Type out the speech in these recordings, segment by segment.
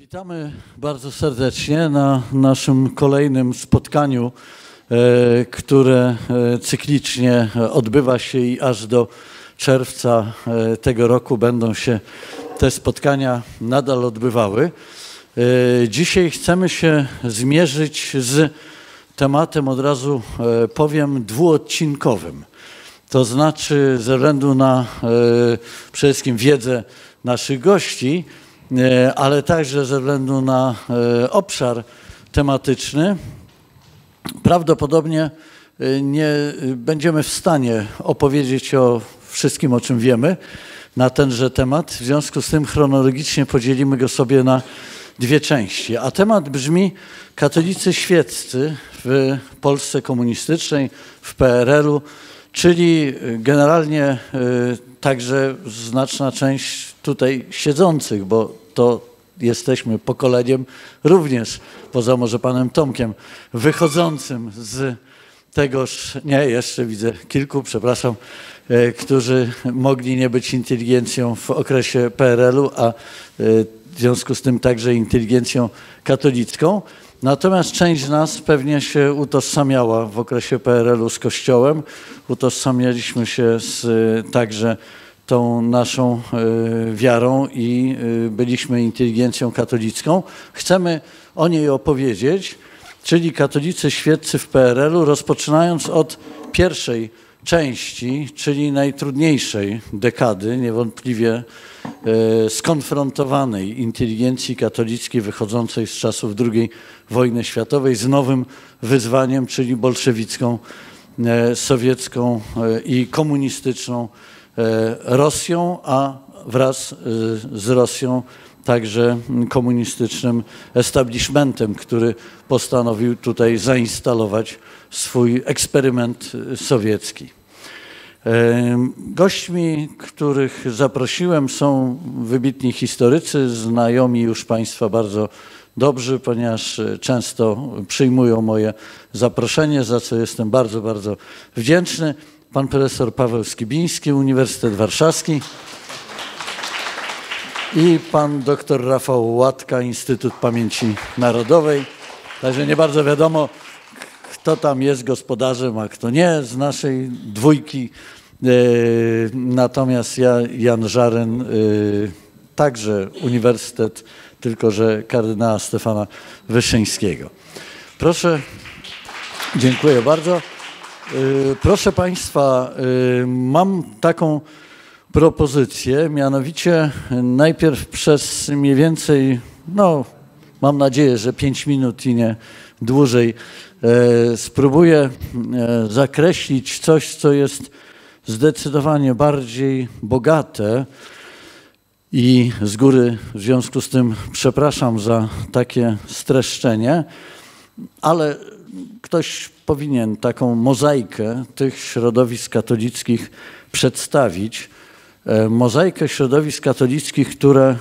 Witamy bardzo serdecznie na naszym kolejnym spotkaniu, które cyklicznie odbywa się i aż do czerwca tego roku będą się te spotkania nadal odbywały. Dzisiaj chcemy się zmierzyć z tematem, od razu powiem, dwuodcinkowym. To znaczy ze względu na przede wszystkim wiedzę naszych gości, ale także ze względu na obszar tematyczny, prawdopodobnie nie będziemy w stanie opowiedzieć o wszystkim, o czym wiemy na tenże temat. W związku z tym chronologicznie podzielimy go sobie na dwie części. A temat brzmi: katolicy świeccy w Polsce komunistycznej, w PRL-u, czyli generalnie także znaczna część tutaj siedzących, bo to jesteśmy pokoleniem również, poza może panem Tomkiem, wychodzącym z tegoż, nie, jeszcze widzę kilku, przepraszam, którzy mogli nie być inteligencją w okresie PRL-u, a w związku z tym także inteligencją katolicką. Natomiast część z nas pewnie się utożsamiała w okresie PRL-u z Kościołem. Utożsamialiśmy się także tą naszą wiarą i byliśmy inteligencją katolicką. Chcemy o niej opowiedzieć, czyli katolicy świeccy w PRL-u, rozpoczynając od pierwszej części, czyli najtrudniejszej dekady, niewątpliwie skonfrontowanej inteligencji katolickiej wychodzącej z czasów II wojny światowej z nowym wyzwaniem, czyli bolszewicką, sowiecką i komunistyczną Rosją, a wraz z Rosją także komunistycznym establishmentem, który postanowił tutaj zainstalować swój eksperyment sowiecki. Gośćmi, których zaprosiłem, są wybitni historycy, znajomi już Państwa bardzo dobrzy, ponieważ często przyjmują moje zaproszenie, za co jestem bardzo, bardzo wdzięczny. Pan profesor Paweł Skibiński, Uniwersytet Warszawski, i pan doktor Rafał Łatka, Instytut Pamięci Narodowej. Także nie bardzo wiadomo, kto tam jest gospodarzem, a kto nie z naszej dwójki. Natomiast ja, Jan Żaren, także Uniwersytet, tylko że kardynała Stefana Wyszyńskiego. Proszę, dziękuję bardzo. Proszę Państwa, mam taką propozycję, mianowicie najpierw przez mniej więcej, no mam nadzieję, że 5 minut i nie dłużej, spróbuję zakreślić coś, co jest zdecydowanie bardziej bogate i z góry w związku z tym przepraszam za takie streszczenie, ale ktoś powinien taką mozaikę tych środowisk katolickich przedstawić. Mozaikę środowisk katolickich, które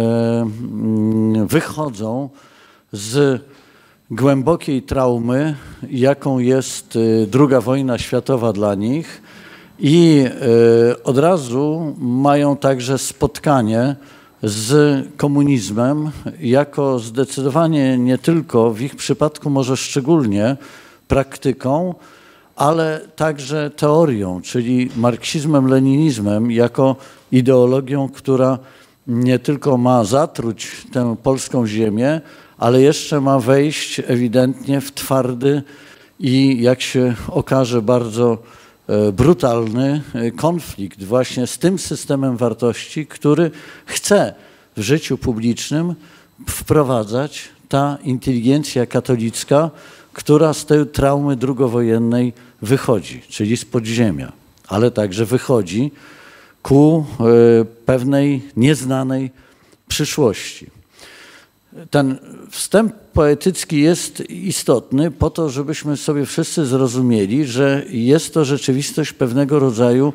wychodzą z głębokiej traumy, jaką jest II wojna światowa dla nich, i od razu mają także spotkanie z komunizmem jako zdecydowanie nie tylko, w ich przypadku może szczególnie, praktyką, ale także teorią, czyli marksizmem, leninizmem jako ideologią, która nie tylko ma zatruć tę polską ziemię, ale jeszcze ma wejść ewidentnie w twardy i, jak się okaże, bardzo brutalny konflikt właśnie z tym systemem wartości, który chce w życiu publicznym wprowadzać ta inteligencja katolicka, która z tej traumy drugowojennej wychodzi, czyli z podziemia, ale także wychodzi ku pewnej nieznanej przyszłości. Ten wstęp poetycki jest istotny po to, żebyśmy sobie wszyscy zrozumieli, że jest to rzeczywistość pewnego rodzaju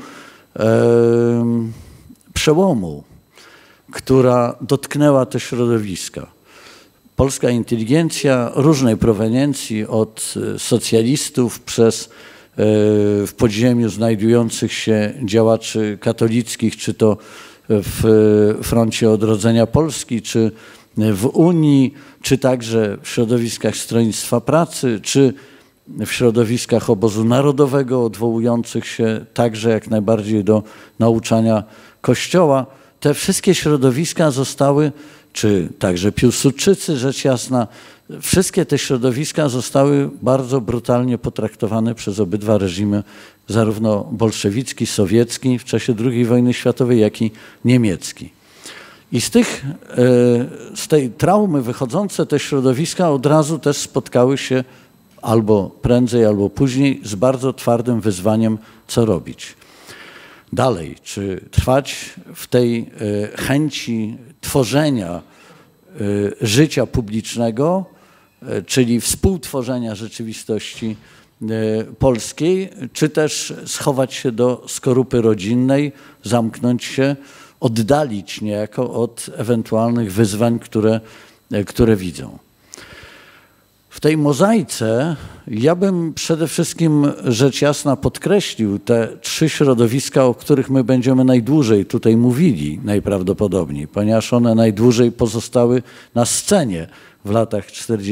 przełomu, która dotknęła te środowiska. Polska inteligencja różnej proweniencji, od socjalistów przez w podziemiu znajdujących się działaczy katolickich, czy to w Froncie Odrodzenia Polski, czy w Unii, czy także w środowiskach Stronnictwa Pracy, czy w środowiskach Obozu Narodowego, odwołujących się także jak najbardziej do nauczania Kościoła. Te wszystkie środowiska zostały, czy także Piłsudczycy, rzecz jasna, wszystkie te środowiska zostały bardzo brutalnie potraktowane przez obydwa reżimy, zarówno bolszewicki, sowiecki w czasie II wojny światowej, jak i niemiecki. I z tej traumy wychodzące te środowiska od razu też spotkały się albo prędzej, albo później z bardzo twardym wyzwaniem, co robić. Dalej, czy trwać w tej chęci tworzenia życia publicznego, czyli współtworzenia rzeczywistości polskiej, czy też schować się do skorupy rodzinnej, zamknąć się, oddalić niejako od ewentualnych wyzwań, które widzą. W tej mozaice ja bym przede wszystkim rzecz jasna podkreślił te trzy środowiska, o których my będziemy najdłużej tutaj mówili najprawdopodobniej, ponieważ one najdłużej pozostały na scenie w latach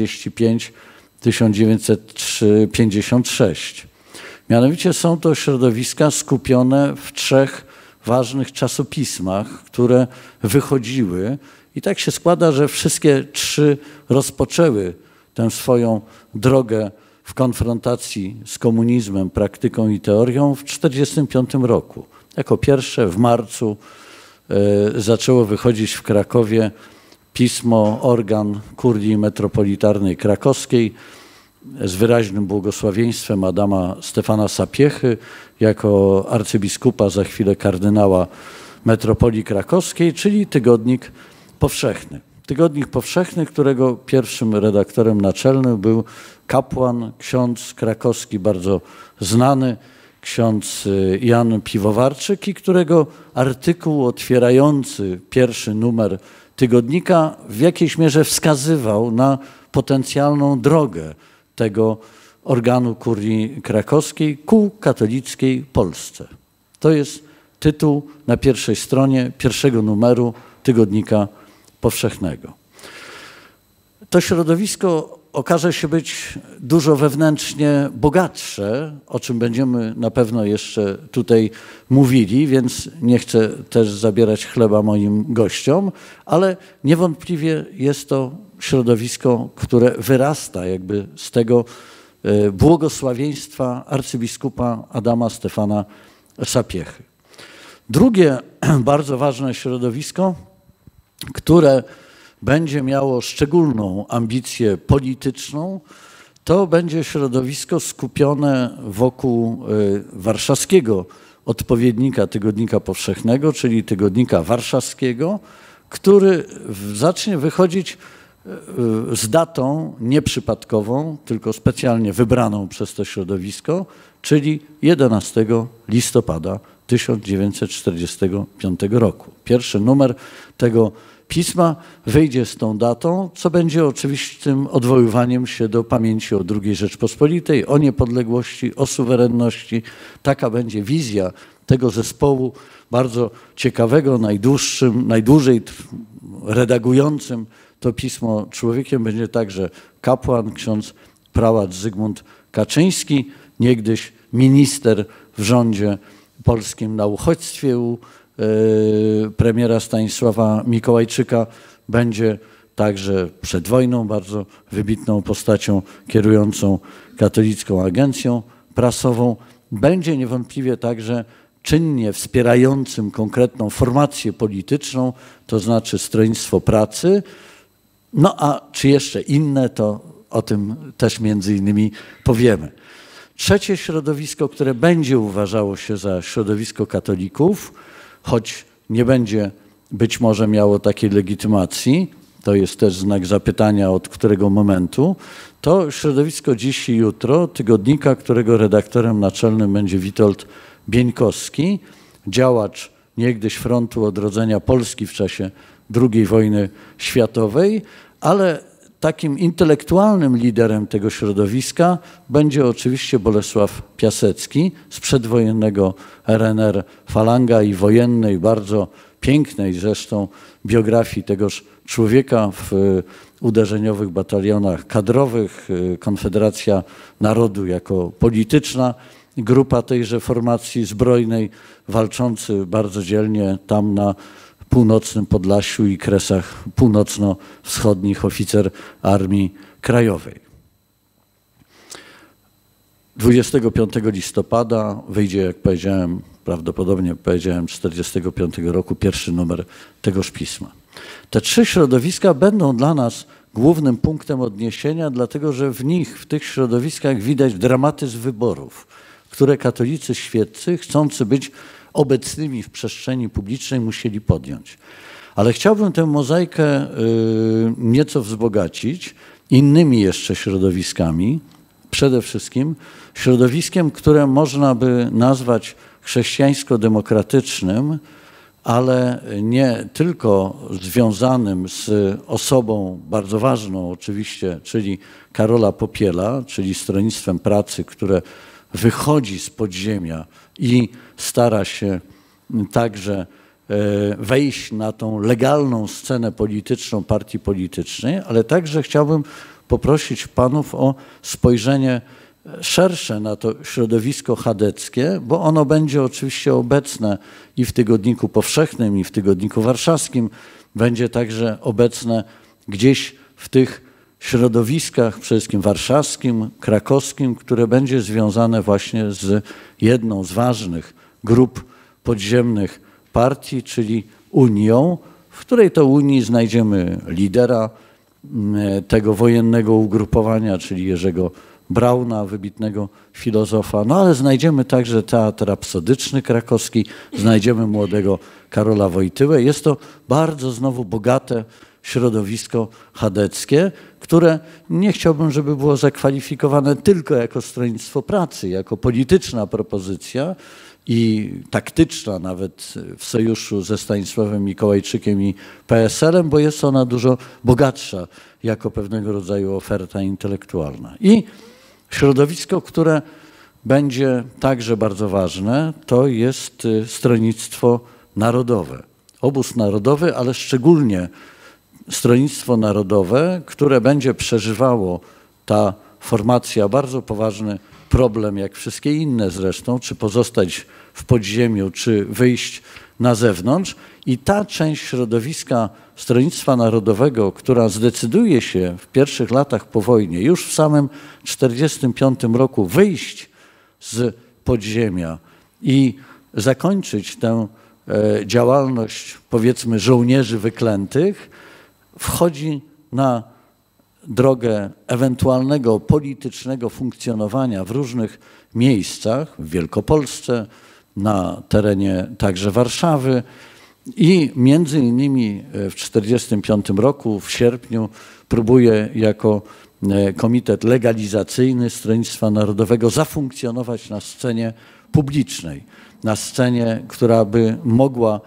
1945-1956. Mianowicie są to środowiska skupione w trzech ważnych czasopismach, które wychodziły i tak się składa, że wszystkie trzy rozpoczęły tę swoją drogę w konfrontacji z komunizmem, praktyką i teorią w 1945 roku. Jako pierwsze w marcu zaczęło wychodzić w Krakowie pismo, organ Kurii Metropolitarnej Krakowskiej z wyraźnym błogosławieństwem Adama Stefana Sapiechy jako arcybiskupa, za chwilę kardynała metropolii krakowskiej, czyli Tygodnik Powszechny. Tygodnik Powszechny, którego pierwszym redaktorem naczelnym był kapłan, ksiądz krakowski, bardzo znany, ksiądz Jan Piwowarczyk, i którego artykuł otwierający pierwszy numer tygodnika w jakiejś mierze wskazywał na potencjalną drogę tego organu kurii krakowskiej ku katolickiej Polsce. To jest tytuł na pierwszej stronie pierwszego numeru Tygodnika Powszechnego. To środowisko okaże się być dużo wewnętrznie bogatsze, o czym będziemy na pewno jeszcze tutaj mówili, więc nie chcę też zabierać chleba moim gościom, ale niewątpliwie jest to środowisko, które wyrasta jakby z tego błogosławieństwa arcybiskupa Adama Stefana Sapiechy. Drugie bardzo ważne środowisko, które będzie miało szczególną ambicję polityczną, to będzie środowisko skupione wokół warszawskiego odpowiednika Tygodnika Powszechnego, czyli Tygodnika Warszawskiego, który zacznie wychodzić z datą nieprzypadkową, tylko specjalnie wybraną przez to środowisko, czyli 11 listopada 1945 roku. Pierwszy numer tego pisma wyjdzie z tą datą, co będzie oczywistym odwoływaniem się do pamięci o II Rzeczpospolitej, o niepodległości, o suwerenności. Taka będzie wizja tego zespołu bardzo ciekawego, najdłużej redagującym to pismo człowiekiem będzie także kapłan, ksiądz prałat Zygmunt Kaczyński, niegdyś minister w rządzie polskim na uchodźstwie u premiera Stanisława Mikołajczyka, będzie także przed wojną bardzo wybitną postacią kierującą Katolicką Agencją Prasową. Będzie niewątpliwie także czynnie wspierającym konkretną formację polityczną, to znaczy Stronnictwo Pracy. No a czy jeszcze inne, to o tym też między innymi powiemy. Trzecie środowisko, które będzie uważało się za środowisko katolików, choć nie będzie być może miało takiej legitymacji, to jest też znak zapytania od którego momentu, to środowisko Dziś i Jutro, tygodnika, którego redaktorem naczelnym będzie Witold Bieńkowski, działacz niegdyś Frontu Odrodzenia Polski w czasie II wojny światowej, ale takim intelektualnym liderem tego środowiska będzie oczywiście Bolesław Piasecki z przedwojennego RNR Falanga i wojennej, bardzo pięknej zresztą biografii tegoż człowieka w uderzeniowych batalionach kadrowych, Konfederacja Narodu jako polityczna grupa tejże formacji zbrojnej, walczący bardzo dzielnie tam na północnym Podlasiu i Kresach północno-wschodnich, oficer Armii Krajowej. 25 listopada wyjdzie, jak powiedziałem, prawdopodobnie powiedziałem 1945 roku, pierwszy numer tegoż pisma. Te trzy środowiska będą dla nas głównym punktem odniesienia, dlatego że w nich, w tych środowiskach widać dramatyzm wyborów, które katolicy świeccy, chcący być obecnymi w przestrzeni publicznej, musieli podjąć. Ale chciałbym tę mozaikę nieco wzbogacić innymi jeszcze środowiskami, przede wszystkim środowiskiem, które można by nazwać chrześcijańsko-demokratycznym, ale nie tylko związanym z osobą bardzo ważną oczywiście, czyli Karola Popiela, czyli Stronnictwem Pracy, które wychodzi z podziemia i stara się także wejść na tą legalną scenę polityczną partii politycznej, ale także chciałbym poprosić panów o spojrzenie szersze na to środowisko chadeckie, bo ono będzie oczywiście obecne i w Tygodniku Powszechnym, i w Tygodniku Warszawskim. Będzie także obecne gdzieś w tych środowiskach, przede wszystkim warszawskim, krakowskim, które będzie związane właśnie z jedną z ważnych grup podziemnych partii, czyli Unią, w której to Unii znajdziemy lidera tego wojennego ugrupowania, czyli Jerzego Brauna, wybitnego filozofa, no ale znajdziemy także Teatr Rapsodyczny krakowski, znajdziemy młodego Karola Wojtyłę. Jest to bardzo znowu bogate środowisko chadeckie, które nie chciałbym, żeby było zakwalifikowane tylko jako Stronnictwo Pracy, jako polityczna propozycja i taktyczna nawet w sojuszu ze Stanisławem Mikołajczykiem i PSL-em, bo jest ona dużo bogatsza jako pewnego rodzaju oferta intelektualna. I środowisko, które będzie także bardzo ważne, to jest Stronnictwo Narodowe. Obóz Narodowy, ale szczególnie Stronnictwo Narodowe, które będzie przeżywało ta formacja bardzo poważny problem, jak wszystkie inne zresztą, czy pozostać w podziemiu, czy wyjść na zewnątrz. I ta część środowiska Stronnictwa Narodowego, która zdecyduje się w pierwszych latach po wojnie, już w samym 1945 roku wyjść z podziemia i zakończyć tę działalność, powiedzmy, żołnierzy wyklętych, wchodzi na drogę ewentualnego politycznego funkcjonowania w różnych miejscach, w Wielkopolsce, na terenie także Warszawy i między innymi w 1945 roku, w sierpniu, próbuje jako Komitet Legalizacyjny Stronnictwa Narodowego zafunkcjonować na scenie publicznej, na scenie, która by mogła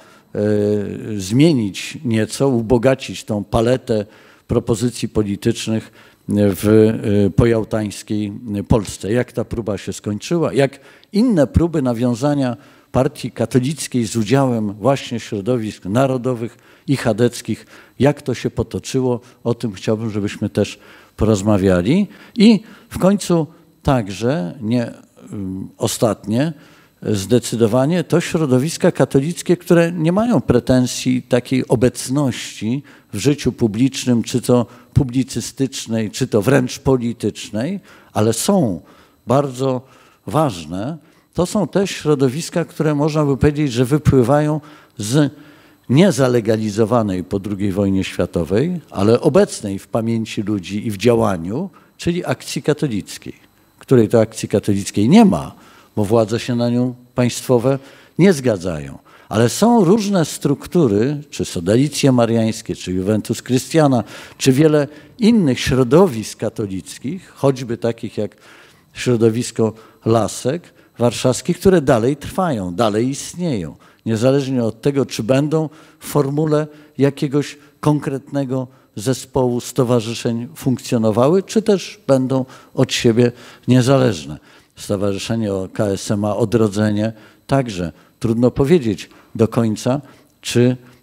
zmienić nieco, ubogacić tą paletę propozycji politycznych w pojałtańskiej Polsce. Jak ta próba się skończyła, jak inne próby nawiązania partii katolickiej z udziałem właśnie środowisk narodowych i chadeckich, jak to się potoczyło, o tym chciałbym, żebyśmy też porozmawiali. I w końcu także, nie ostatnie, zdecydowanie to środowiska katolickie, które nie mają pretensji takiej obecności w życiu publicznym, czy to publicystycznej, czy to wręcz politycznej, ale są bardzo ważne. To są też środowiska, które można by powiedzieć, że wypływają z niezalegalizowanej po II wojnie światowej, ale obecnej w pamięci ludzi i w działaniu, czyli akcji katolickiej, której to akcji katolickiej nie ma, bo władze się na nią państwowe nie zgadzają. Ale są różne struktury, czy Sodelicje Mariańskie, czy Juventus Christiana, czy wiele innych środowisk katolickich, choćby takich jak środowisko Lasek warszawskich, które dalej trwają, dalej istnieją. Niezależnie od tego, czy będą w formule jakiegoś konkretnego zespołu, stowarzyszeń funkcjonowały, czy też będą od siebie niezależne. Stowarzyszenie KSMA Odrodzenie także trudno powiedzieć do końca, czy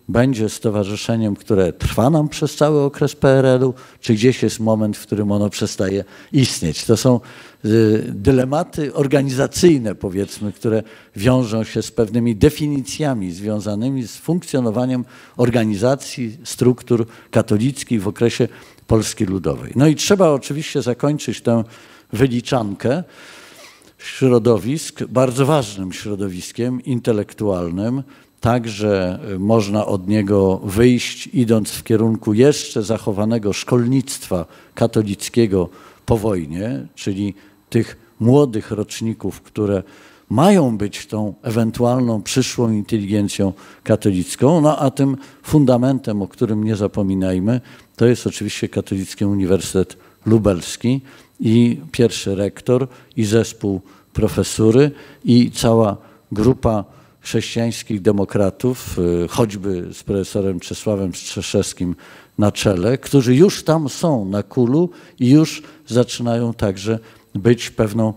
będzie stowarzyszeniem, które trwa nam przez cały okres PRL-u, czy gdzieś jest moment, w którym ono przestaje istnieć. To są dylematy organizacyjne, powiedzmy, które wiążą się z pewnymi definicjami związanymi z funkcjonowaniem organizacji, struktur katolickich w okresie Polski Ludowej. No i trzeba oczywiście zakończyć tę wyliczankę środowisk, bardzo ważnym środowiskiem intelektualnym. Także można od niego wyjść, idąc w kierunku jeszcze zachowanego szkolnictwa katolickiego po wojnie, czyli tych młodych roczników, które mają być tą ewentualną przyszłą inteligencją katolicką, no a tym fundamentem, o którym nie zapominajmy, to jest oczywiście Katolicki Uniwersytet Lubelski i pierwszy rektor, i zespół profesury, i cała grupa chrześcijańskich demokratów, choćby z profesorem Czesławem Strzeszewskim na czele, którzy już tam są na kulu i już zaczynają także być pewną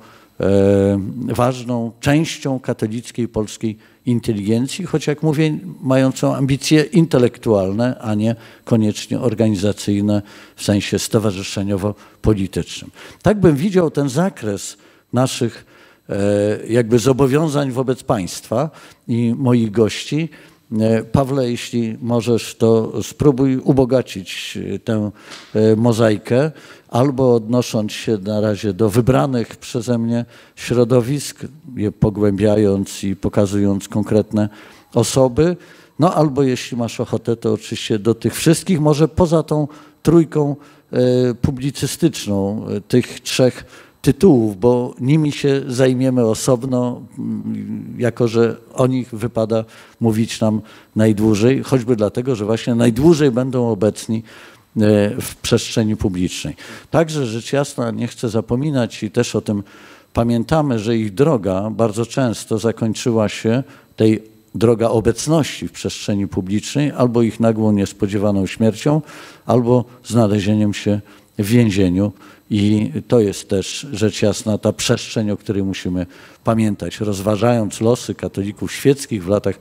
ważną częścią katolickiej polskiej inteligencji, choć jak mówię, mającą ambicje intelektualne, a nie koniecznie organizacyjne w sensie stowarzyszeniowo-politycznym. Tak bym widział ten zakres naszych jakby zobowiązań wobec państwa i moich gości. Pawle, jeśli możesz, to spróbuj ubogacić tę mozaikę, albo odnosząc się na razie do wybranych przeze mnie środowisk, je pogłębiając i pokazując konkretne osoby, no albo jeśli masz ochotę, to oczywiście do tych wszystkich, może poza tą trójką publicystyczną, tych trzech tytułów, bo nimi się zajmiemy osobno, jako że o nich wypada mówić nam najdłużej, choćby dlatego, że właśnie najdłużej będą obecni w przestrzeni publicznej. Także rzecz jasna, nie chcę zapominać i też o tym pamiętamy, że ich droga bardzo często zakończyła się, tej droga obecności w przestrzeni publicznej, albo ich nagłą, niespodziewaną śmiercią, albo znalezieniem się w więzieniu. I to jest też rzecz jasna ta przestrzeń, o której musimy pamiętać, rozważając losy katolików świeckich w latach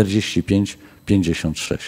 45-56.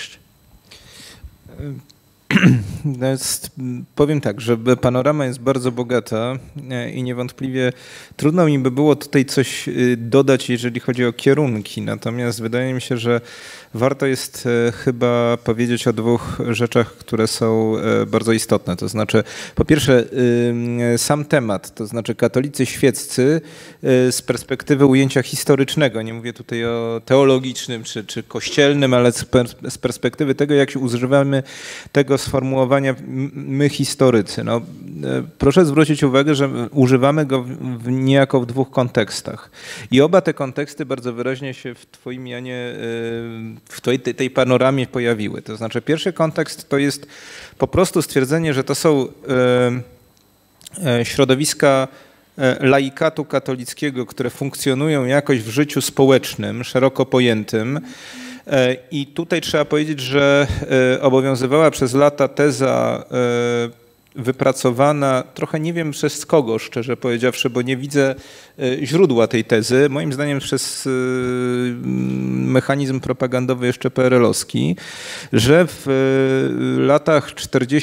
Powiem tak, że panorama jest bardzo bogata i niewątpliwie trudno mi by było tutaj coś dodać, jeżeli chodzi o kierunki. Natomiast wydaje mi się, że warto jest chyba powiedzieć o dwóch rzeczach, które są bardzo istotne. To znaczy, po pierwsze, sam temat, to znaczy katolicy świeccy z perspektywy ujęcia historycznego. Nie mówię tutaj o teologicznym czy kościelnym, ale z perspektywy tego, jak używamy tego sformułowania my historycy. No, proszę zwrócić uwagę, że używamy go niejako w dwóch kontekstach. I oba te konteksty bardzo wyraźnie się w twoim, Janie, w tej panoramie pojawiły. To znaczy pierwszy kontekst to jest po prostu stwierdzenie, że to są środowiska laikatu katolickiego, które funkcjonują jakoś w życiu społecznym, szeroko pojętym. I tutaj trzeba powiedzieć, że obowiązywała przez lata teza wypracowana, trochę nie wiem przez kogo, szczerze powiedziawszy, bo nie widzę źródła tej tezy, moim zdaniem przez mechanizm propagandowy jeszcze PRL-owski, że w latach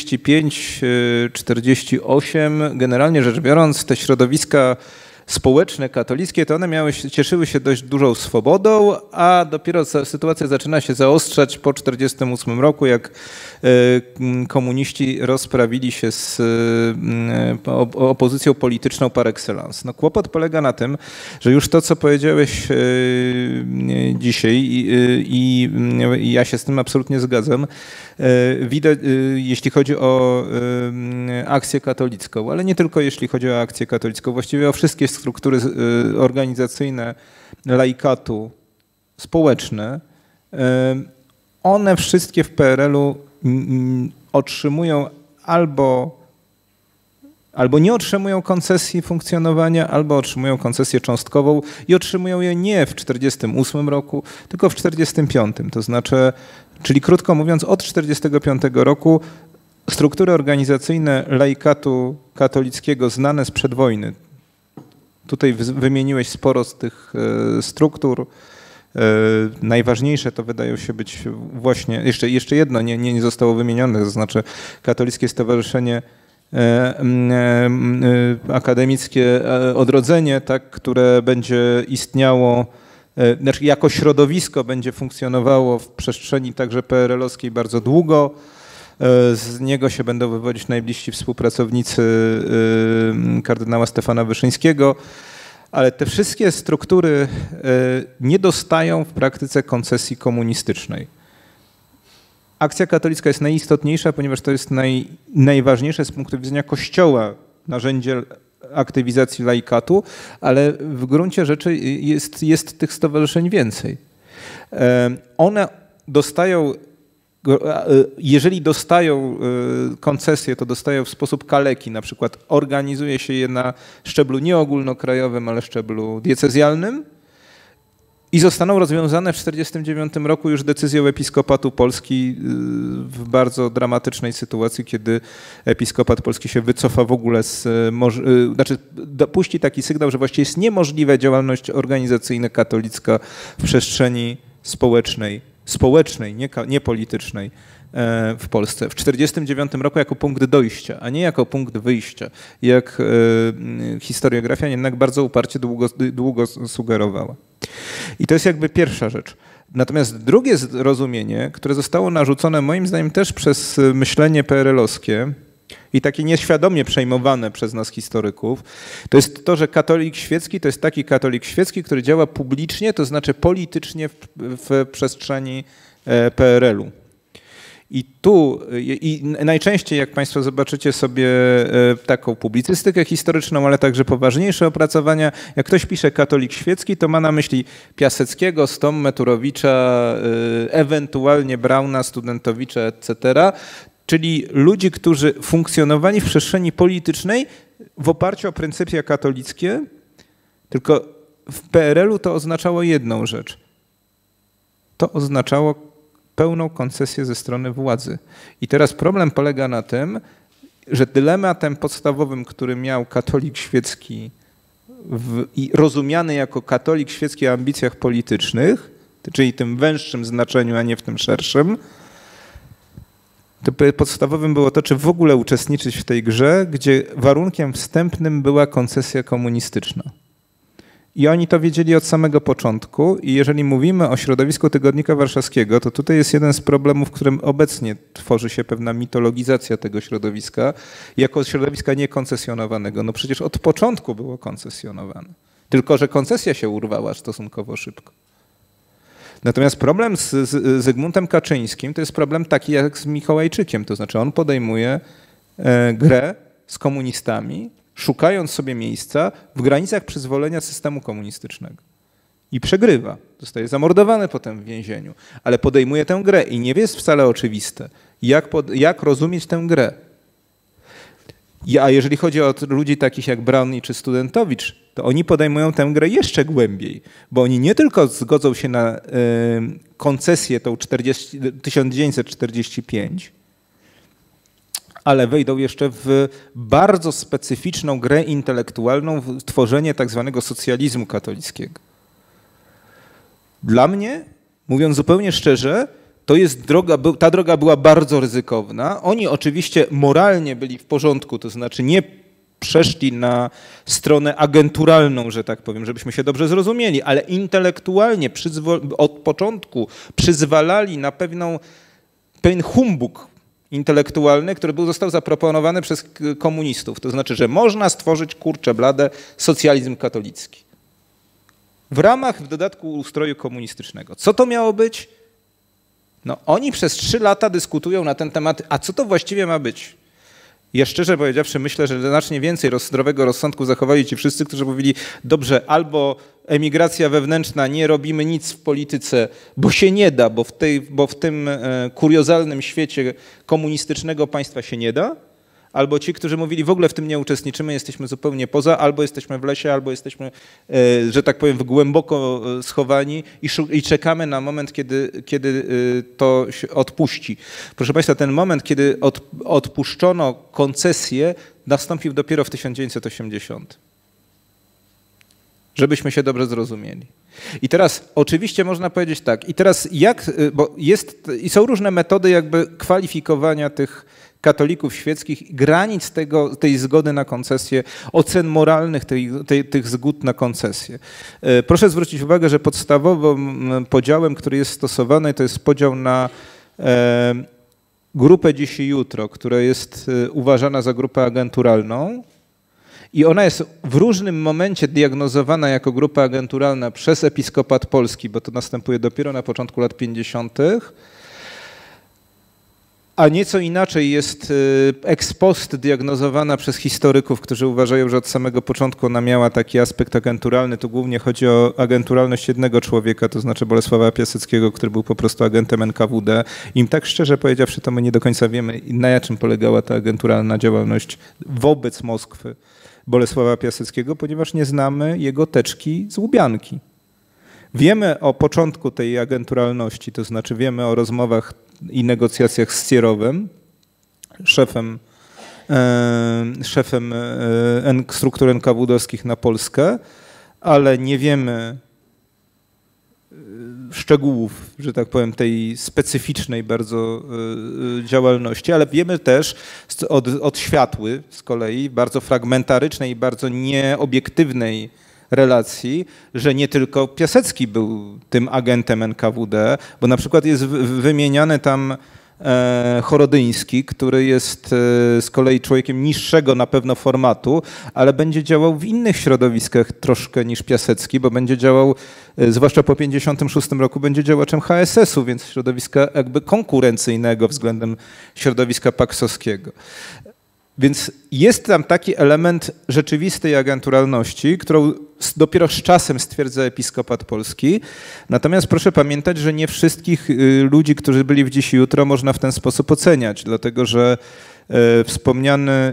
45-48 generalnie rzecz biorąc te środowiska społeczne, katolickie, to one cieszyły się dość dużą swobodą, a dopiero sytuacja zaczyna się zaostrzać po 1948 roku, jak komuniści rozprawili się z opozycją polityczną par excellence. No, kłopot polega na tym, że już to, co powiedziałeś dzisiaj i ja się z tym absolutnie zgadzam, widać, jeśli chodzi o akcję katolicką, ale nie tylko jeśli chodzi o akcję katolicką, właściwie o wszystkie struktury organizacyjne laikatu, społeczne, one wszystkie w PRL-u otrzymują albo nie otrzymują koncesji funkcjonowania, albo otrzymują koncesję cząstkową i otrzymują je nie w 1948 roku, tylko w 1945. To znaczy, czyli krótko mówiąc, od 1945 roku struktury organizacyjne laikatu katolickiego znane sprzed wojny, tutaj wymieniłeś sporo z tych struktur, Najważniejsze to wydają się być właśnie, jeszcze jedno nie zostało wymienione, to znaczy Katolickie Stowarzyszenie Akademickie Odrodzenie, tak, które będzie istniało, znaczy jako środowisko będzie funkcjonowało w przestrzeni także PRL-owskiej bardzo długo. Z niego się będą wywodzić najbliżsi współpracownicy kardynała Stefana Wyszyńskiego, ale te wszystkie struktury nie dostają w praktyce koncesji komunistycznej. Akcja katolicka jest najistotniejsza, ponieważ to jest najważniejsze z punktu widzenia Kościoła narzędzie aktywizacji laikatu, ale w gruncie rzeczy jest tych stowarzyszeń więcej. One dostają, jeżeli dostają koncesje, to dostają w sposób kaleki, na przykład organizuje się je na szczeblu nie ogólnokrajowym, ale szczeblu diecezjalnym i zostaną rozwiązane w 1949 roku już decyzją Episkopatu Polski w bardzo dramatycznej sytuacji, kiedy Episkopat Polski się wycofa w ogóle znaczy dopuści taki sygnał, że właściwie jest niemożliwa działalność organizacyjna katolicka w przestrzeni społecznej, nie politycznej w Polsce. W 1949 roku jako punkt dojścia, a nie jako punkt wyjścia, jak historiografia jednak bardzo uparcie długo sugerowała. I to jest jakby pierwsza rzecz. Natomiast drugie zrozumienie, które zostało narzucone moim zdaniem też przez myślenie PRL-owskie i takie nieświadomie przejmowane przez nas historyków, to jest to, że katolik świecki to jest taki katolik świecki, który działa publicznie, to znaczy politycznie w przestrzeni PRL-u. I najczęściej, jak Państwo zobaczycie sobie taką publicystykę historyczną, ale także poważniejsze opracowania, jak ktoś pisze katolik świecki, to ma na myśli Piaseckiego, Stommę, Turowicza, ewentualnie Brauna, Studentowicza, etc., czyli ludzi, którzy funkcjonowali w przestrzeni politycznej w oparciu o pryncypia katolickie, tylko w PRL-u to oznaczało jedną rzecz. To oznaczało pełną koncesję ze strony władzy. I teraz problem polega na tym, że dylematem podstawowym, który miał katolik świecki i rozumiany jako katolik świecki o ambicjach politycznych, czyli tym węższym znaczeniu, a nie w tym szerszym, to podstawowym było to, czy w ogóle uczestniczyć w tej grze, gdzie warunkiem wstępnym była koncesja komunistyczna. I oni to wiedzieli od samego początku i jeżeli mówimy o środowisku Tygodnika Warszawskiego, to tutaj jest jeden z problemów, w którym obecnie tworzy się pewna mitologizacja tego środowiska jako środowiska niekoncesjonowanego. No przecież od początku było koncesjonowane, tylko że koncesja się urwała stosunkowo szybko. Natomiast problem z Zygmuntem Kaczyńskim to jest problem taki jak z Mikołajczykiem, to znaczy on podejmuje grę z komunistami, szukając sobie miejsca w granicach przyzwolenia systemu komunistycznego. I przegrywa. Zostaje zamordowany potem w więzieniu. Ale podejmuje tę grę i nie jest wcale oczywiste, jak rozumieć tę grę. A jeżeli chodzi o ludzi takich jak Braun czy Studentowicz, to oni podejmują tę grę jeszcze głębiej, bo oni nie tylko zgodzą się na koncesję tą 1945, ale wejdą jeszcze w bardzo specyficzną grę intelektualną, w tworzenie tak zwanego socjalizmu katolickiego. Dla mnie, mówiąc zupełnie szczerze, ta droga była bardzo ryzykowna. Oni oczywiście moralnie byli w porządku, to znaczy nie przeszli na stronę agenturalną, że tak powiem, żebyśmy się dobrze zrozumieli, ale intelektualnie od początku przyzwalali na pewien humbug intelektualny, który został zaproponowany przez komunistów. To znaczy, że można stworzyć, kurczę blade, socjalizm katolicki. W ramach w dodatku ustroju komunistycznego. Co to miało być? No, oni przez 3 lata dyskutują na ten temat, a co to właściwie ma być? Ja szczerze powiedziawszy myślę, że znacznie więcej zdrowego rozsądku zachowali ci wszyscy, którzy mówili, dobrze, albo emigracja wewnętrzna, nie robimy nic w polityce, bo się nie da, bo w tym kuriozalnym świecie komunistycznego państwa się nie da, albo ci, którzy mówili, w ogóle w tym nie uczestniczymy, jesteśmy zupełnie poza, albo jesteśmy w lesie, albo jesteśmy, że tak powiem, głęboko schowani i czekamy na moment, kiedy to się odpuści. Proszę Państwa, ten moment, kiedy odpuszczono koncesję, nastąpił dopiero w 1980. Żebyśmy się dobrze zrozumieli. I teraz oczywiście można powiedzieć tak, i teraz bo są różne metody jakby kwalifikowania tych katolików świeckich, granic tej zgody na koncesję, ocen moralnych tych zgód na koncesję. Proszę zwrócić uwagę, że podstawowym podziałem, który jest stosowany, to jest podział na grupę dziś i jutro, która jest uważana za grupę agenturalną i ona jest w różnym momencie diagnozowana jako grupa agenturalna przez Episkopat Polski, bo to następuje dopiero na początku lat 50., a nieco inaczej jest ex post diagnozowana przez historyków, którzy uważają, że od samego początku ona miała taki aspekt agenturalny. Tu głównie chodzi o agenturalność jednego człowieka, to znaczy Bolesława Piaseckiego, który był po prostu agentem NKWD. I tak szczerze powiedziawszy, to my nie do końca wiemy, na czym polegała ta agenturalna działalność wobec Moskwy Bolesława Piaseckiego, ponieważ nie znamy jego teczki z Łubianki. Wiemy o początku tej agenturalności, to znaczy wiemy o rozmowach i negocjacjach z Cierowem, szefem struktur NKWD-owskich na Polskę, ale nie wiemy szczegółów, że tak powiem, tej specyficznej bardzo działalności, ale wiemy też od Światły z kolei, bardzo fragmentarycznej i bardzo nieobiektywnej relacji, że nie tylko Piasecki był tym agentem NKWD, bo na przykład jest wymieniany tam Chorodyński, który jest z kolei człowiekiem niższego na pewno formatu, ale będzie działał w innych środowiskach troszkę niż Piasecki, bo będzie działał, zwłaszcza po 1956 roku, będzie działaczem HSS-u, więc środowiska jakby konkurencyjnego względem środowiska paksowskiego. Więc jest tam taki element rzeczywistej agenturalności, którą dopiero z czasem stwierdza Episkopat Polski. Natomiast proszę pamiętać, że nie wszystkich ludzi, którzy byli w Dziś i Jutro, można w ten sposób oceniać, dlatego że wspomniany,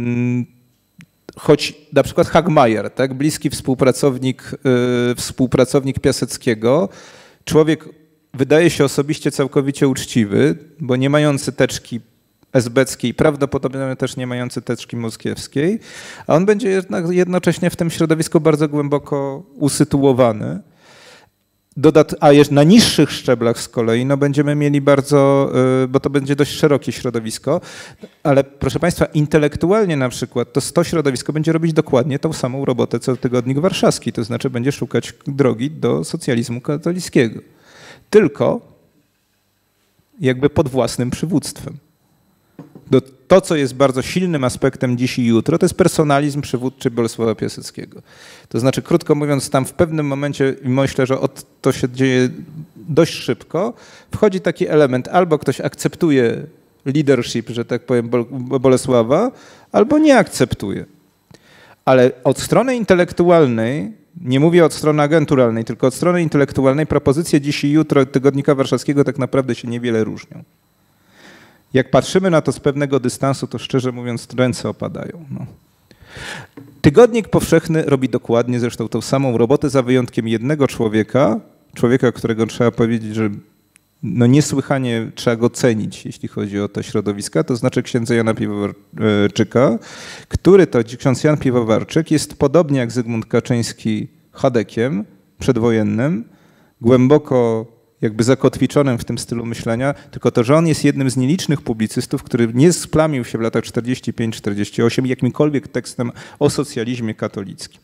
choć na przykład Hagmajer, tak, bliski współpracownik Piaseckiego, człowiek wydaje się osobiście całkowicie uczciwy, bo nie mający teczki esbeckiej, prawdopodobnie też nie mający teczki moskiewskiej, a on będzie jednak jednocześnie w tym środowisku bardzo głęboko usytuowany. A jeszcze na niższych szczeblach z kolei no będziemy mieli bardzo, bo to będzie dość szerokie środowisko, ale proszę Państwa, intelektualnie na przykład to środowisko będzie robić dokładnie tą samą robotę co Tygodnik Warszawski, to znaczy będzie szukać drogi do socjalizmu katolickiego. Tylko jakby pod własnym przywództwem. To, co jest bardzo silnym aspektem Dziś i Jutro, to jest personalizm przywódczy Bolesława Piaseckiego. To znaczy, krótko mówiąc, tam w pewnym momencie, i myślę, że to się dzieje dość szybko, wchodzi taki element, albo ktoś akceptuje leadership, że tak powiem, Bolesława, albo nie akceptuje. Ale od strony intelektualnej, nie mówię od strony agenturalnej, tylko od strony intelektualnej, propozycje Dziś i Jutro Tygodnika Warszawskiego tak naprawdę się niewiele różnią. Jak patrzymy na to z pewnego dystansu, to szczerze mówiąc ręce opadają. No. Tygodnik Powszechny robi dokładnie zresztą tą samą robotę, za wyjątkiem jednego człowieka, którego trzeba powiedzieć, że no niesłychanie trzeba go cenić, jeśli chodzi o te środowiska, to znaczy księdza Jana Piwowarczyka, który to ksiądz Jan Piwowarczyk jest podobnie jak Zygmunt Kaczyński chadekiem przedwojennym, głęboko jakby zakotwiczonym w tym stylu myślenia, tylko to, że on jest jednym z nielicznych publicystów, który nie splamił się w latach 45-48 jakimkolwiek tekstem o socjalizmie katolickim.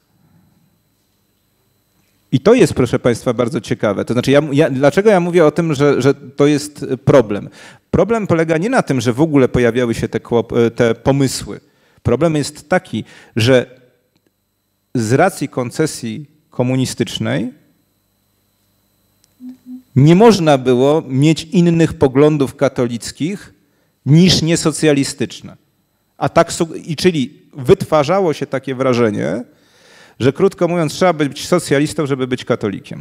I to jest, proszę Państwa, bardzo ciekawe. To znaczy, dlaczego ja mówię o tym, że to jest problem? Problem polega nie na tym, że w ogóle pojawiały się te pomysły. Problem jest taki, że z racji koncesji komunistycznej nie można było mieć innych poglądów katolickich niż niesocjalistyczne. Czyli wytwarzało się takie wrażenie, że krótko mówiąc trzeba być socjalistą, żeby być katolikiem.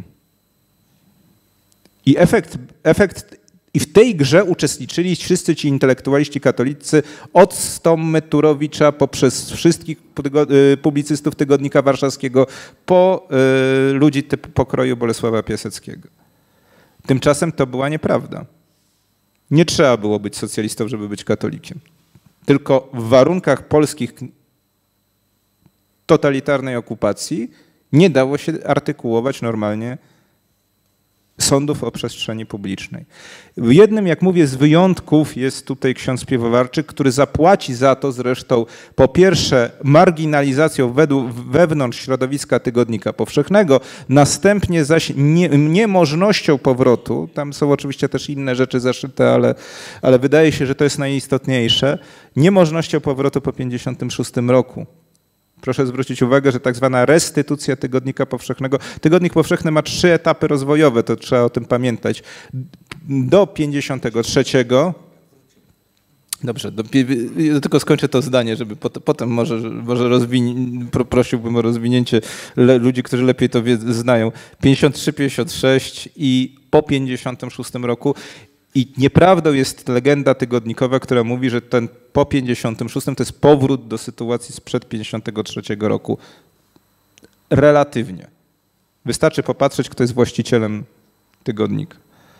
I i w tej grze uczestniczyli wszyscy ci intelektualiści katolicy od Stommy, Turowicza, poprzez wszystkich publicystów Tygodnika Warszawskiego, po ludzi typu pokroju Bolesława Piaseckiego. Tymczasem to była nieprawda. Nie trzeba było być socjalistą, żeby być katolikiem. Tylko w warunkach polskich totalitarnej okupacji nie dało się artykułować normalnie sądów o przestrzeni publicznej. Jednym, jak mówię, z wyjątków jest tutaj ksiądz Piwowarczyk, który zapłaci za to zresztą po pierwsze marginalizacją wewnątrz środowiska Tygodnika Powszechnego, następnie zaś niemożnością powrotu, tam są oczywiście też inne rzeczy zaszyte, ale wydaje się, że to jest najistotniejsze, niemożnością powrotu po 1956 roku. Proszę zwrócić uwagę, że tak zwana restytucja Tygodnika Powszechnego. Tygodnik Powszechny ma 3 etapy rozwojowe, to trzeba o tym pamiętać. Do 1953. Dobrze, tylko skończę to zdanie, żeby potem może prosiłbym o rozwinięcie ludzi, którzy lepiej to znają. 53, 56 i po 1956 roku. I nieprawdą jest legenda tygodnikowa, która mówi, że ten po 56 to jest powrót do sytuacji sprzed 53 roku. Relatywnie. Wystarczy popatrzeć, kto jest właścicielem tygodnika.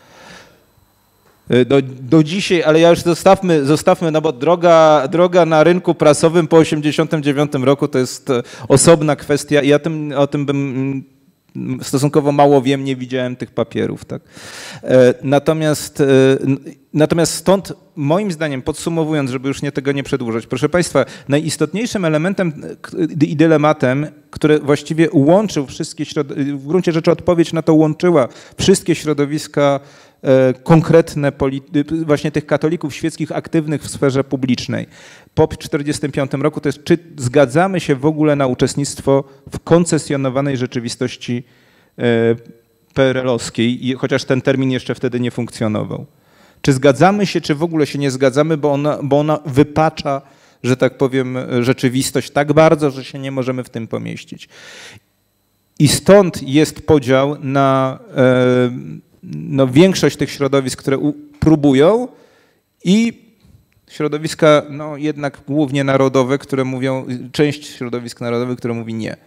Do dzisiaj, ale ja już zostawmy, no bo droga na rynku prasowym po 89 roku to jest osobna kwestia i o tym bym stosunkowo mało wiem, nie widziałem tych papierów. Tak? Natomiast stąd moim zdaniem, podsumowując, żeby już tego nie przedłużać, proszę Państwa, najistotniejszym elementem i dylematem, który właściwie łączył wszystkie w gruncie rzeczy odpowiedź na to łączyła wszystkie środowiska konkretne, właśnie tych katolików świeckich aktywnych w sferze publicznej po 1945 roku, to jest czy zgadzamy się w ogóle na uczestnictwo w koncesjonowanej rzeczywistości PRL-owskiej, chociaż ten termin jeszcze wtedy nie funkcjonował. Czy zgadzamy się, czy w ogóle się nie zgadzamy, bo ona wypacza, że tak powiem, rzeczywistość tak bardzo, że się nie możemy w tym pomieścić. I stąd jest podział na większość tych środowisk, które próbują i środowiska jednak głównie narodowe, które mówią, część środowisk narodowych, które mówi nie.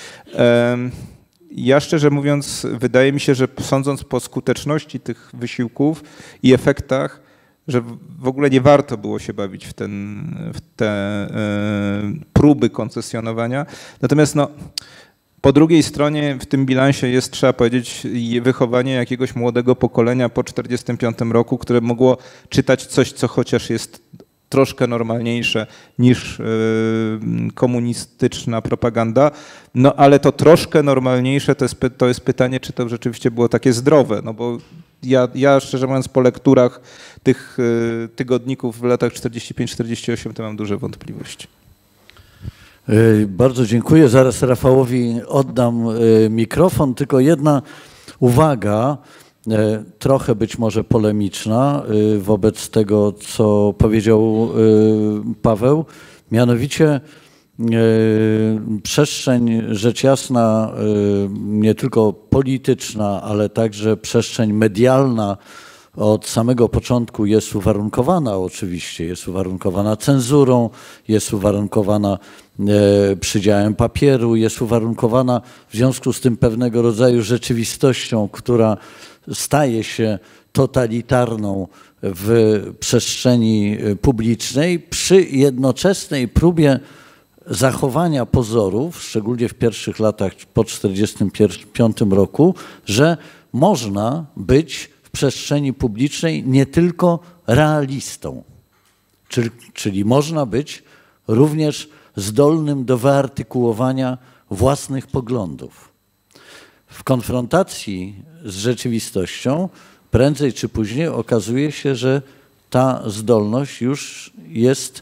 Ja szczerze mówiąc, wydaje mi się, że sądząc po skuteczności tych wysiłków i efektach, że w ogóle nie warto było się bawić w te próby koncesjonowania. Natomiast po drugiej stronie w tym bilansie jest, trzeba powiedzieć, wychowanie jakiegoś młodego pokolenia po 1945 roku, które mogło czytać coś, co chociaż jest troszkę normalniejsze niż komunistyczna propaganda, ale to troszkę normalniejsze to jest pytanie, czy to rzeczywiście było takie zdrowe, bo ja szczerze mówiąc po lekturach tych tygodników w latach 45-48 to mam duże wątpliwości. Bardzo dziękuję. Zaraz Rafałowi oddam mikrofon, tylko jedna uwaga, trochę być może polemiczna wobec tego, co powiedział Paweł. Mianowicie przestrzeń, rzecz jasna, nie tylko polityczna, ale także przestrzeń medialna od samego początku jest uwarunkowana oczywiście, jest uwarunkowana cenzurą, jest uwarunkowana przydziałem papieru, jest uwarunkowana w związku z tym pewnego rodzaju rzeczywistością, która staje się totalitarną w przestrzeni publicznej przy jednoczesnej próbie zachowania pozorów, szczególnie w pierwszych latach po 1945 roku, że można być w przestrzeni publicznej nie tylko realistą, czyli można być również zdolnym do wyartykułowania własnych poglądów. W konfrontacji z rzeczywistością prędzej czy później okazuje się, że ta zdolność już jest,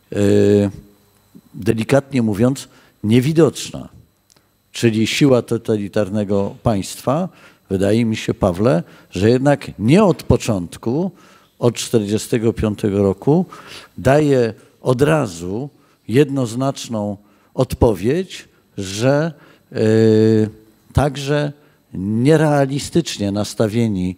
delikatnie mówiąc, niewidoczna. Czyli siła totalitarnego państwa, wydaje mi się, Pawle, że jednak nie od początku, od 1945 roku daje od razu jednoznaczną odpowiedź, że także nierealistycznie nastawieni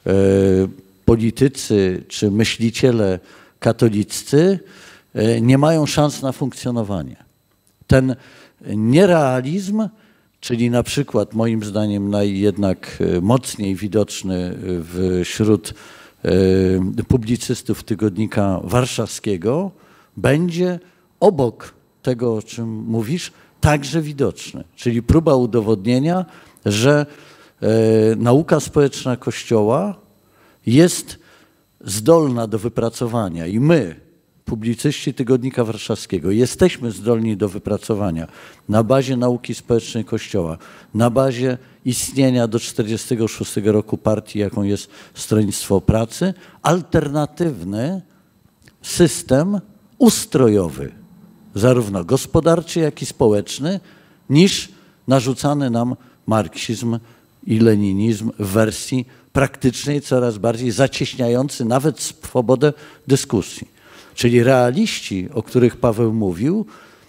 politycy czy myśliciele katoliccy nie mają szans na funkcjonowanie. Ten nierealizm, czyli na przykład moim zdaniem jednak mocniej widoczny wśród publicystów Tygodnika Warszawskiego, będzie obok tego, o czym mówisz, także widoczny. Czyli próba udowodnienia, że nauka społeczna Kościoła jest zdolna do wypracowania i my, publicyści Tygodnika Warszawskiego, jesteśmy zdolni do wypracowania na bazie nauki społecznej Kościoła, na bazie istnienia do 1946 roku partii, jaką jest Stronnictwo Pracy, alternatywny system ustrojowy, zarówno gospodarczy, jak i społeczny, niż narzucany nam marksizm i leninizm w wersji praktycznej, coraz bardziej zacieśniający nawet swobodę dyskusji. Czyli realiści, o których Paweł mówił,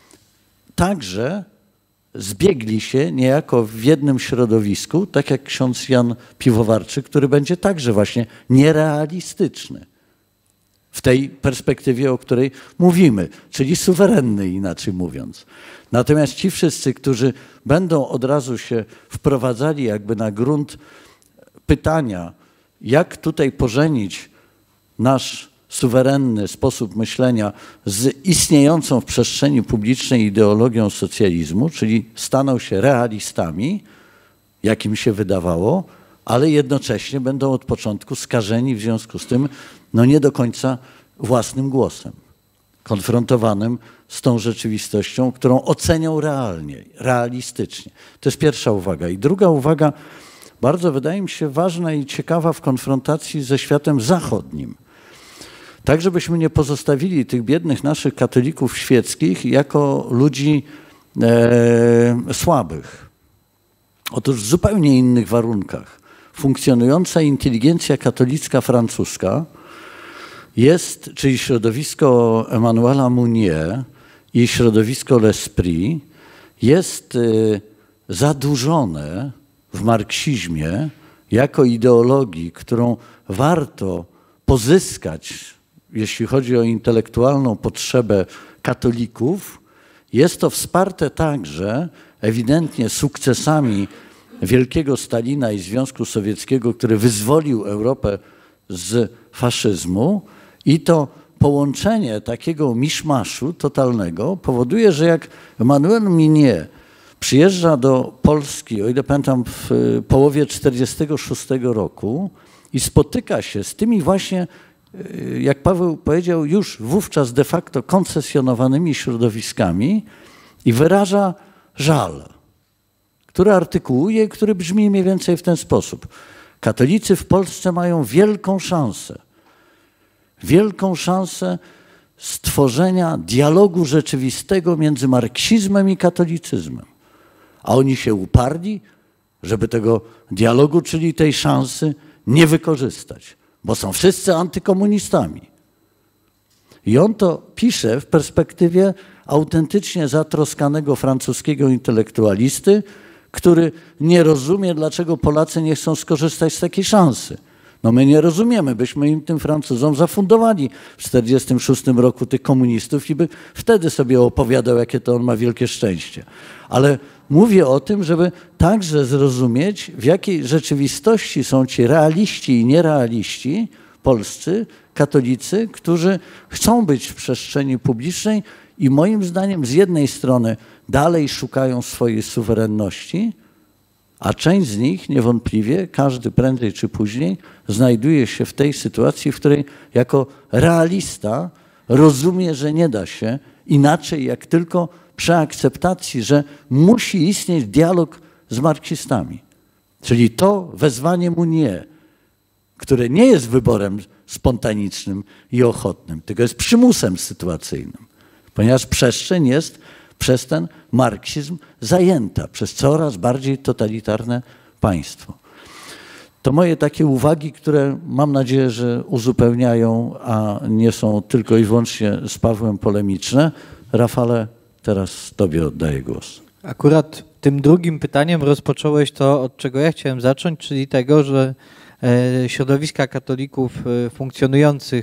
także zbiegli się niejako w jednym środowisku, tak jak ksiądz Jan Piwowarczyk, który będzie także właśnie nierealistyczny w tej perspektywie, o której mówimy, czyli suwerenny, inaczej mówiąc. Natomiast ci wszyscy, którzy będą od razu się wprowadzali jakby na grunt pytania, jak tutaj pożenić nasz suwerenny sposób myślenia z istniejącą w przestrzeni publicznej ideologią socjalizmu, czyli staną się realistami, jak im się wydawało, ale jednocześnie będą od początku skażeni w związku z tym no nie do końca własnym głosem, konfrontowanym z tą rzeczywistością, którą ocenią realnie, realistycznie. To jest pierwsza uwaga. I druga uwaga, bardzo wydaje mi się ważna i ciekawa w konfrontacji ze światem zachodnim. Tak, żebyśmy nie pozostawili tych biednych naszych katolików świeckich jako ludzi słabych. Otóż w zupełnie innych warunkach funkcjonująca inteligencja katolicka francuska jest, czyli środowisko Emmanuela Mounier i środowisko L'Esprit, jest zadłużone w marksizmie jako ideologii, którą warto pozyskać, jeśli chodzi o intelektualną potrzebę katolików. Jest to wsparte także ewidentnie sukcesami wielkiego Stalina i Związku Sowieckiego, który wyzwolił Europę z faszyzmu, i to połączenie takiego miszmaszu totalnego powoduje, że jak Emmanuel Mounier przyjeżdża do Polski, o ile pamiętam, w połowie 1946 roku i spotyka się z tymi właśnie, jak Paweł powiedział, już wówczas de facto koncesjonowanymi środowiskami i wyraża żal, który artykułuje, który brzmi mniej więcej w ten sposób. Katolicy w Polsce mają wielką szansę stworzenia dialogu rzeczywistego między marksizmem i katolicyzmem. A oni się uparli, żeby tego dialogu, czyli tej szansy nie wykorzystać, bo są wszyscy antykomunistami. I on to pisze w perspektywie autentycznie zatroskanego francuskiego intelektualisty, który nie rozumie, dlaczego Polacy nie chcą skorzystać z takiej szansy. No my nie rozumiemy, byśmy im, tym Francuzom, zafundowali w 1946 roku tych komunistów i by wtedy sobie opowiadał, jakie to on ma wielkie szczęście. Ale mówię o tym, żeby także zrozumieć, w jakiej rzeczywistości są ci realiści i nierealiści polscy, katolicy, którzy chcą być w przestrzeni publicznej i moim zdaniem z jednej strony dalej szukają swojej suwerenności, a część z nich niewątpliwie, każdy prędzej czy później, znajduje się w tej sytuacji, w której jako realista rozumie, że nie da się inaczej, jak tylko przy akceptacji, że musi istnieć dialog z marksistami. Czyli to wezwanie Mounier, które nie jest wyborem spontanicznym i ochotnym, tylko jest przymusem sytuacyjnym, ponieważ przestrzeń jest przez ten marksizm zajęta, przez coraz bardziej totalitarne państwo. To moje takie uwagi, które mam nadzieję, że uzupełniają, a nie są tylko i wyłącznie z Pawłem polemiczne. Rafale, teraz Tobie oddaję głos. Akurat tym drugim pytaniem rozpocząłeś to, od czego ja chciałem zacząć, czyli tego, że środowiska katolików funkcjonujących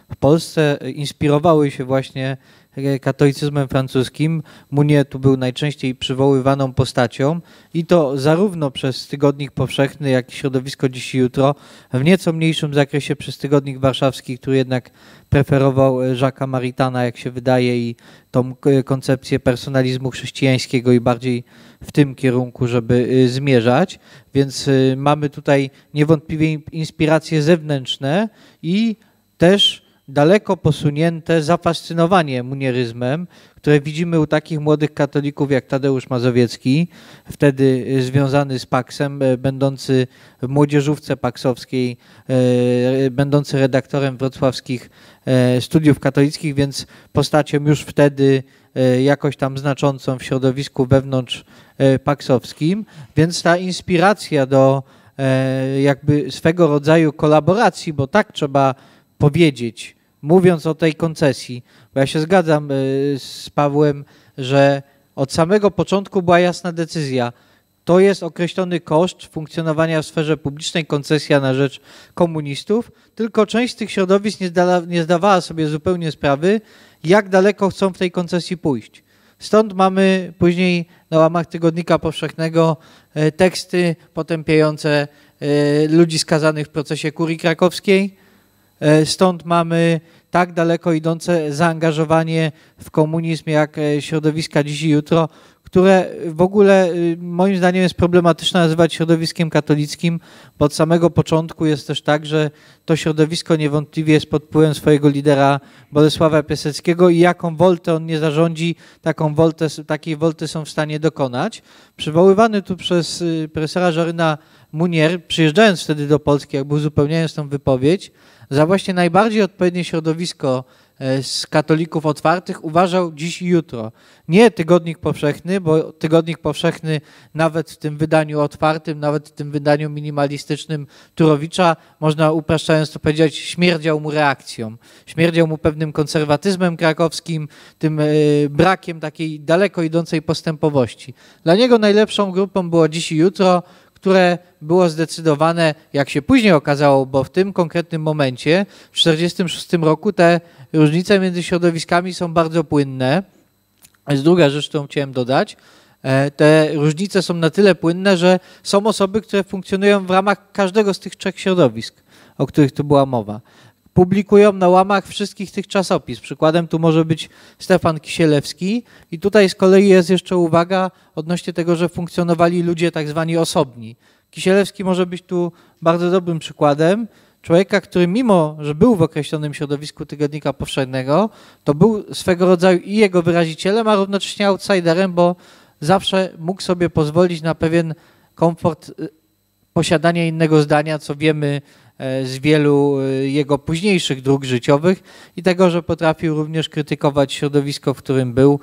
w Polsce inspirowały się właśnie katolicyzmem francuskim. Mounier tu był najczęściej przywoływaną postacią i to zarówno przez Tygodnik Powszechny, jak i środowisko Dziś i Jutro, w nieco mniejszym zakresie przez Tygodnik Warszawski, który jednak preferował Jacques'a Maritana, jak się wydaje, i tą koncepcję personalizmu chrześcijańskiego i bardziej w tym kierunku, żeby zmierzać. Więc mamy tutaj niewątpliwie inspiracje zewnętrzne i też daleko posunięte zafascynowanie munieryzmem, które widzimy u takich młodych katolików jak Tadeusz Mazowiecki, wtedy związany z Paksem, będący w młodzieżówce paksowskiej, będący redaktorem wrocławskich studiów katolickich, więc postacią już wtedy jakoś tam znaczącą w środowisku wewnątrz paksowskim, więc ta inspiracja do jakby swego rodzaju kolaboracji, bo tak trzeba powiedzieć, mówiąc o tej koncesji, bo ja się zgadzam z Pawłem, że od samego początku była jasna decyzja. To jest określony koszt funkcjonowania w sferze publicznej, koncesja na rzecz komunistów, tylko część z tych środowisk nie zdawała sobie zupełnie sprawy, jak daleko chcą w tej koncesji pójść. Stąd mamy później na łamach Tygodnika Powszechnego teksty potępiające ludzi skazanych w procesie kurii krakowskiej. Stąd mamy tak daleko idące zaangażowanie w komunizm jak środowiska Dziś i Jutro, które w ogóle moim zdaniem jest problematyczne nazywać środowiskiem katolickim, bo od samego początku jest też tak, że to środowisko niewątpliwie jest pod wpływem swojego lidera Bolesława Piaseckiego i jaką woltę on nie zarządzi, takiej wolty są w stanie dokonać. Przywoływany tu przez profesora Żaryna Mounier, przyjeżdżając wtedy do Polski, jakby uzupełniając tą wypowiedź, za właśnie najbardziej odpowiednie środowisko z katolików otwartych uważał Dziś i Jutro. Nie Tygodnik Powszechny, bo Tygodnik Powszechny nawet w tym wydaniu otwartym, nawet w tym wydaniu minimalistycznym Turowicza, można upraszczając to powiedzieć, śmierdział mu reakcją. Śmierdział mu pewnym konserwatyzmem krakowskim, tym brakiem takiej daleko idącej postępowości. Dla niego najlepszą grupą było Dziś i Jutro, które było zdecydowane, jak się później okazało, bo w tym konkretnym momencie, w 1946 roku, te różnice między środowiskami są bardzo płynne. Jest druga rzecz, którą chciałem dodać. Te różnice są na tyle płynne, że są osoby, które funkcjonują w ramach każdego z tych trzech środowisk, o których tu była mowa. Publikują na łamach wszystkich tych czasopism. Przykładem tu może być Stefan Kisielewski i tutaj z kolei jest jeszcze uwaga odnośnie tego, że funkcjonowali ludzie tak zwani osobni. Kisielewski może być tu bardzo dobrym przykładem człowieka, który mimo, że był w określonym środowisku Tygodnika Powszechnego, to był swego rodzaju i jego wyrazicielem, a równocześnie outsiderem, bo zawsze mógł sobie pozwolić na pewien komfort posiadania innego zdania, co wiemy z wielu jego późniejszych dróg życiowych i tego, że potrafił również krytykować środowisko, w którym był,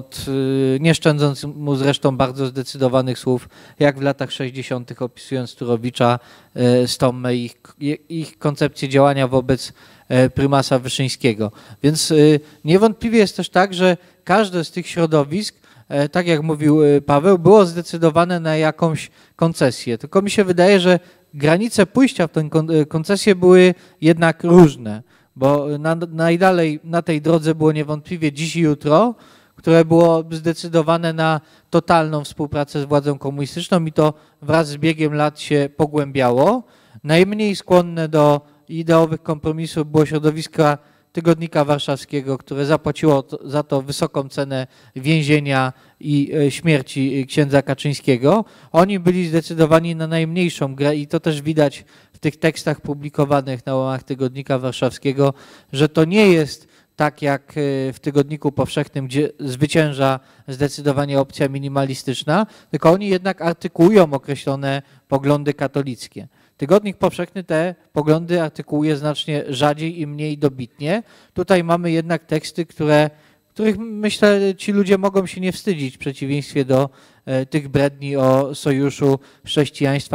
nie szczędząc mu zresztą bardzo zdecydowanych słów, jak w latach 60. opisując Turowicza, Stommę i ich koncepcję działania wobec prymasa Wyszyńskiego. Więc niewątpliwie jest też tak, że każde z tych środowisk, tak jak mówił Paweł, było zdecydowane na jakąś koncesję. Tylko mi się wydaje, że granice pójścia w tę koncesję były jednak różne, bo najdalej na tej drodze było niewątpliwie Dziś i Jutro, które było zdecydowane na totalną współpracę z władzą komunistyczną i to wraz z biegiem lat się pogłębiało. Najmniej skłonne do ideowych kompromisów było środowisko Tygodnika Warszawskiego, które zapłaciło za to wysoką cenę więzienia i śmierci księdza Kaczyńskiego. Oni byli zdecydowani na najmniejszą grę i to też widać w tych tekstach publikowanych na łamach Tygodnika Warszawskiego, że to nie jest tak jak w Tygodniku Powszechnym, gdzie zwycięża zdecydowanie opcja minimalistyczna, tylko oni jednak artykułują określone poglądy katolickie. Tygodnik Powszechny te poglądy artykułuje znacznie rzadziej i mniej dobitnie. Tutaj mamy jednak teksty, których myślę ci ludzie mogą się nie wstydzić w przeciwieństwie do tych bredni o sojuszu chrześcijaństwa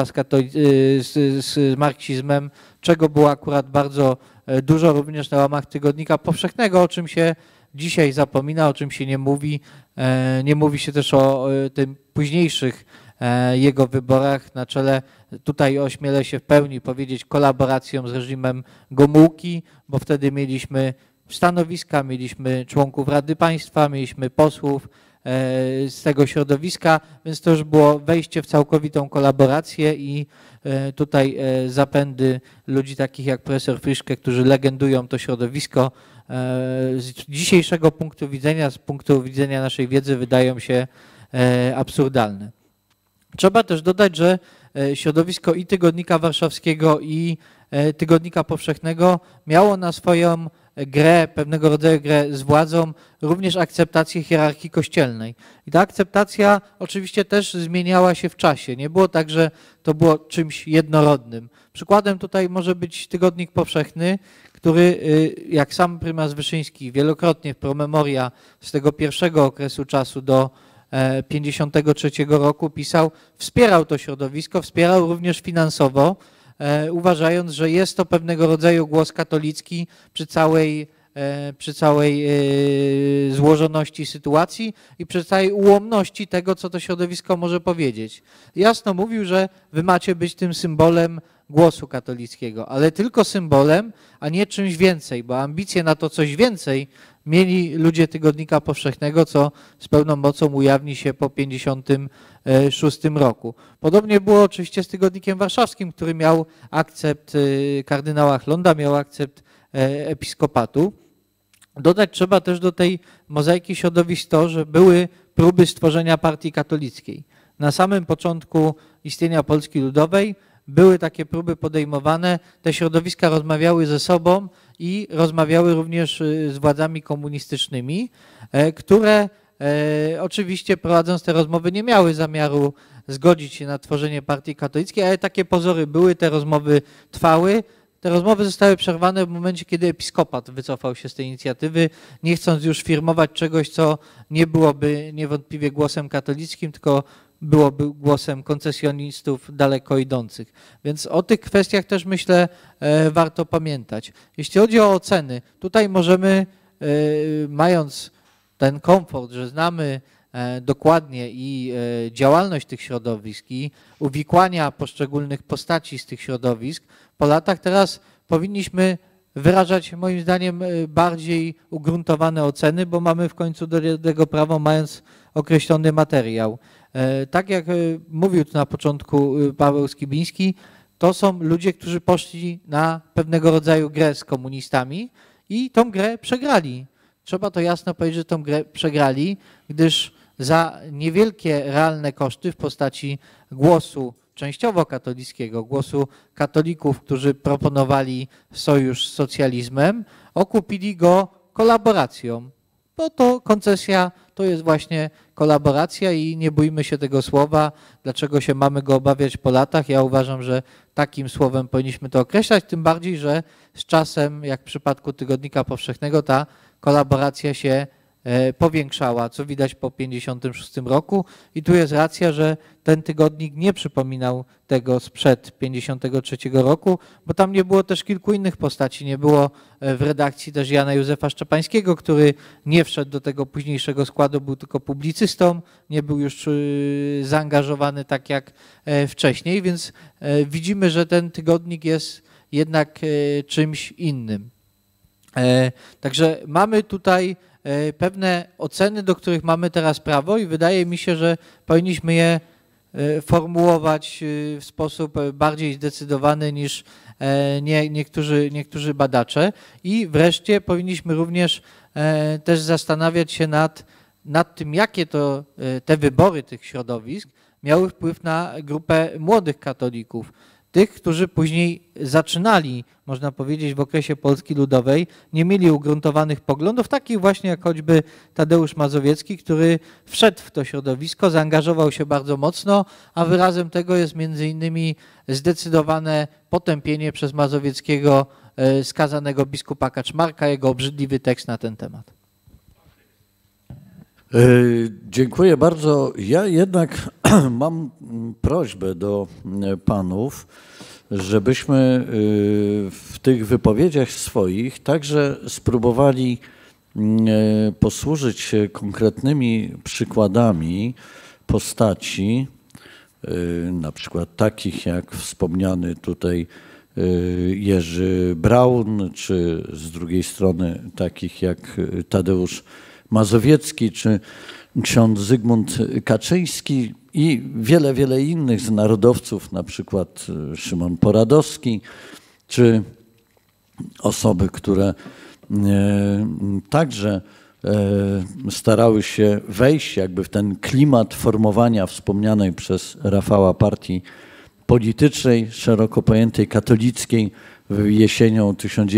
z marksizmem, czego było akurat bardzo dużo również na łamach Tygodnika Powszechnego, o czym się dzisiaj zapomina, o czym się nie mówi. Nie mówi się też o tym późniejszych jego wyborach na czele, tutaj ośmielę się w pełni powiedzieć, kolaboracją z reżimem Gomułki, bo wtedy mieliśmy stanowiska, mieliśmy członków Rady Państwa, mieliśmy posłów z tego środowiska, więc to już było wejście w całkowitą kolaborację i tutaj zapędy ludzi takich jak profesor Friszke, którzy legendują to środowisko, z dzisiejszego punktu widzenia, z punktu widzenia naszej wiedzy wydają się absurdalne. Trzeba też dodać, że środowisko i Tygodnika Warszawskiego, i Tygodnika Powszechnego miało na swoją grę, pewnego rodzaju grę z władzą, również akceptację hierarchii kościelnej. I ta akceptacja oczywiście też zmieniała się w czasie. Nie było tak, że to było czymś jednorodnym. Przykładem tutaj może być Tygodnik Powszechny, który, jak sam prymas Wyszyński wielokrotnie w promemoria z tego pierwszego okresu czasu do 1953 roku pisał, wspierał to środowisko, wspierał również finansowo, uważając, że jest to pewnego rodzaju głos katolicki przy całej złożoności sytuacji i przy całej ułomności tego, co to środowisko może powiedzieć. Jasno mówił, że wy macie być tym symbolem głosu katolickiego, ale tylko symbolem, a nie czymś więcej, bo ambicje na to coś więcej mieli ludzie Tygodnika Powszechnego, co z pełną mocą ujawni się po 1956 roku. Podobnie było oczywiście z Tygodnikiem Warszawskim, który miał akcept kardynała Chlonda, miał akcept episkopatu. Dodać trzeba też do tej mozaiki środowisk to, że były próby stworzenia partii katolickiej. Na samym początku istnienia Polski Ludowej były takie próby podejmowane, te środowiska rozmawiały ze sobą i rozmawiały również z władzami komunistycznymi, które oczywiście prowadząc te rozmowy nie miały zamiaru zgodzić się na tworzenie partii katolickiej, ale takie pozory były, te rozmowy trwały. Te rozmowy zostały przerwane w momencie, kiedy episkopat wycofał się z tej inicjatywy, nie chcąc już firmować czegoś, co nie byłoby niewątpliwie głosem katolickim, tylko byłoby głosem koncesjonistów daleko idących. Więc o tych kwestiach też myślę warto pamiętać. Jeśli chodzi o oceny, tutaj możemy, mając ten komfort, że znamy dokładnie i działalność tych środowisk i uwikłania poszczególnych postaci z tych środowisk, po latach teraz powinniśmy wyrażać moim zdaniem bardziej ugruntowane oceny, bo mamy w końcu do tego prawo, mając określony materiał. Tak jak mówił tu na początku Paweł Skibiński, to są ludzie, którzy poszli na pewnego rodzaju grę z komunistami i tą grę przegrali. Trzeba to jasno powiedzieć, że tą grę przegrali, gdyż za niewielkie realne koszty w postaci głosu częściowo katolickiego, głosu katolików, którzy proponowali sojusz z socjalizmem, okupili go kolaboracją. Bo to koncesja to jest właśnie kolaboracja i nie bójmy się tego słowa, dlaczego się mamy go obawiać po latach. Ja uważam, że takim słowem powinniśmy to określać, tym bardziej, że z czasem, jak w przypadku Tygodnika Powszechnego, ta kolaboracja się powiększała, co widać po 1956 roku i tu jest racja, że ten tygodnik nie przypominał tego sprzed 1953 roku, bo tam nie było też kilku innych postaci, nie było w redakcji też Jana Józefa Szczepańskiego, który nie wszedł do tego późniejszego składu, był tylko publicystą, nie był już zaangażowany tak jak wcześniej, więc widzimy, że ten tygodnik jest jednak czymś innym. Także mamy tutaj pewne oceny, do których mamy teraz prawo i wydaje mi się, że powinniśmy je formułować w sposób bardziej zdecydowany niż niektórzy badacze. I wreszcie powinniśmy również też zastanawiać się nad tym, jakie to te wybory tych środowisk miały wpływ na grupę młodych katolików. Tych, którzy później zaczynali, można powiedzieć, w okresie Polski Ludowej, nie mieli ugruntowanych poglądów, takich właśnie jak choćby Tadeusz Mazowiecki, który wszedł w to środowisko, zaangażował się bardzo mocno, a wyrazem tego jest między innymi zdecydowane potępienie przez Mazowieckiego skazanego biskupa Kaczmarka, jego obrzydliwy tekst na ten temat. Dziękuję bardzo. Ja jednak mam prośbę do panów, żebyśmy w tych wypowiedziach swoich także spróbowali posłużyć się konkretnymi przykładami postaci, na przykład takich jak wspomniany tutaj Jerzy Braun, czy z drugiej strony takich jak Tadeusz Mazowiecki, czy ksiądz Zygmunt Kaczyński i wiele, wiele innych z narodowców, na przykład Szymon Poradowski, czy osoby, które także starały się wejść jakby w ten klimat formowania wspomnianej przez Rafała partii politycznej, szeroko pojętej katolickiej jesienią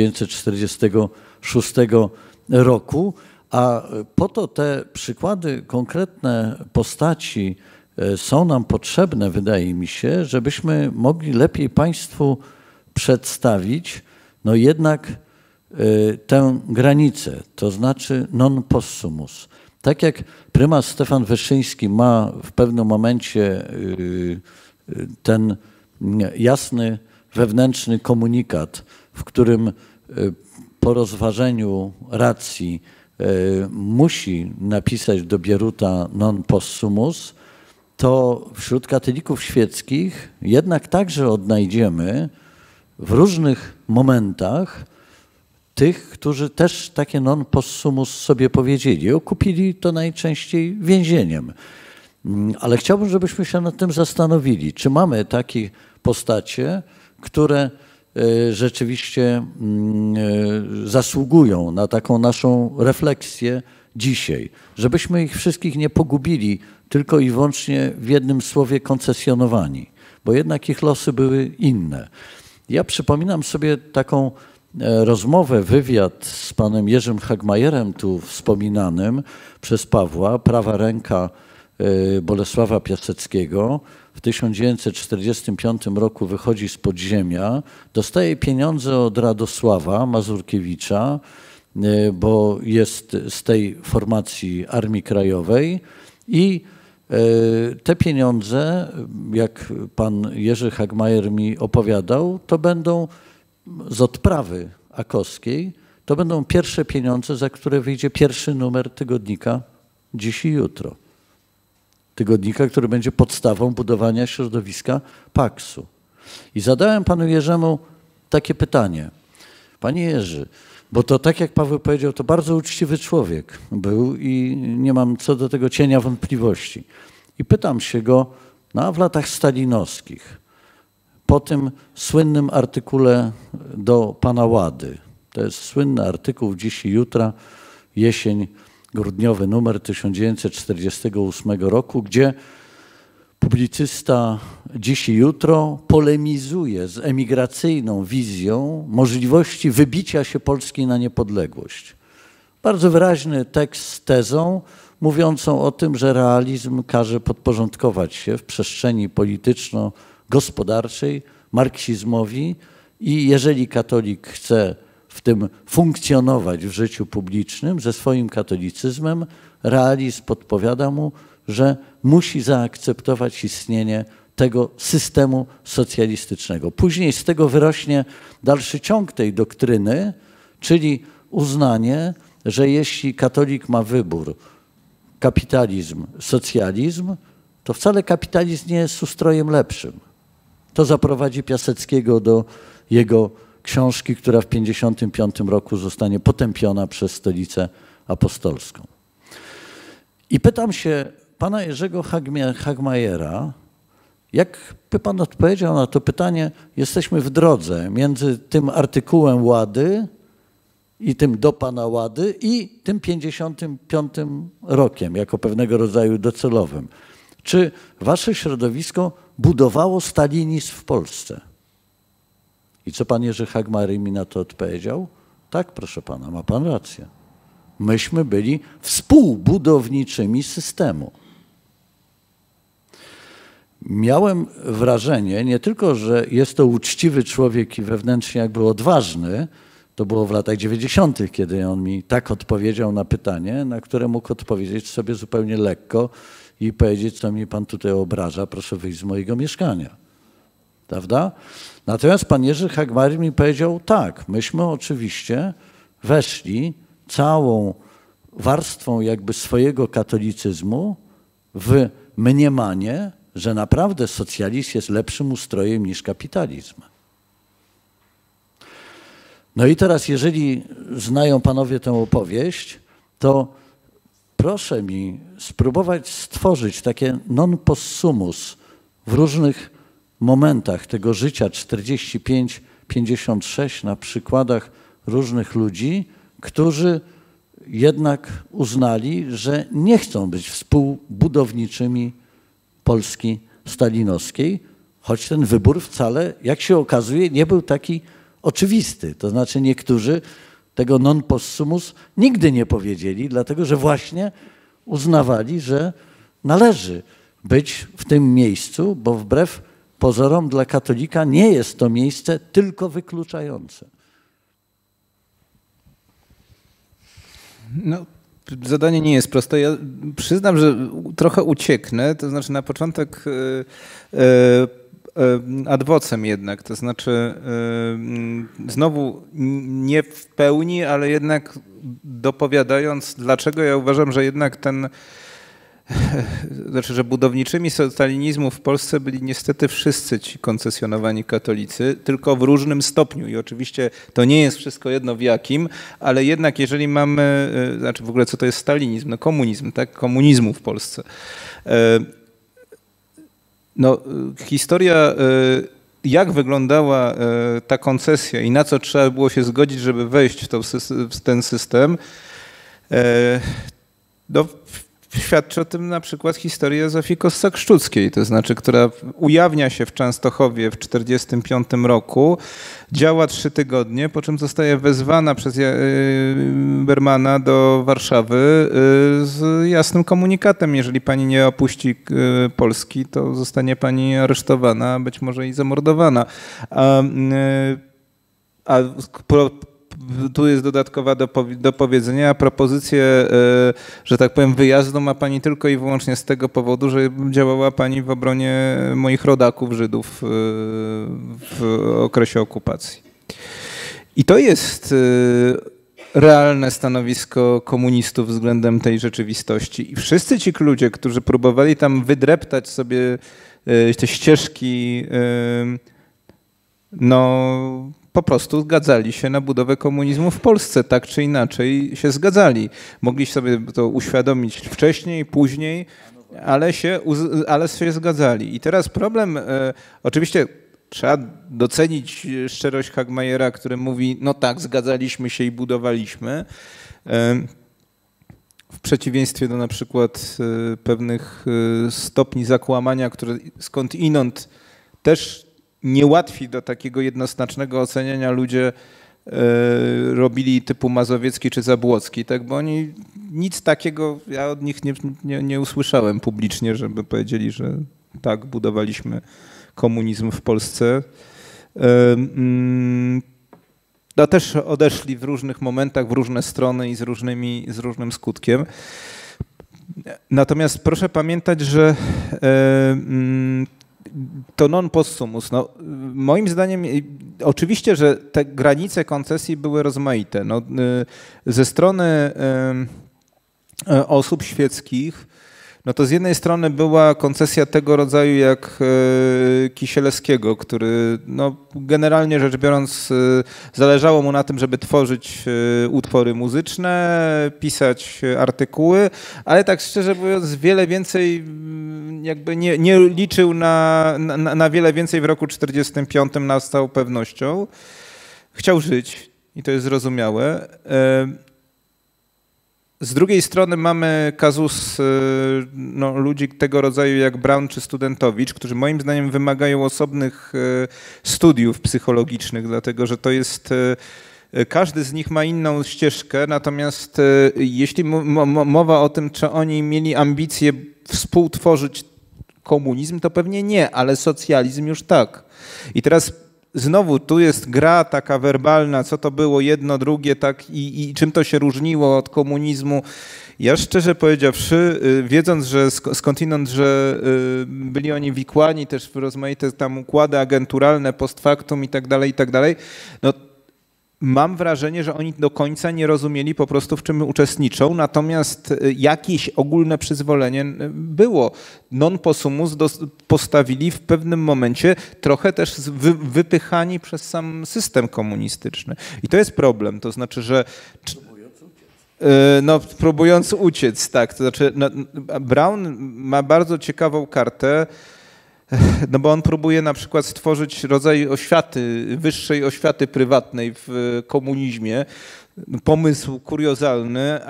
1946 roku. A po to te przykłady, konkretne postaci są nam potrzebne, wydaje mi się, żebyśmy mogli lepiej Państwu przedstawić no jednak tę granicę, to znaczy non possumus. Tak jak prymas Stefan Wyszyński ma w pewnym momencie ten jasny wewnętrzny komunikat, w którym po rozważeniu racji musi napisać do Bieruta non possumus, to wśród katolików świeckich jednak także odnajdziemy w różnych momentach tych, którzy też takie non possumus sobie powiedzieli. Okupili to najczęściej więzieniem. Ale chciałbym, żebyśmy się nad tym zastanowili, czy mamy takie postacie, które rzeczywiście zasługują na taką naszą refleksję dzisiaj. Żebyśmy ich wszystkich nie pogubili tylko i wyłącznie w jednym słowie koncesjonowani, bo jednak ich losy były inne. Ja przypominam sobie taką rozmowę, wywiad z panem Jerzym Hagmajerem, tu wspominanym przez Pawła, prawa ręka Bolesława Piaseckiego. W 1945 roku wychodzi z podziemia, dostaje pieniądze od Radosława Mazurkiewicza, bo jest z tej formacji Armii Krajowej i te pieniądze, jak pan Jerzy Hagmajer mi opowiadał, to będą z odprawy akowskiej, to będą pierwsze pieniądze, za które wyjdzie pierwszy numer tygodnika Dziś i Jutro. Tygodnika, który będzie podstawą budowania środowiska Paksu. I zadałem panu Jerzemu takie pytanie. Panie Jerzy, bo to tak jak Paweł powiedział, to bardzo uczciwy człowiek był i nie mam co do tego cienia wątpliwości. I pytam się go, no a w latach stalinowskich, po tym słynnym artykule do pana Łady, to jest słynny artykuł Dziś i Jutra, jesień, grudniowy numer 1948 roku, gdzie publicysta Dziś i Jutro polemizuje z emigracyjną wizją możliwości wybicia się Polski na niepodległość. Bardzo wyraźny tekst z tezą mówiącą o tym, że realizm każe podporządkować się w przestrzeni polityczno-gospodarczej marksizmowi i jeżeli katolik chce w tym funkcjonować w życiu publicznym ze swoim katolicyzmem, realizm podpowiada mu, że musi zaakceptować istnienie tego systemu socjalistycznego. Później z tego wyrośnie dalszy ciąg tej doktryny, czyli uznanie, że jeśli katolik ma wybór kapitalizm, socjalizm, to wcale kapitalizm nie jest ustrojem lepszym. To zaprowadzi Piaseckiego do jego książki, która w 1955 roku zostanie potępiona przez Stolicę Apostolską. I pytam się pana Jerzego Hagmajera, jak by pan odpowiedział na to pytanie, jesteśmy w drodze między tym artykułem Łady i tym do pana Łady i tym 55 rokiem, jako pewnego rodzaju docelowym. Czy wasze środowisko budowało stalinizm w Polsce? I co pan Jerzy Hagmajer mi na to odpowiedział? Tak, proszę pana, ma pan rację. Myśmy byli współbudowniczymi systemu. Miałem wrażenie, nie tylko, że jest to uczciwy człowiek i wewnętrznie jakby odważny, to było w latach 90., kiedy on mi tak odpowiedział na pytanie, na które mógł odpowiedzieć sobie zupełnie lekko i powiedzieć, co mnie pan tutaj obraża, proszę wyjść z mojego mieszkania. Prawda? Natomiast pan Jerzy Hagmajer mi powiedział, tak, myśmy oczywiście weszli całą warstwą jakby swojego katolicyzmu w mniemanie, że naprawdę socjalizm jest lepszym ustrojem niż kapitalizm. No i teraz, jeżeli znają panowie tę opowieść, to proszę mi spróbować stworzyć takie non possumus w różnych momentach tego życia 45-56 na przykładach różnych ludzi, którzy jednak uznali, że nie chcą być współbudowniczymi Polski stalinowskiej, choć ten wybór wcale, jak się okazuje, nie był taki oczywisty. To znaczy niektórzy tego non possumus nigdy nie powiedzieli, dlatego że właśnie uznawali, że należy być w tym miejscu, bo wbrew pozorom dla katolika nie jest to miejsce tylko wykluczające. No, zadanie nie jest proste. Ja przyznam, że trochę ucieknę, to znaczy na początek ad vocem jednak, to znaczy znowu nie w pełni, ale jednak dopowiadając, dlaczego ja uważam, że jednak znaczy, że budowniczymi stalinizmu w Polsce byli niestety wszyscy ci koncesjonowani katolicy, tylko w różnym stopniu i oczywiście to nie jest wszystko jedno w jakim, ale jednak jeżeli mamy, znaczy w ogóle co to jest stalinizm? No komunizm, tak? Komunizmu w Polsce. No, historia, jak wyglądała ta koncesja i na co trzeba było się zgodzić, żeby wejść w ten system, no, świadczy o tym na przykład historia Zofii Kossak-Szczuckiej, to znaczy, która ujawnia się w Częstochowie w 1945 roku, działa 3 tygodnie, po czym zostaje wezwana przez Bermana do Warszawy z jasnym komunikatem. Jeżeli pani nie opuści Polski, to zostanie pani aresztowana, być może i zamordowana. Tu jest dodatkowa do powiedzenia. Propozycję, że tak powiem, wyjazdu ma pani tylko i wyłącznie z tego powodu, że działała pani w obronie moich rodaków Żydów w okresie okupacji. I to jest realne stanowisko komunistów względem tej rzeczywistości. I wszyscy ci ludzie, którzy próbowali tam wydreptać sobie te ścieżki, no po prostu zgadzali się na budowę komunizmu w Polsce, tak czy inaczej się zgadzali. Mogli sobie to uświadomić wcześniej, później, ale się zgadzali. I teraz problem, oczywiście trzeba docenić szczerość Hagmajera, który mówi, no tak, zgadzaliśmy się i budowaliśmy. W przeciwieństwie do na przykład pewnych stopni zakłamania, które skądinąd też nie łatwi do takiego jednoznacznego oceniania ludzie robili typu Mazowiecki czy Zabłocki, tak? Bo oni nic takiego, ja od nich nie usłyszałem publicznie, żeby powiedzieli, że tak, budowaliśmy komunizm w Polsce. No też odeszli w różnych momentach, w różne strony i z różnym skutkiem. Natomiast proszę pamiętać, że to non possumus. No, moim zdaniem oczywiście, że te granice koncesji były rozmaite. No, ze strony osób świeckich, no to z jednej strony była koncesja tego rodzaju jak Kisielewskiego, który no, generalnie rzecz biorąc zależało mu na tym, żeby tworzyć utwory muzyczne, pisać artykuły, ale tak szczerze mówiąc wiele więcej jakby nie liczył na wiele więcej w roku 1945 z całą pewnością. Chciał żyć i to jest zrozumiałe. Z drugiej strony mamy kazus no, ludzi tego rodzaju jak Braun czy Studentowicz, którzy moim zdaniem wymagają osobnych studiów psychologicznych, dlatego że to jest, każdy z nich ma inną ścieżkę, natomiast jeśli mowa o tym, czy oni mieli ambicje współtworzyć komunizm, to pewnie nie, ale socjalizm już tak. I teraz znowu tu jest gra taka werbalna, co to było jedno, drugie, tak i czym to się różniło od komunizmu. Ja szczerze powiedziawszy, wiedząc, że skądinąd, że byli oni wikłani też w rozmaite tam układy agenturalne, post factum i tak dalej, no mam wrażenie, że oni do końca nie rozumieli po prostu, w czym uczestniczą, natomiast jakieś ogólne przyzwolenie było. Non possumus postawili w pewnym momencie trochę też wypychani przez sam system komunistyczny. I to jest problem, to znaczy, że... No, próbując uciec, tak. To znaczy, no, Braun ma bardzo ciekawą kartę, no bo on próbuje na przykład stworzyć rodzaj oświaty, wyższej oświaty prywatnej w komunizmie. Pomysł kuriozalny,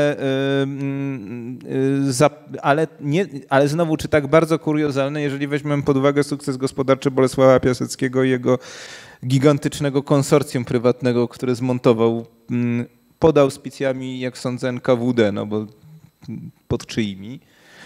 ale znowu, czy tak bardzo kuriozalny, jeżeli weźmiemy pod uwagę sukces gospodarczy Bolesława Piaseckiego i jego gigantycznego konsorcjum prywatnego, które zmontował pod auspicjami, jak sądzę, NKWD, no bo pod czyimi.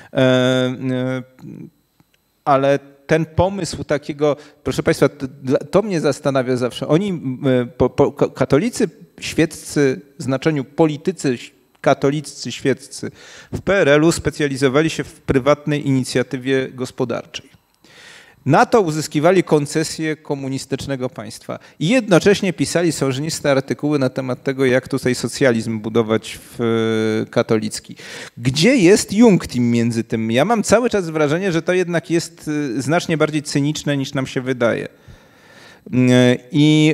Ale ten pomysł takiego, proszę Państwa, to mnie zastanawia zawsze. Oni, katolicy świeccy, w znaczeniu politycy katoliccy świeccy w PRL-u specjalizowali się w prywatnej inicjatywie gospodarczej. Na to uzyskiwali koncesję komunistycznego państwa i jednocześnie pisali sążniste artykuły na temat tego, jak tutaj socjalizm budować w katolicki. Gdzie jest Jungtim między tym? Ja mam cały czas wrażenie, że to jednak jest znacznie bardziej cyniczne, niż nam się wydaje. I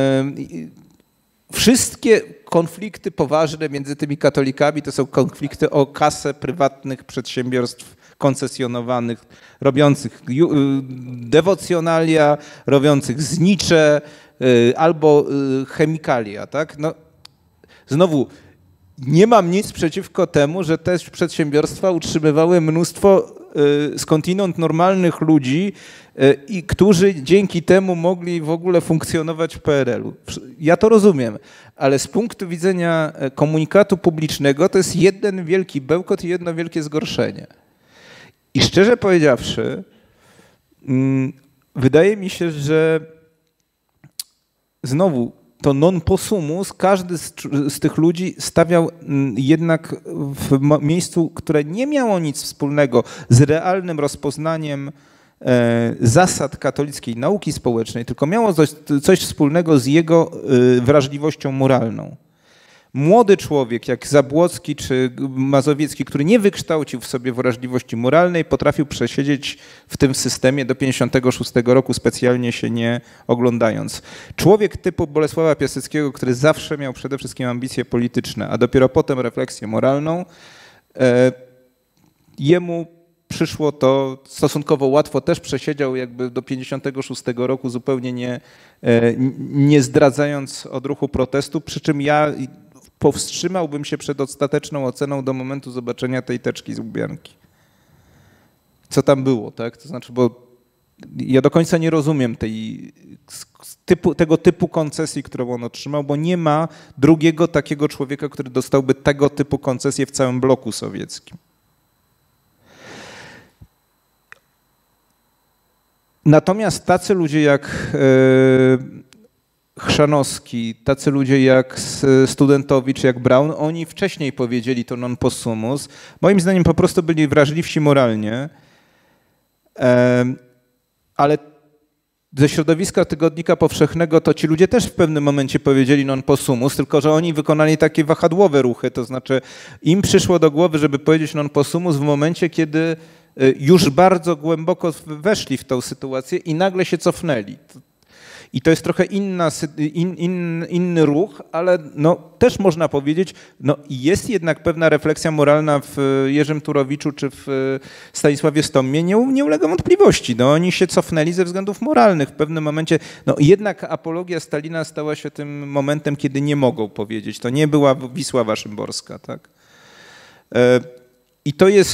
wszystkie konflikty poważne między tymi katolikami to są konflikty o kasę prywatnych przedsiębiorstw koncesjonowanych, robiących dewocjonalia, robiących znicze albo chemikalia. Tak? No, znowu, nie mam nic przeciwko temu, że te przedsiębiorstwa utrzymywały mnóstwo skądinąd normalnych ludzi, i którzy dzięki temu mogli w ogóle funkcjonować w PRL-u. Ja to rozumiem, ale z punktu widzenia komunikatu publicznego to jest jeden wielki bełkot i jedno wielkie zgorszenie. I szczerze powiedziawszy, wydaje mi się, że znowu to non possumus, każdy z tych ludzi stawiał jednak w miejscu, które nie miało nic wspólnego z realnym rozpoznaniem zasad katolickiej nauki społecznej, tylko miało coś wspólnego z jego wrażliwością moralną. Młody człowiek, jak Zabłocki czy Mazowiecki, który nie wykształcił w sobie wrażliwości moralnej, potrafił przesiedzieć w tym systemie do 56 roku, specjalnie się nie oglądając. Człowiek typu Bolesława Piaseckiego, który zawsze miał przede wszystkim ambicje polityczne, a dopiero potem refleksję moralną, jemu przyszło to stosunkowo łatwo, też przesiedział jakby do 56 roku, zupełnie nie zdradzając odruchu protestu, przy czym ja powstrzymałbym się przed ostateczną oceną do momentu zobaczenia tej teczki z Łubianki. Co tam było, tak? To znaczy, bo ja do końca nie rozumiem tego typu koncesji, którą on otrzymał, bo nie ma drugiego takiego człowieka, który dostałby tego typu koncesję w całym bloku sowieckim. Natomiast tacy ludzie jak Chrzanowski, tacy ludzie jak Studentowicz, jak Braun, oni wcześniej powiedzieli to non possumus. Moim zdaniem po prostu byli wrażliwsi moralnie, ale ze środowiska Tygodnika Powszechnego to ci ludzie też w pewnym momencie powiedzieli non possumus, tylko że oni wykonali takie wahadłowe ruchy, to znaczy im przyszło do głowy, żeby powiedzieć non possumus w momencie, kiedy już bardzo głęboko weszli w tą sytuację i nagle się cofnęli. I to jest trochę inny ruch, ale no, też można powiedzieć, no, jest jednak pewna refleksja moralna w Jerzym Turowiczu czy w Stanisławie Stommie, nie ulega wątpliwości. No, oni się cofnęli ze względów moralnych w pewnym momencie. No, jednak apologia Stalina stała się tym momentem, kiedy nie mogą powiedzieć. To nie była Wisława Szymborska. Tak? I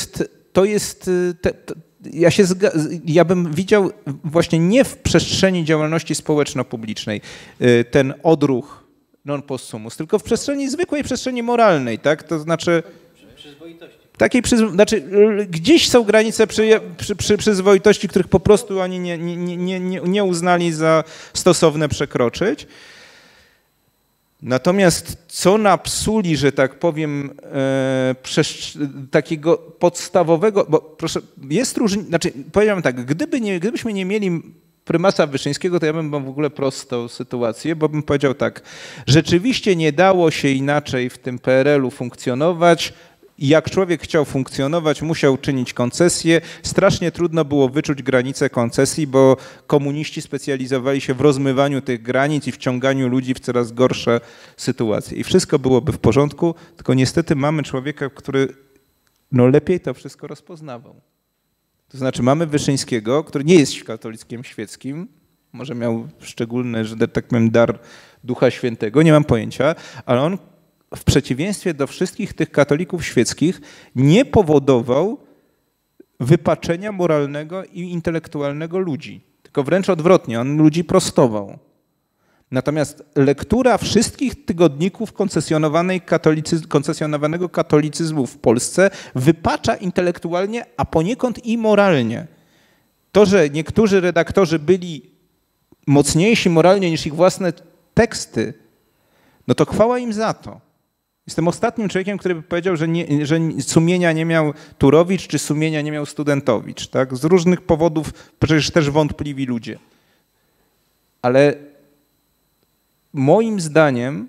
ja bym widział właśnie nie w przestrzeni działalności społeczno-publicznej ten odruch non possumus, tylko w przestrzeni zwykłej, przestrzeni moralnej, tak? To znaczy znaczy gdzieś są granice przy przyzwoitości, których po prostu oni nie uznali za stosowne przekroczyć. Natomiast co napsuli, że tak powiem, takiego podstawowego, bo proszę, jest różnica, znaczy powiem tak, gdybyśmy nie mieli prymasa Wyszyńskiego, to ja bym w ogóle prostą sytuację, bo bym powiedział tak, rzeczywiście nie dało się inaczej w tym PRL-u funkcjonować. Jak człowiek chciał funkcjonować, musiał czynić koncesje. Strasznie trudno było wyczuć granice koncesji, bo komuniści specjalizowali się w rozmywaniu tych granic i wciąganiu ludzi w coraz gorsze sytuacje. I wszystko byłoby w porządku, tylko niestety mamy człowieka, który lepiej to wszystko rozpoznawał. To znaczy mamy Wyszyńskiego, który nie jest katolickiem świeckim, może miał szczególny, że tak powiem, dar Ducha Świętego, nie mam pojęcia, ale on w przeciwieństwie do wszystkich tych katolików świeckich nie powodował wypaczenia moralnego i intelektualnego ludzi, tylko wręcz odwrotnie, on ludzi prostował. Natomiast lektura wszystkich tygodników koncesjonowanego katolicyzmu w Polsce wypacza intelektualnie, a poniekąd i moralnie. To, że niektórzy redaktorzy byli mocniejsi moralnie niż ich własne teksty, no to chwała im za to. Jestem ostatnim człowiekiem, który by powiedział, że sumienia nie miał Turowicz, czy sumienia nie miał Studentowicz. Tak? Z różnych powodów, przecież też wątpliwi ludzie. Ale moim zdaniem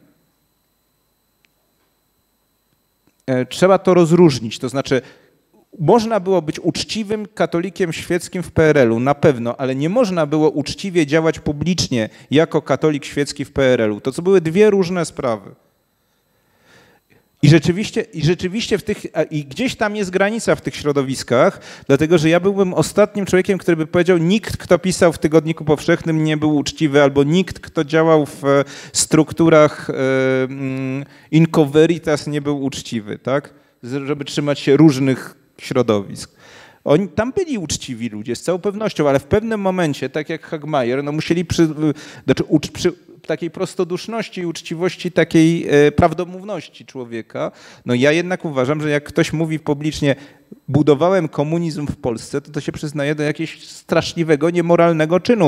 trzeba to rozróżnić. To znaczy, można było być uczciwym katolikiem świeckim w PRL-u, na pewno, ale nie można było uczciwie działać publicznie jako katolik świecki w PRL-u. To były dwie różne sprawy. I rzeczywiście i gdzieś tam jest granica w tych środowiskach, dlatego że ja byłbym ostatnim człowiekiem, który by powiedział, nikt, kto pisał w Tygodniku Powszechnym, nie był uczciwy, albo nikt, kto działał w strukturach Inco Veritas, nie był uczciwy, tak? Żeby trzymać się różnych środowisk. Tam byli uczciwi ludzie, z całą pewnością, ale w pewnym momencie, tak jak Hagmajer, no musieli przy takiej prostoduszności i uczciwości, takiej prawdomówności człowieka. No ja jednak uważam, że jak ktoś mówi publicznie, budowałem komunizm w Polsce, to się przyznaje do jakiegoś straszliwego, niemoralnego czynu.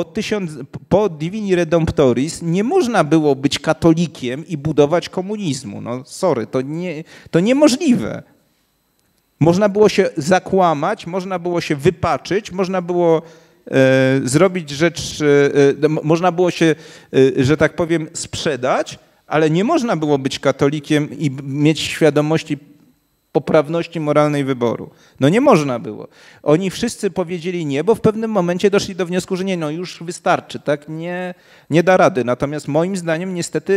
Po Divini Redemptoris nie można było być katolikiem i budować komunizmu. No sorry, to niemożliwe. Można było się zakłamać, można było się wypaczyć, można było zrobić rzecz, można było się, że tak powiem, sprzedać, ale nie można było być katolikiem i mieć świadomości poprawności moralnej wyboru. No nie można było. Oni wszyscy powiedzieli nie, bo w pewnym momencie doszli do wniosku, że nie, no już wystarczy, tak, nie da rady. Natomiast moim zdaniem niestety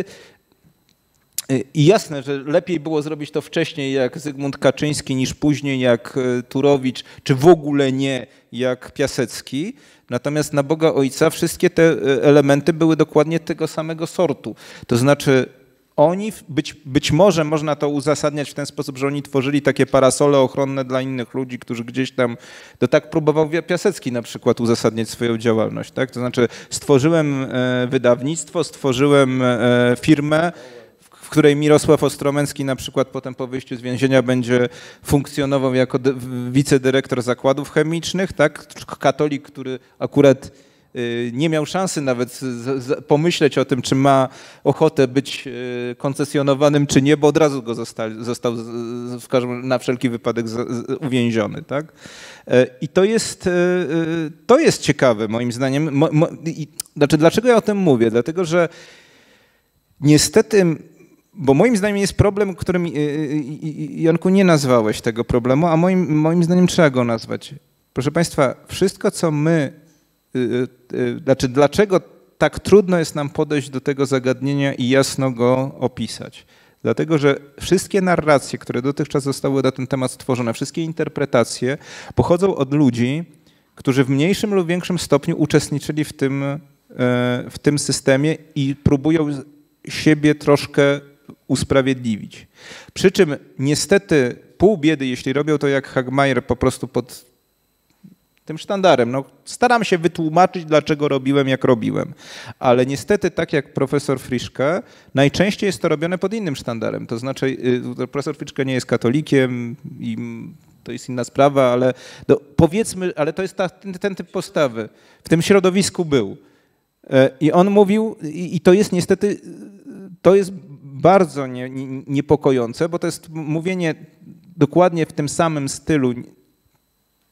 i jasne, że lepiej było zrobić to wcześniej jak Zygmunt Kaczyński niż później jak Turowicz, czy w ogóle nie jak Piasecki. Natomiast na Boga Ojca wszystkie te elementy były dokładnie tego samego sortu. To znaczy oni, być może można to uzasadniać w ten sposób, że oni tworzyli takie parasole ochronne dla innych ludzi, którzy gdzieś tam, to tak próbował Piasecki na przykład uzasadniać swoją działalność. Tak? To znaczy stworzyłem wydawnictwo, stworzyłem firmę, w której Mirosław Ostrołęcki na przykład potem po wyjściu z więzienia będzie funkcjonował jako wicedyrektor zakładów chemicznych, tak? Katolik, który akurat nie miał szansy nawet pomyśleć o tym, czy ma ochotę być koncesjonowanym, czy nie, bo od razu go został na wszelki wypadek uwięziony. Tak? I to jest ciekawe moim zdaniem. Znaczy, dlaczego ja o tym mówię? Dlatego, że niestety, bo moim zdaniem jest problem, którym, Janku, nie nazwałeś tego problemu, a moim zdaniem trzeba go nazwać. Proszę Państwa, wszystko, co znaczy dlaczego tak trudno jest nam podejść do tego zagadnienia i jasno go opisać? Dlatego, że wszystkie narracje, które dotychczas zostały na ten temat stworzone, wszystkie interpretacje pochodzą od ludzi, którzy w mniejszym lub większym stopniu uczestniczyli w tym systemie i próbują siebie troszkę usprawiedliwić. Przy czym niestety pół biedy, jeśli robią to jak Hagmajer po prostu pod tym sztandarem. No, staram się wytłumaczyć, dlaczego robiłem, jak robiłem. Ale niestety, tak jak profesor Friszke, najczęściej jest to robione pod innym sztandarem. To znaczy, profesor Friszke nie jest katolikiem i to jest inna sprawa, ale powiedzmy, ale to jest ten typ postawy. W tym środowisku był. I on mówił, i to jest niestety, to jest bardzo niepokojące, bo to jest mówienie dokładnie w tym samym stylu,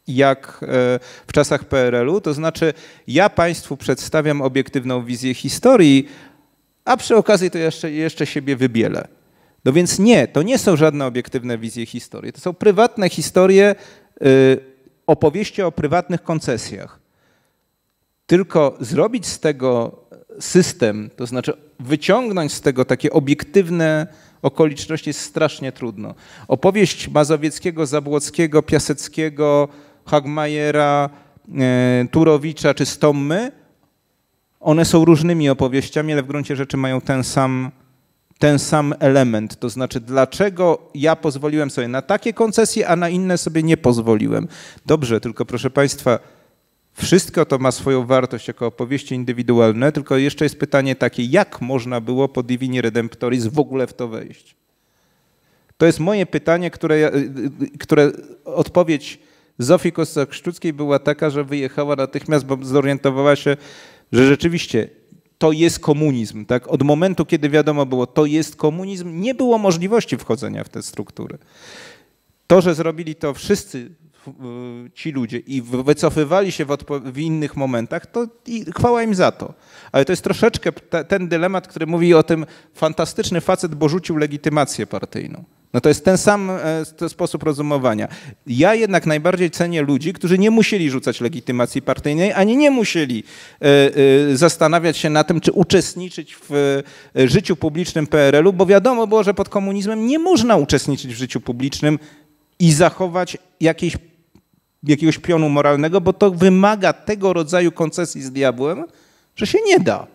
jak w czasach PRL-u, to znaczy ja państwu przedstawiam obiektywną wizję historii, a przy okazji to jeszcze siebie wybielę. No więc nie, to nie są żadne obiektywne wizje historii, to są prywatne historie, opowieści o prywatnych koncesjach. Tylko zrobić z tego system, to znaczy wyciągnąć z tego takie obiektywne okoliczności jest strasznie trudno. Opowieść Mazowieckiego, Zabłockiego, Piaseckiego, Hagmajera, Turowicza czy Stommy, one są różnymi opowieściami, ale w gruncie rzeczy mają ten sam element. To znaczy, dlaczego ja pozwoliłem sobie na takie koncesje, a na inne sobie nie pozwoliłem. Dobrze, tylko proszę Państwa, wszystko to ma swoją wartość jako opowieści indywidualne, tylko jeszcze jest pytanie takie, jak można było po Divini Redemptoris w ogóle w to wejść? To jest moje pytanie, które odpowiedź Zofii Kossak-Szczuckiej była taka, że wyjechała natychmiast, bo zorientowała się, że rzeczywiście to jest komunizm. Tak? Od momentu, kiedy wiadomo było, to jest komunizm, nie było możliwości wchodzenia w te struktury. To, że zrobili to wszyscy ci ludzie i wycofywali się w innych momentach, to i chwała im za to. Ale to jest troszeczkę ten dylemat, który mówi o tym fantastyczny facet, bo rzucił legitymację partyjną. No to jest ten sam sposób rozumowania. Ja jednak najbardziej cenię ludzi, którzy nie musieli rzucać legitymacji partyjnej, ani nie musieli zastanawiać się na tym, czy uczestniczyć w życiu publicznym PRL-u, bo wiadomo było, że pod komunizmem nie można uczestniczyć w życiu publicznym i zachować jakiegoś pionu moralnego, bo to wymaga tego rodzaju koncesji z diabłem, że się nie da.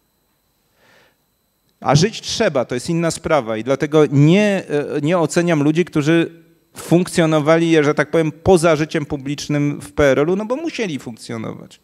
A żyć trzeba, to jest inna sprawa i dlatego nie oceniam ludzi, którzy funkcjonowali, że tak powiem, poza życiem publicznym w PRL-u, no bo musieli funkcjonować.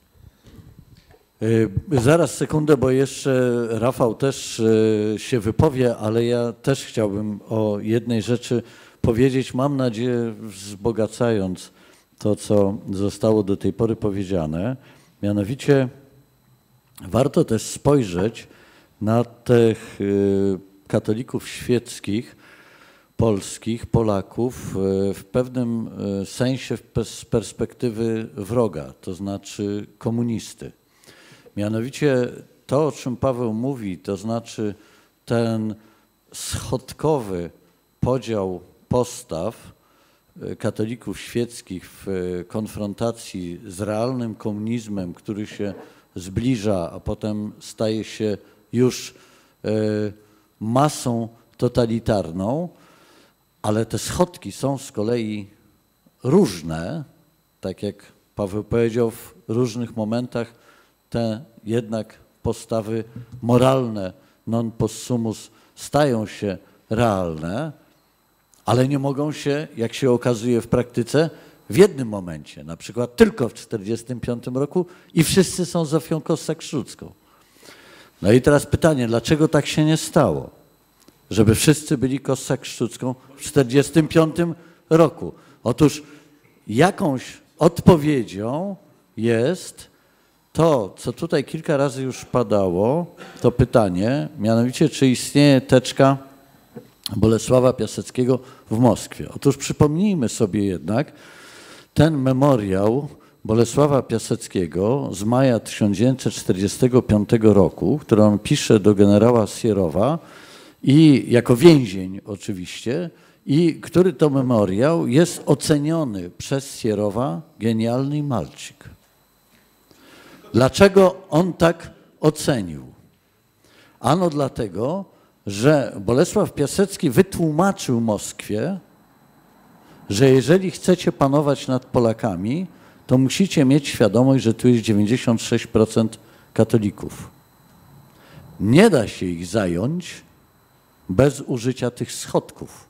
Zaraz sekundę, bo jeszcze Rafał też się wypowie, ale ja też chciałbym o jednej rzeczy powiedzieć, mam nadzieję wzbogacając to, co zostało do tej pory powiedziane. Mianowicie warto też spojrzeć na tych katolików świeckich, polskich, Polaków w pewnym sensie z perspektywy wroga, to znaczy komunisty. Mianowicie to, o czym Paweł mówi, to znaczy ten schodkowy podział postaw katolików świeckich w konfrontacji z realnym komunizmem, który się zbliża, a potem staje się już masą totalitarną, ale te schodki są z kolei różne, tak jak Paweł powiedział, w różnych momentach te jednak postawy moralne non possumus stają się realne, ale nie mogą się, jak się okazuje w praktyce, w jednym momencie, na przykład tylko w 1945 roku i wszyscy są Zofią Kossak-Szczucką. No i teraz pytanie, dlaczego tak się nie stało, żeby wszyscy byli Kossak-Szczucką w 1945 roku? Otóż jakąś odpowiedzią jest to, co tutaj kilka razy już padało, to pytanie, mianowicie czy istnieje teczka Bolesława Piaseckiego w Moskwie. Otóż przypomnijmy sobie jednak ten memoriał Bolesława Piaseckiego z maja 1945 roku, który on pisze do generała Sierowa i jako więzień oczywiście, i który to memoriał jest oceniony przez Sierowa genialny malczyk. Dlaczego on tak ocenił? Ano dlatego, że Bolesław Piasecki wytłumaczył Moskwie, że jeżeli chcecie panować nad Polakami, to musicie mieć świadomość, że tu jest 96% katolików. Nie da się ich zająć bez użycia tych schodków.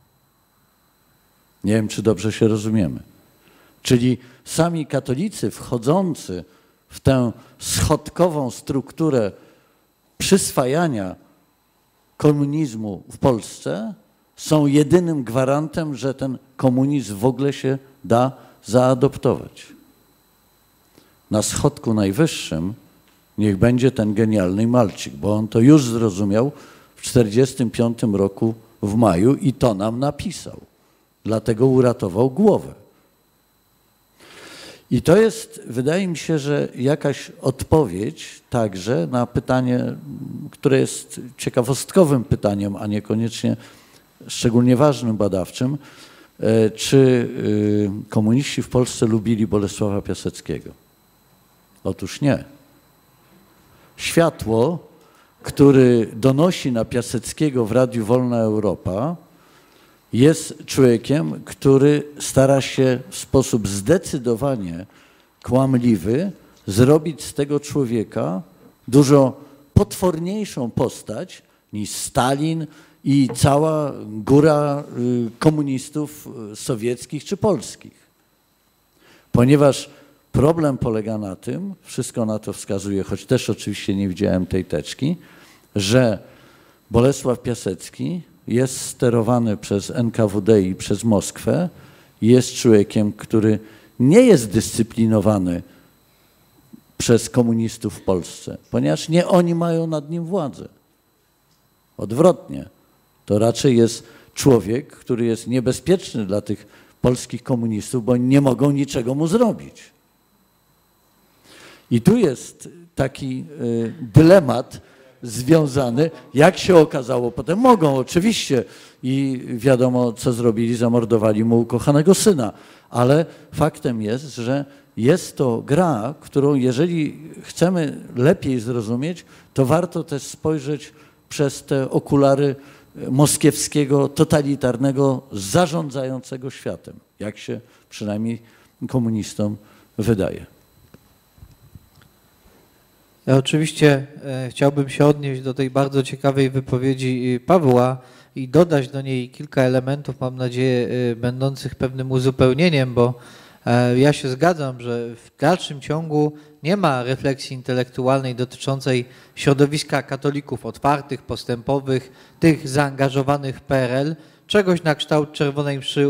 Nie wiem, czy dobrze się rozumiemy. Czyli sami katolicy wchodzący w tę schodkową strukturę przyswajania komunizmu w Polsce są jedynym gwarantem, że ten komunizm w ogóle się da zaadoptować. Na schodku najwyższym niech będzie ten genialny malczyk, bo on to już zrozumiał w 1945 roku w maju i to nam napisał. Dlatego uratował głowę. I to jest, wydaje mi się, że jakaś odpowiedź także na pytanie, które jest ciekawostkowym pytaniem, a niekoniecznie szczególnie ważnym badawczym, czy komuniści w Polsce lubili Bolesława Piaseckiego? Otóż nie. Światło, który donosi na Piaseckiego w Radiu Wolna Europa, jest człowiekiem, który stara się w sposób zdecydowanie kłamliwy zrobić z tego człowieka dużo potworniejszą postać niż Stalin i cała góra komunistów sowieckich czy polskich. Ponieważ problem polega na tym, wszystko na to wskazuje, choć też oczywiście nie widziałem tej teczki, że Bolesław Piasecki jest sterowany przez NKWD i przez Moskwę, jest człowiekiem, który nie jest dyscyplinowany przez komunistów w Polsce, ponieważ nie oni mają nad nim władzę. Odwrotnie, to raczej jest człowiek, który jest niebezpieczny dla tych polskich komunistów, bo oni nie mogą niczego mu zrobić. I tu jest taki dylemat związany, jak się okazało, potem mogą oczywiście i wiadomo co zrobili, zamordowali mu ukochanego syna, ale faktem jest, że jest to gra, którą jeżeli chcemy lepiej zrozumieć, to warto też spojrzeć przez te okulary moskiewskiego, totalitarnego, zarządzającego światem, jak się przynajmniej komunistom wydaje. Ja oczywiście chciałbym się odnieść do tej bardzo ciekawej wypowiedzi Pawła i dodać do niej kilka elementów, mam nadzieję, będących pewnym uzupełnieniem, bo ja się zgadzam, że w dalszym ciągu nie ma refleksji intelektualnej dotyczącej środowiska katolików otwartych, postępowych, tych zaangażowanych w PRL, czegoś na kształt Czerwonej Mszy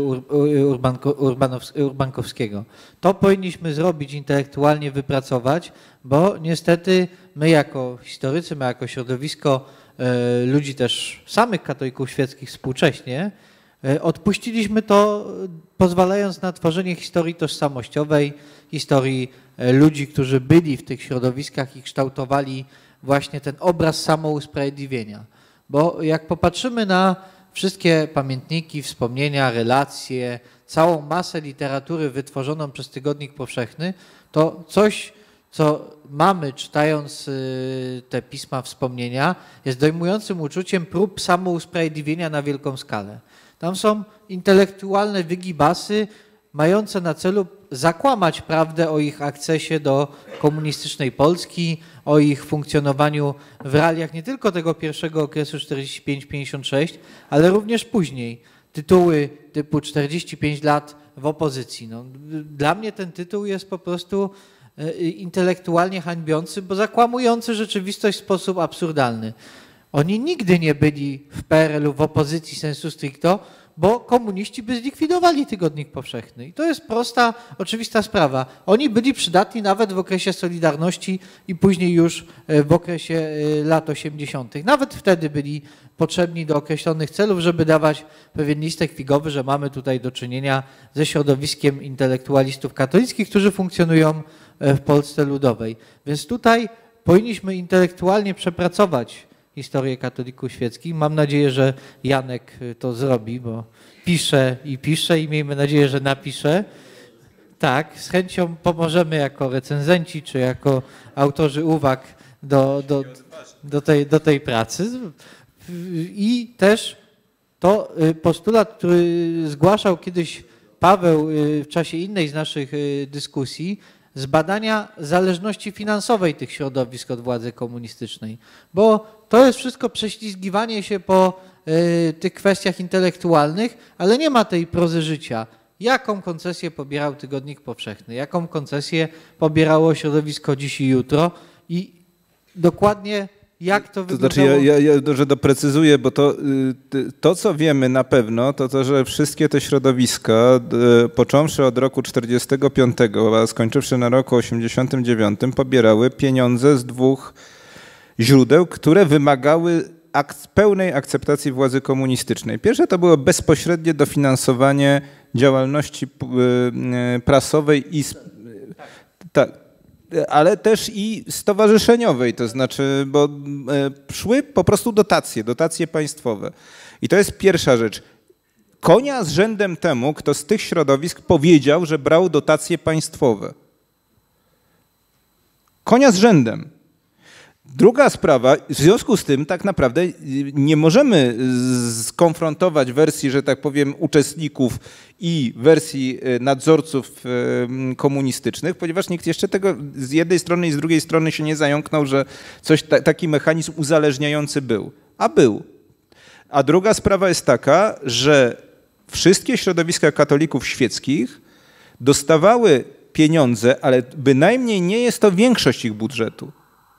Urbankowskiego. To powinniśmy zrobić, intelektualnie wypracować, bo niestety my jako historycy, my jako środowisko ludzi też samych katolików świeckich współcześnie, odpuściliśmy to, pozwalając na tworzenie historii tożsamościowej, historii ludzi, którzy byli w tych środowiskach i kształtowali właśnie ten obraz samousprawiedliwienia. Bo jak popatrzymy na wszystkie pamiętniki, wspomnienia, relacje, całą masę literatury wytworzoną przez Tygodnik Powszechny, to coś, co mamy czytając te pisma, wspomnienia, jest dojmującym uczuciem prób samousprawiedliwienia na wielką skalę. Tam są intelektualne wygibasy mające na celu zakłamać prawdę o ich akcesie do komunistycznej Polski, o ich funkcjonowaniu w realiach nie tylko tego pierwszego okresu 45-56, ale również później. Tytuły typu 45 lat w opozycji. No, dla mnie ten tytuł jest po prostu intelektualnie hańbiący, bo zakłamujący rzeczywistość w sposób absurdalny. Oni nigdy nie byli w PRL-u w opozycji sensu stricto, bo komuniści by zlikwidowali Tygodnik Powszechny. I to jest prosta, oczywista sprawa. Oni byli przydatni nawet w okresie Solidarności i później już w okresie lat 80. Nawet wtedy byli potrzebni do określonych celów, żeby dawać pewien listek figowy, że mamy tutaj do czynienia ze środowiskiem intelektualistów katolickich, którzy funkcjonują w Polsce Ludowej. Więc tutaj powinniśmy intelektualnie przepracować historię katolików świeckich. Mam nadzieję, że Janek to zrobi, bo pisze i miejmy nadzieję, że napisze. Tak, z chęcią pomożemy jako recenzenci czy jako autorzy uwag do tej pracy. I też to postulat, który zgłaszał kiedyś Paweł w czasie innej z naszych dyskusji, zbadania zależności finansowej tych środowisk od władzy komunistycznej, bo to jest wszystko prześlizgiwanie się po tych kwestiach intelektualnych, ale nie ma tej prozy życia. Jaką koncesję pobierał Tygodnik Powszechny, jaką koncesję pobierało środowisko Dziś i Jutro i dokładnie jak to wyglądało? To znaczy ja dobrze doprecyzuję, bo to, co wiemy na pewno, to że wszystkie te środowiska, począwszy od roku 45, a skończywszy na roku 89, pobierały pieniądze z dwóch źródeł, które wymagały pełnej akceptacji władzy komunistycznej. Pierwsze to było bezpośrednie dofinansowanie działalności prasowej i Tak, ale też i stowarzyszeniowej, to znaczy, bo szły po prostu dotacje państwowe. I to jest pierwsza rzecz. Konia z rzędem temu, kto z tych środowisk powiedział, że brał dotacje państwowe. Konia z rzędem. Druga sprawa, w związku z tym tak naprawdę nie możemy skonfrontować wersji, że tak powiem, uczestników i wersji nadzorców komunistycznych, ponieważ nikt jeszcze tego z jednej strony i z drugiej strony się nie zająknął, że taki mechanizm uzależniający był. A był. A druga sprawa jest taka, że wszystkie środowiska katolików świeckich dostawały pieniądze, ale bynajmniej nie jest to większość ich budżetu,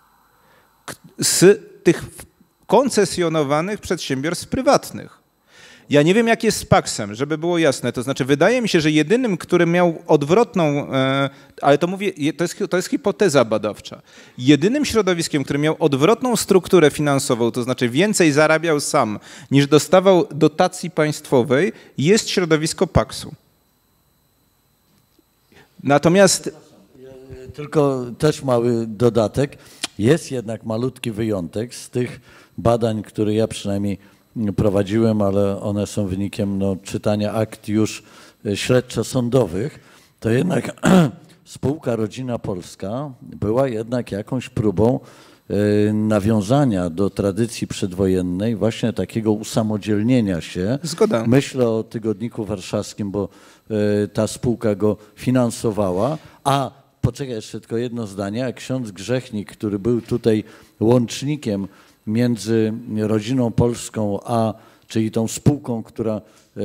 z tych koncesjonowanych przedsiębiorstw prywatnych. Ja nie wiem, jak jest z Paksem, żeby było jasne. To znaczy, wydaje mi się, że jedynym, który miał odwrotną, ale to mówię, to jest hipoteza badawcza, jedynym środowiskiem, który miał odwrotną strukturę finansową, to znaczy więcej zarabiał sam, niż dostawał dotacji państwowej, jest środowisko Paksu. Natomiast... Tylko też mały dodatek. Jest jednak malutki wyjątek z tych badań, które ja przynajmniej prowadziłem, ale one są wynikiem czytania akt już śledczo-sądowych, to jednak spółka Rodzina Polska była jednak jakąś próbą nawiązania do tradycji przedwojennej, właśnie takiego usamodzielnienia się. Zgoda. Myślę o Tygodniku Warszawskim, bo ta spółka go finansowała, a poczekaj jeszcze tylko jedno zdanie, a ksiądz Grzechnik, który był tutaj łącznikiem między Rodziną Polską, czyli tą spółką, która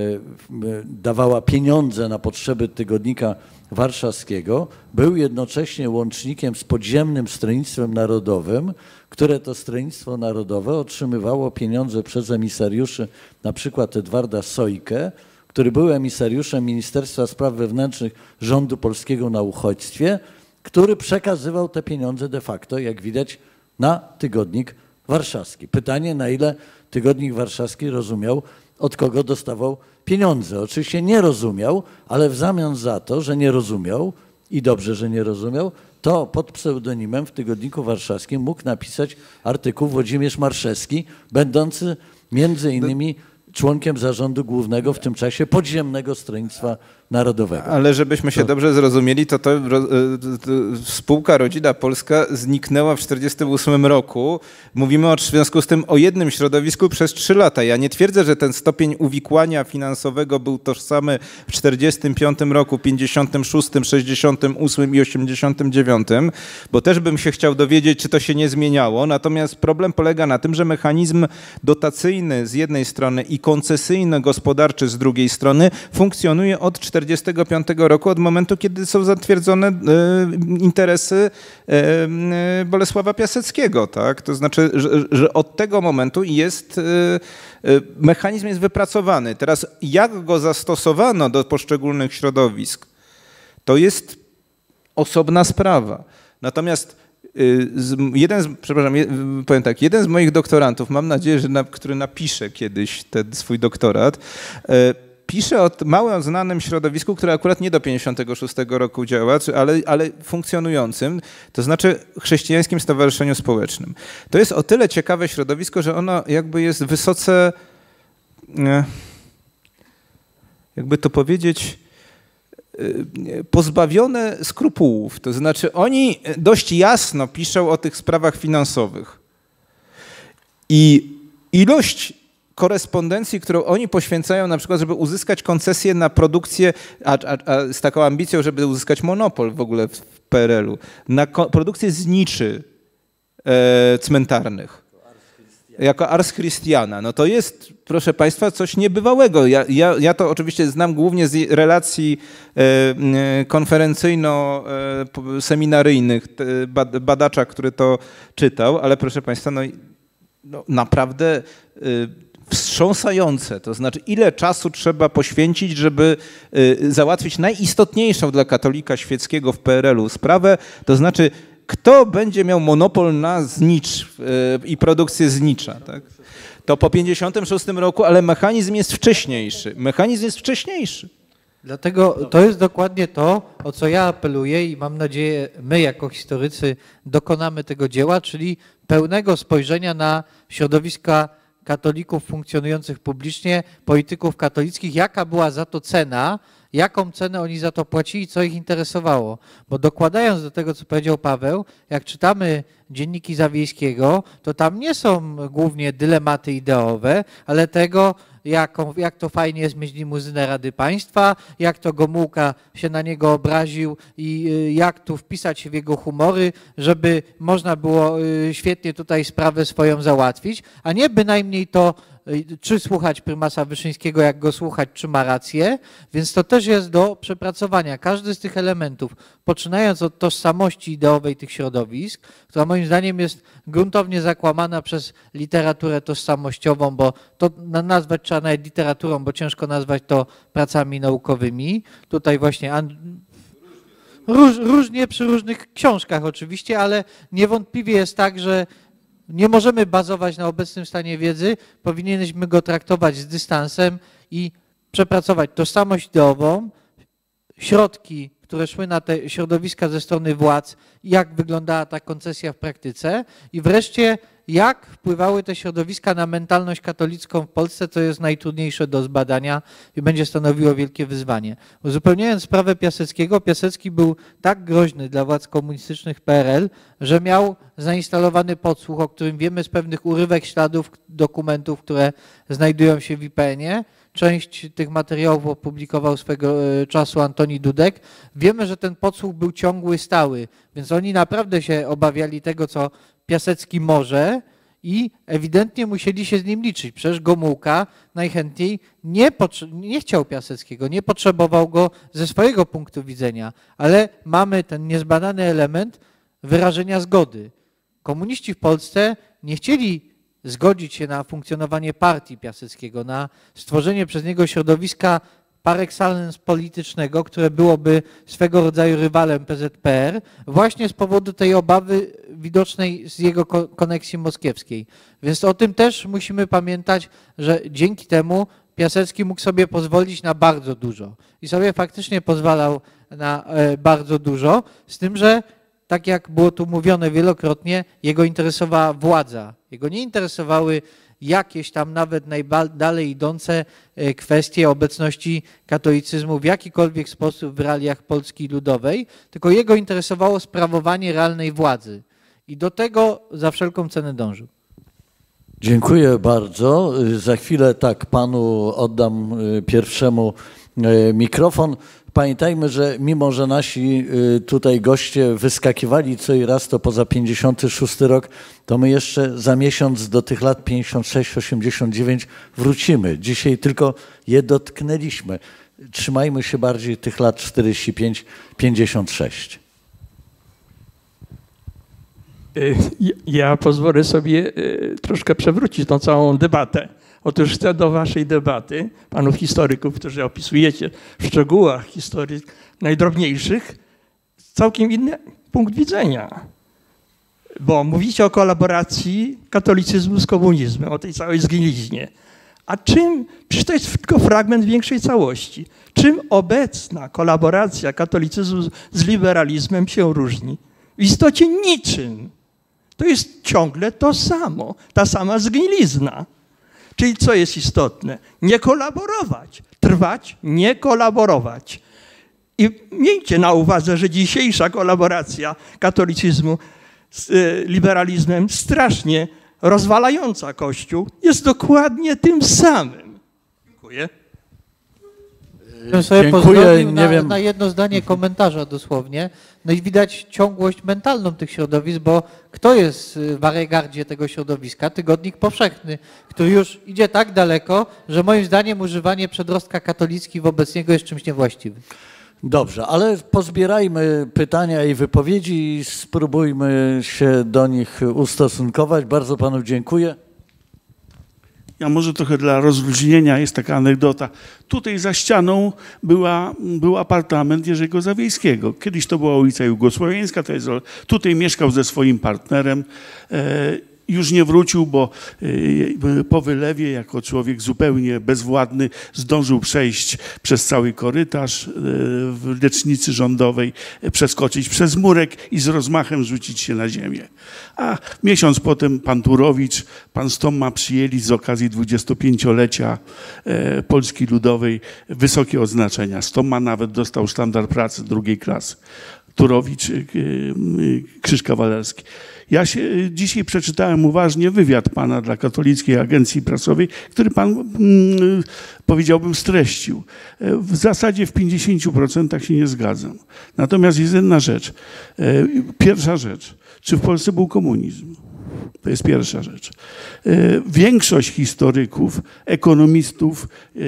dawała pieniądze na potrzeby Tygodnika Warszawskiego, był jednocześnie łącznikiem z Podziemnym Stronnictwem Narodowym, które to Stronnictwo Narodowe otrzymywało pieniądze przez emisariuszy, na przykład Edwarda Sojkę, który był emisariuszem Ministerstwa Spraw Wewnętrznych rządu polskiego na uchodźstwie, który przekazywał te pieniądze de facto, jak widać, na Tygodnik Warszawski. Pytanie, na ile Tygodnik Warszawski rozumiał, od kogo dostawał pieniądze. Oczywiście nie rozumiał, ale w zamian za to, że nie rozumiał i dobrze, że nie rozumiał, to pod pseudonimem w Tygodniku Warszawskim mógł napisać artykuł Włodzimierz Marszewski, będący między innymi członkiem zarządu głównego w tym czasie Podziemnego Stronnictwa Narodowego. Ale żebyśmy się dobrze zrozumieli, to spółka Rodzina Polska zniknęła w 1948 roku. Mówimy w związku z tym o jednym środowisku przez 3 lata. Ja nie twierdzę, że ten stopień uwikłania finansowego był tożsamy w 1945 roku, 56, 68 i 89, bo też bym się chciał dowiedzieć, czy to się nie zmieniało. Natomiast problem polega na tym, że mechanizm dotacyjny z jednej strony i koncesyjno-gospodarczy z drugiej strony funkcjonuje od 1945 roku, od momentu, kiedy są zatwierdzone interesy Bolesława Piaseckiego. Tak? To znaczy, że od tego momentu mechanizm jest wypracowany. Teraz jak go zastosowano do poszczególnych środowisk, to jest osobna sprawa. Natomiast jeden z moich doktorantów, mam nadzieję, że który napisze kiedyś ten swój doktorat, pisze o mało znanym środowisku, które akurat nie do 1956 roku działa, ale funkcjonującym, to znaczy Chrześcijańskim Stowarzyszeniu Społecznym. To jest o tyle ciekawe środowisko, że ono jakby jest wysoce, jakby to powiedzieć, pozbawione skrupułów. To znaczy oni dość jasno piszą o tych sprawach finansowych. I ilość korespondencji, którą oni poświęcają na przykład, żeby uzyskać koncesję na produkcję, a z taką ambicją, żeby uzyskać monopol w ogóle w PRL-u, na produkcję zniczy cmentarnych. Jako Ars Christiana. No to jest, proszę Państwa, coś niebywałego. Ja to oczywiście znam głównie z relacji konferencyjno-seminaryjnych badacza, który to czytał, ale proszę Państwa, no naprawdę wstrząsające. To znaczy, ile czasu trzeba poświęcić, żeby załatwić najistotniejszą dla katolika świeckiego w PRL-u sprawę, to znaczy, kto będzie miał monopol na znicz i produkcję znicza. Tak? To po 1956 roku, ale mechanizm jest wcześniejszy. Dlatego to jest dokładnie to, o co ja apeluję i mam nadzieję, my jako historycy dokonamy tego dzieła, czyli pełnego spojrzenia na środowiska katolików funkcjonujących publicznie, polityków katolickich, jaka była za to cena, jaką cenę oni za to płacili, co ich interesowało. Bo dokładając do tego, co powiedział Paweł, jak czytamy dzienniki Zawiejskiego, to tam nie są głównie dylematy ideowe, ale tego, jak to fajnie jest mieć limuzynę Rady Państwa, jak to Gomułka się na niego obraził i jak tu wpisać się w jego humory, żeby można było świetnie tutaj sprawę swoją załatwić, a nie bynajmniej to, czy słuchać prymasa Wyszyńskiego, jak go słuchać, czy ma rację, więc to też jest do przepracowania. Każdy z tych elementów, poczynając od tożsamości ideowej tych środowisk, która moim zdaniem jest gruntownie zakłamana przez literaturę tożsamościową, bo to nazwać trzeba nawet literaturą, bo ciężko nazwać to pracami naukowymi. Tutaj właśnie różnie przy różnych książkach oczywiście, ale niewątpliwie jest tak, że nie możemy bazować na obecnym stanie wiedzy, powinniśmy go traktować z dystansem i przepracować tożsamość ideową, środki, które szły na te środowiska ze strony władz, jak wyglądała ta koncesja w praktyce i wreszcie jak wpływały te środowiska na mentalność katolicką w Polsce, co jest najtrudniejsze do zbadania i będzie stanowiło wielkie wyzwanie. Uzupełniając sprawę Piaseckiego, Piasecki był tak groźny dla władz komunistycznych PRL, że miał zainstalowany podsłuch, o którym wiemy z pewnych urywek śladów dokumentów, które znajdują się w IPN-ie. Część tych materiałów opublikował swego czasu Antoni Dudek. Wiemy, że ten podsłuch był ciągły, stały, więc oni naprawdę się obawiali tego, co Piasecki może i ewidentnie musieli się z nim liczyć. Przecież Gomułka najchętniej nie chciał Piaseckiego, nie potrzebował go ze swojego punktu widzenia, ale mamy ten niezbadany element wyrażenia zgody. Komuniści w Polsce nie chcieli zgodzić się na funkcjonowanie partii Piaseckiego, na stworzenie przez niego środowiska par excellence politycznego, które byłoby swego rodzaju rywalem PZPR, właśnie z powodu tej obawy widocznej z jego koneksji moskiewskiej. Więc o tym też musimy pamiętać, że dzięki temu Piasecki mógł sobie pozwolić na bardzo dużo i sobie faktycznie pozwalał na bardzo dużo, z tym, że tak jak było tu mówione wielokrotnie, jego interesowała władza. Jego nie interesowały jakieś tam nawet najdalej idące kwestie obecności katolicyzmu w jakikolwiek sposób w realiach Polski Ludowej, tylko jego interesowało sprawowanie realnej władzy. I do tego za wszelką cenę dążył. Dziękuję bardzo. Za chwilę tak panu oddam pierwszemu mikrofon. Pamiętajmy, że mimo, że nasi tutaj goście wyskakiwali co i raz to poza 56 rok, to my jeszcze za miesiąc do tych lat 56-89 wrócimy. Dzisiaj tylko je dotknęliśmy. Trzymajmy się bardziej tych lat 45-56. Ja pozwolę sobie troszkę przewrócić tą całą debatę. Otóż chcę do waszej debaty, panów historyków, którzy opisujecie w szczegółach historii najdrobniejszych, całkiem inny punkt widzenia. Bo mówicie o kolaboracji katolicyzmu z komunizmem, o tej całej zgniliźnie. A czym, przecież to jest tylko fragment większej całości, czym obecna kolaboracja katolicyzmu z liberalizmem się różni? W istocie niczym. To jest ciągle to samo, ta sama zgnilizna. Czyli co jest istotne? Nie kolaborować, trwać, nie kolaborować. I miejcie na uwadze, że dzisiejsza kolaboracja katolicyzmu z liberalizmem, strasznie rozwalająca Kościół, jest dokładnie tym samym. Dziękuję. Bym sobie pozwolił na jedno zdanie komentarza dosłownie. No i widać ciągłość mentalną tych środowisk, bo kto jest w aregardzie tego środowiska? Tygodnik Powszechny, który już idzie tak daleko, że moim zdaniem używanie przedrostka katolicki wobec niego jest czymś niewłaściwym. Dobrze, ale pozbierajmy pytania i wypowiedzi i spróbujmy się do nich ustosunkować. Bardzo panu dziękuję. Ja może trochę dla rozluźnienia, jest taka anegdota. Tutaj za ścianą był apartament Jerzego Zawiejskiego. Kiedyś to była ulica Jugosłowiańska, tutaj mieszkał ze swoim partnerem Już nie wrócił, bo po wylewie jako człowiek zupełnie bezwładny zdążył przejść przez cały korytarz w lecznicy rządowej, przeskoczyć przez murek i z rozmachem rzucić się na ziemię. A miesiąc potem pan Turowicz, pan Stomma przyjęli z okazji 25-lecia Polski Ludowej wysokie odznaczenia. Stomma nawet dostał sztandar pracy drugiej klasy. Turowicz, Krzyż Kawalerski. Ja dzisiaj przeczytałem uważnie wywiad pana dla Katolickiej Agencji Prasowej, który pan, powiedziałbym, streścił. W zasadzie w 50% się nie zgadzam. Natomiast jest jedna rzecz. Pierwsza rzecz. Czy w Polsce był komunizm? To jest pierwsza rzecz. Większość historyków, ekonomistów,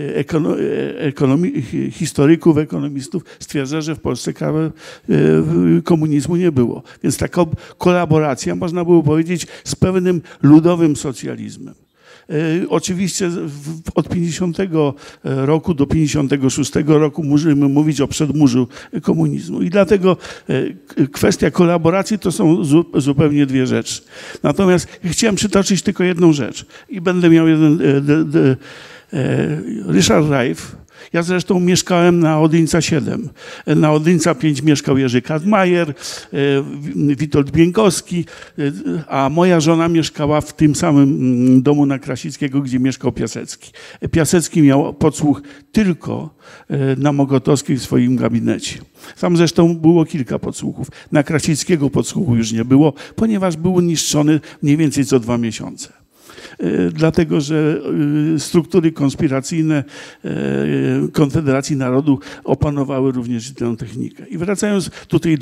ekonomistów stwierdza, że w Polsce komunizmu nie było. Więc taka kolaboracja, można było powiedzieć, z pewnym ludowym socjalizmem. Oczywiście od 50 roku do 56 roku możemy mówić o przedmurzu komunizmu. I dlatego kwestia kolaboracji to są zupełnie dwie rzeczy. Natomiast chciałem przytoczyć tylko jedną rzecz i będę miał jeden... Ryszard Rajf. Ja zresztą mieszkałem na Odyńca 7. Na Odyńca 5 mieszkał Jerzy Kadmajer, Witold Bieńkowski, a moja żona mieszkała w tym samym domu na Krasickiego, gdzie mieszkał Piasecki. Piasecki miał podsłuch tylko na Mokotowskiej w swoim gabinecie. Tam zresztą było kilka podsłuchów. Na Krasickiego podsłuchu już nie było, ponieważ był niszczony mniej więcej co 2 miesiące. Dlatego, że struktury konspiracyjne Konfederacji Narodu opanowały również tę technikę. I wracając tutaj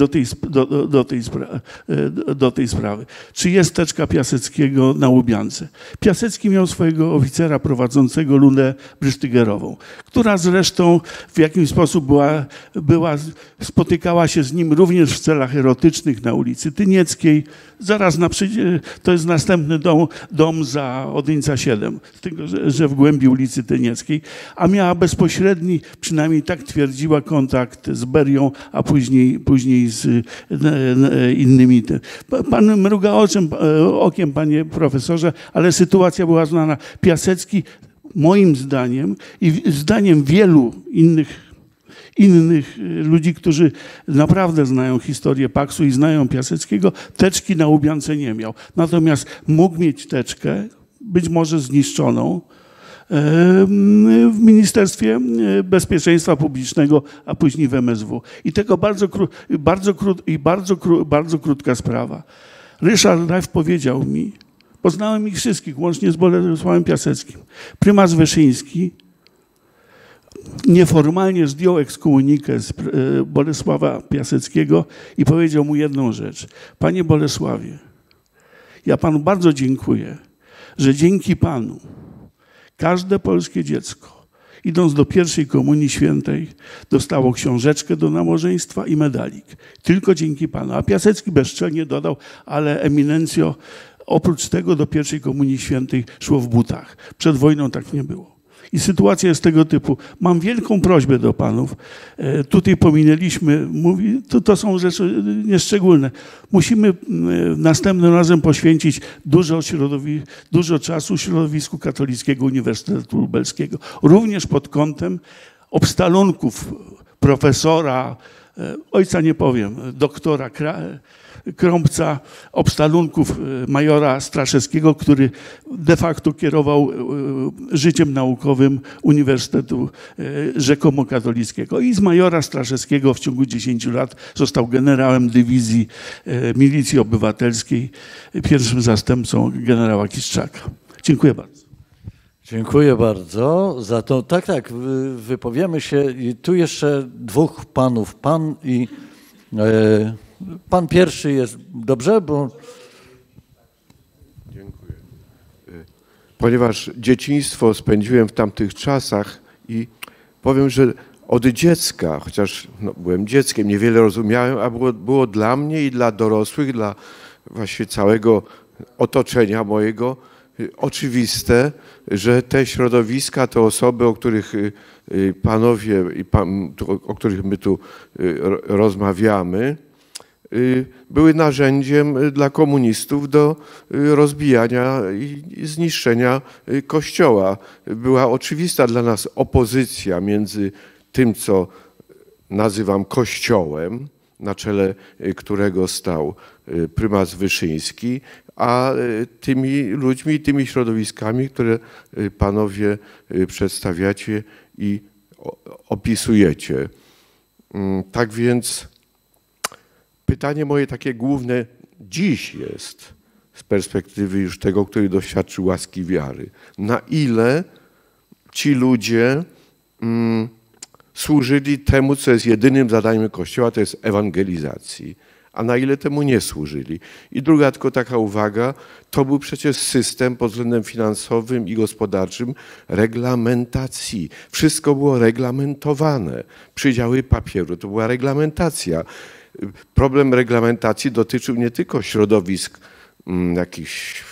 do tej sprawy. Czy jest teczka Piaseckiego na Łubiance? Piasecki miał swojego oficera prowadzącego Lunę Brysztygerową, która zresztą w jakimś sposób spotykała się z nim również w celach erotycznych na ulicy Tynieckiej. Zaraz to jest następny dom za Odyńca 7, z tego, że w głębi ulicy Tynieckiej, a miała bezpośredni, przynajmniej tak twierdziła, kontakt z Berią, a później z innymi. Pan mruga okiem, panie profesorze, ale sytuacja była znana. Piasecki, moim zdaniem i zdaniem wielu innych ludzi, którzy naprawdę znają historię Paksu i znają Piaseckiego, teczki na Łubiance nie miał. Natomiast mógł mieć teczkę, być może zniszczoną, w Ministerstwie Bezpieczeństwa Publicznego, a później w MSW. I tego bardzo krótka sprawa. Ryszard Rajf powiedział mi, poznałem ich wszystkich, łącznie z Bolesławem Piaseckim. Prymas Wyszyński nieformalnie zdjął ekskomunikę z Bolesława Piaseckiego i powiedział mu jedną rzecz. Panie Bolesławie, ja panu bardzo dziękuję, że dzięki panu każde polskie dziecko, idąc do pierwszej komunii świętej, dostało książeczkę do namożeństwa i medalik. Tylko dzięki panu. A Piasecki bezczelnie dodał, ale eminencjo, oprócz tego do pierwszej komunii świętej szło w butach. Przed wojną tak nie było. I sytuacja jest tego typu. Mam wielką prośbę do panów. Tutaj pominęliśmy, to są rzeczy nieszczególne. Musimy następnym razem poświęcić dużo czasu środowisku katolickiego Uniwersytetu Lubelskiego. Również pod kątem obstalunków profesora, ojca nie powiem, doktora Krąbca, obstalunków majora Straszewskiego, który de facto kierował życiem naukowym Uniwersytetu rzekomo katolickiego. I z majora Straszewskiego w ciągu 10 lat został generałem dywizji milicji obywatelskiej, pierwszym zastępcą generała Kiszczaka. Dziękuję bardzo. Dziękuję bardzo za to. Tak, wypowiemy się. I tu jeszcze dwóch panów. Pan pierwszy jest, dobrze? Dziękuję. Ponieważ dzieciństwo spędziłem w tamtych czasach i powiem, że od dziecka, chociaż byłem dzieckiem, niewiele rozumiałem, a było dla mnie i dla dorosłych, dla właściwie całego otoczenia mojego oczywiste, że te środowiska, te osoby, o których panowie, o których my tu rozmawiamy, były narzędziem dla komunistów do rozbijania i zniszczenia Kościoła. Była oczywista dla nas opozycja między tym, co nazywam Kościołem, na czele którego stał prymas Wyszyński, a tymi ludźmi, tymi środowiskami, które panowie przedstawiacie i opisujecie. Tak więc pytanie moje takie główne dziś jest, z perspektywy już tego, który doświadczył łaski wiary. Na ile ci ludzie służyli temu, co jest jedynym zadaniem Kościoła, to jest ewangelizacji, a na ile temu nie służyli. I druga tylko taka uwaga, to był przecież system pod względem finansowym i gospodarczym reglamentacji. Wszystko było reglamentowane. Przydziały papieru, to była reglamentacja. Problem reglamentacji dotyczył nie tylko środowisk jakichś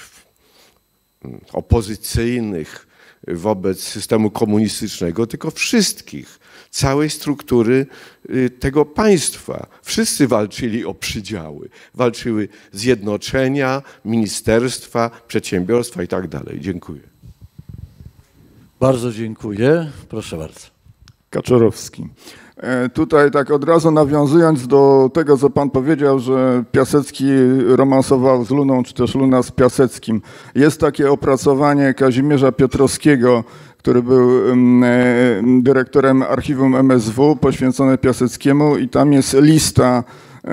opozycyjnych wobec systemu komunistycznego, tylko wszystkich, całej struktury tego państwa. Wszyscy walczyli o przydziały. Walczyły zjednoczenia, ministerstwa, przedsiębiorstwa i tak dalej. Dziękuję. Bardzo dziękuję. Proszę bardzo. Kaczorowski. Tutaj tak od razu nawiązując do tego, co pan powiedział, że Piasecki romansował z Luną, czy też Luna z Piaseckim. Jest takie opracowanie Kazimierza Piotrowskiego, który był dyrektorem archiwum MSW, poświęcone Piaseckiemu i tam jest lista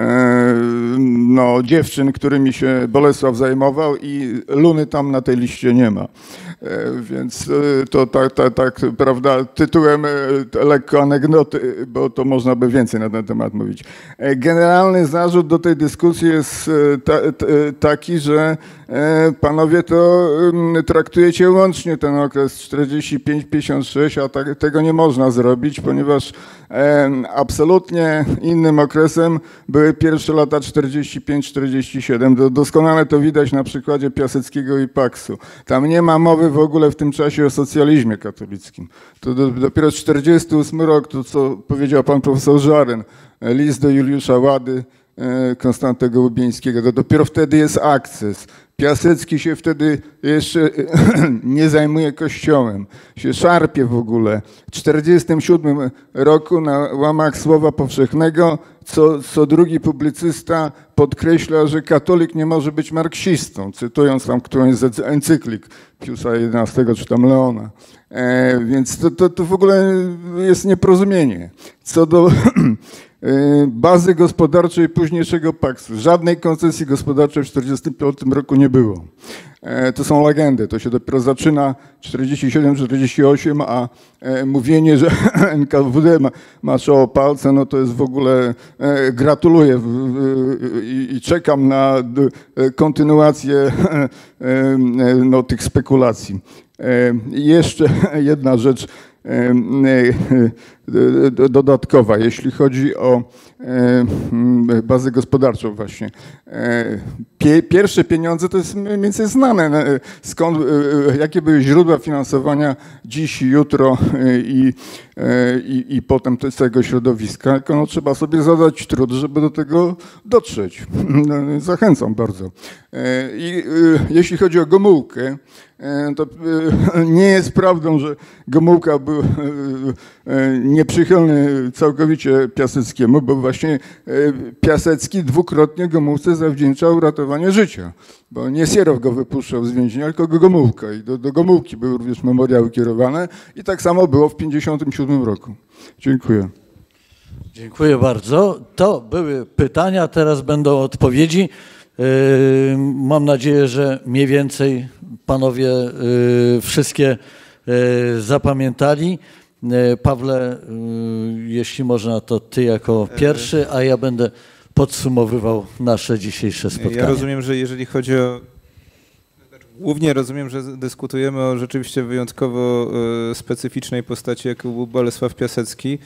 dziewczyn, którymi się Bolesław zajmował i Luny tam na tej liście nie ma. Więc to tak, prawda, tytułem lekko anegdoty, bo to można by więcej na ten temat mówić. Generalny zarzut do tej dyskusji jest taki, że panowie to traktujecie łącznie ten okres 45-56, a tego nie można zrobić, ponieważ absolutnie innym okresem były pierwsze lata 45-47. Doskonale to widać na przykładzie Piaseckiego i Paksu. Tam nie ma mowy w ogóle w tym czasie o socjalizmie katolickim. To dopiero 48 rok, to co powiedział pan profesor Żaryn, list do Juliusza Łady, Konstantego Łubieńskiego, to dopiero wtedy jest akces. Piasecki się wtedy jeszcze nie zajmuje Kościołem, się szarpie w ogóle. W 1947 roku na łamach Słowa Powszechnego co drugi publicysta podkreśla, że katolik nie może być marksistą, cytując tam którąś z encyklik Piusa XI czy tam Leona. Więc to w ogóle jest nieporozumienie. Co do bazy gospodarczej późniejszego Paksu. Żadnej koncesji gospodarczej w 1945 roku nie było. To są legendy, to się dopiero zaczyna 47-48, a mówienie, że NKWD ma czoło palce, no to jest w ogóle, gratuluję i czekam na kontynuację tych spekulacji. Jeszcze jedna rzecz dodatkowa, jeśli chodzi o bazę gospodarczą właśnie. Pierwsze pieniądze to jest mniej więcej znane, skąd, jakie były źródła finansowania dziś, jutro i potem całego środowiska. Tylko trzeba sobie zadać trud, żeby do tego dotrzeć. Zachęcam bardzo. I jeśli chodzi o Gomułkę, to nie jest prawdą, że Gomułka był nieprzychylny całkowicie Piaseckiemu, bo właśnie Piasecki dwukrotnie Gomułce zawdzięczał uratowanie życia, bo nie Sierow go wypuszczał z więzienia, tylko Gomułka i do Gomułki były również memoriały kierowane i tak samo było w 1957 roku. Dziękuję. Dziękuję bardzo. To były pytania, teraz będą odpowiedzi. Mam nadzieję, że mniej więcej panowie wszystkie zapamiętali. Pawle, jeśli można, to ty jako pierwszy, a ja będę podsumowywał nasze dzisiejsze spotkanie. Ja rozumiem, że jeżeli chodzi o... Głównie rozumiem, że dyskutujemy o rzeczywiście wyjątkowo specyficznej postaci, jaką był Bolesław Piasecki.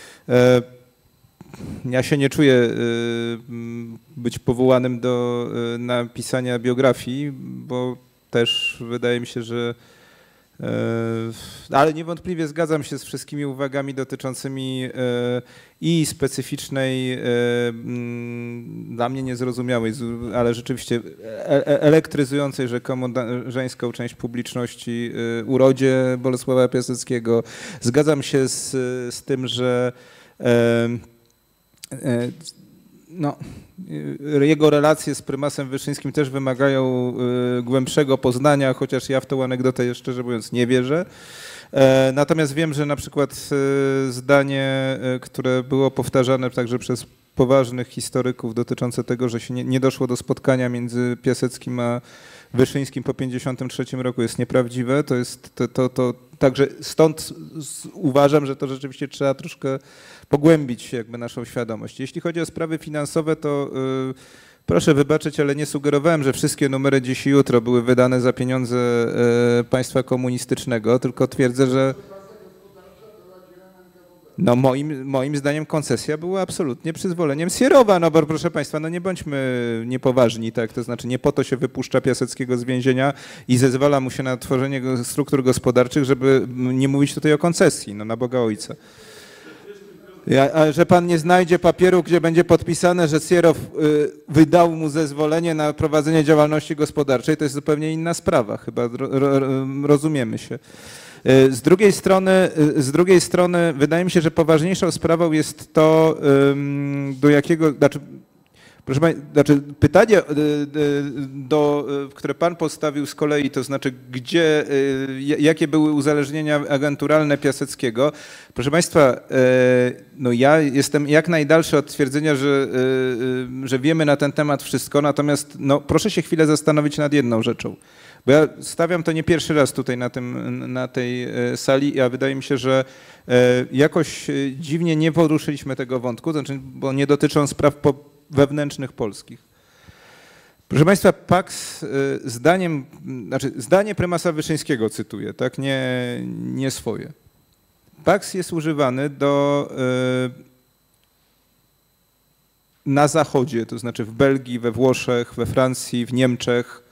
Ja się nie czuję być powołanym do napisania biografii, bo też wydaje mi się, że Ale niewątpliwie zgadzam się z wszystkimi uwagami dotyczącymi i specyficznej, dla mnie niezrozumiałej, ale rzeczywiście elektryzującej rzekomo żeńską część publiczności urodzie Bolesława Piaseckiego. Zgadzam się z tym, że no, jego relacje z prymasem Wyszyńskim też wymagają głębszego poznania, chociaż ja w tą anegdotę, szczerze mówiąc, nie wierzę. Natomiast wiem, że na przykład zdanie, które było powtarzane także przez poważnych historyków dotyczące tego, że się nie doszło do spotkania między Piaseckim a Wyszyńskim po 1953 roku jest nieprawdziwe. To jest także stąd uważam, że to rzeczywiście trzeba troszkę pogłębić jakby naszą świadomość. Jeśli chodzi o sprawy finansowe, to proszę wybaczyć, ale nie sugerowałem, że wszystkie numery Dziś i Jutro były wydane za pieniądze państwa komunistycznego, tylko twierdzę, że no moim zdaniem koncesja była absolutnie przyzwoleniem Sierowa, no bo proszę państwa, no nie bądźmy niepoważni, tak, to znaczy nie po to się wypuszcza Piaseckiego z więzienia i zezwala mu się na tworzenie struktur gospodarczych, żeby nie mówić tutaj o koncesji, no na Boga Ojca. A że pan nie znajdzie papieru, gdzie będzie podpisane, że Sierow wydał mu zezwolenie na prowadzenie działalności gospodarczej, to jest zupełnie inna sprawa, chyba rozumiemy się. Z drugiej strony wydaje mi się, że poważniejszą sprawą jest to, do jakiego, proszę państwa, pytanie, które pan postawił z kolei, to znaczy jakie były uzależnienia agenturalne Piaseckiego. Proszę państwa, no ja jestem jak najdalszy od twierdzenia, że wiemy na ten temat wszystko, natomiast no, proszę się chwilę zastanowić nad jedną rzeczą. Bo ja stawiam to nie pierwszy raz tutaj na tej sali, a wydaje mi się, że jakoś dziwnie nie poruszyliśmy tego wątku, znaczy, bo nie dotyczą spraw wewnętrznych polskich. Proszę państwa, Pax zdanie prymasa Wyszyńskiego cytuję, tak, nie swoje. Pax jest używany na Zachodzie, to znaczy w Belgii, we Włoszech, we Francji, w Niemczech,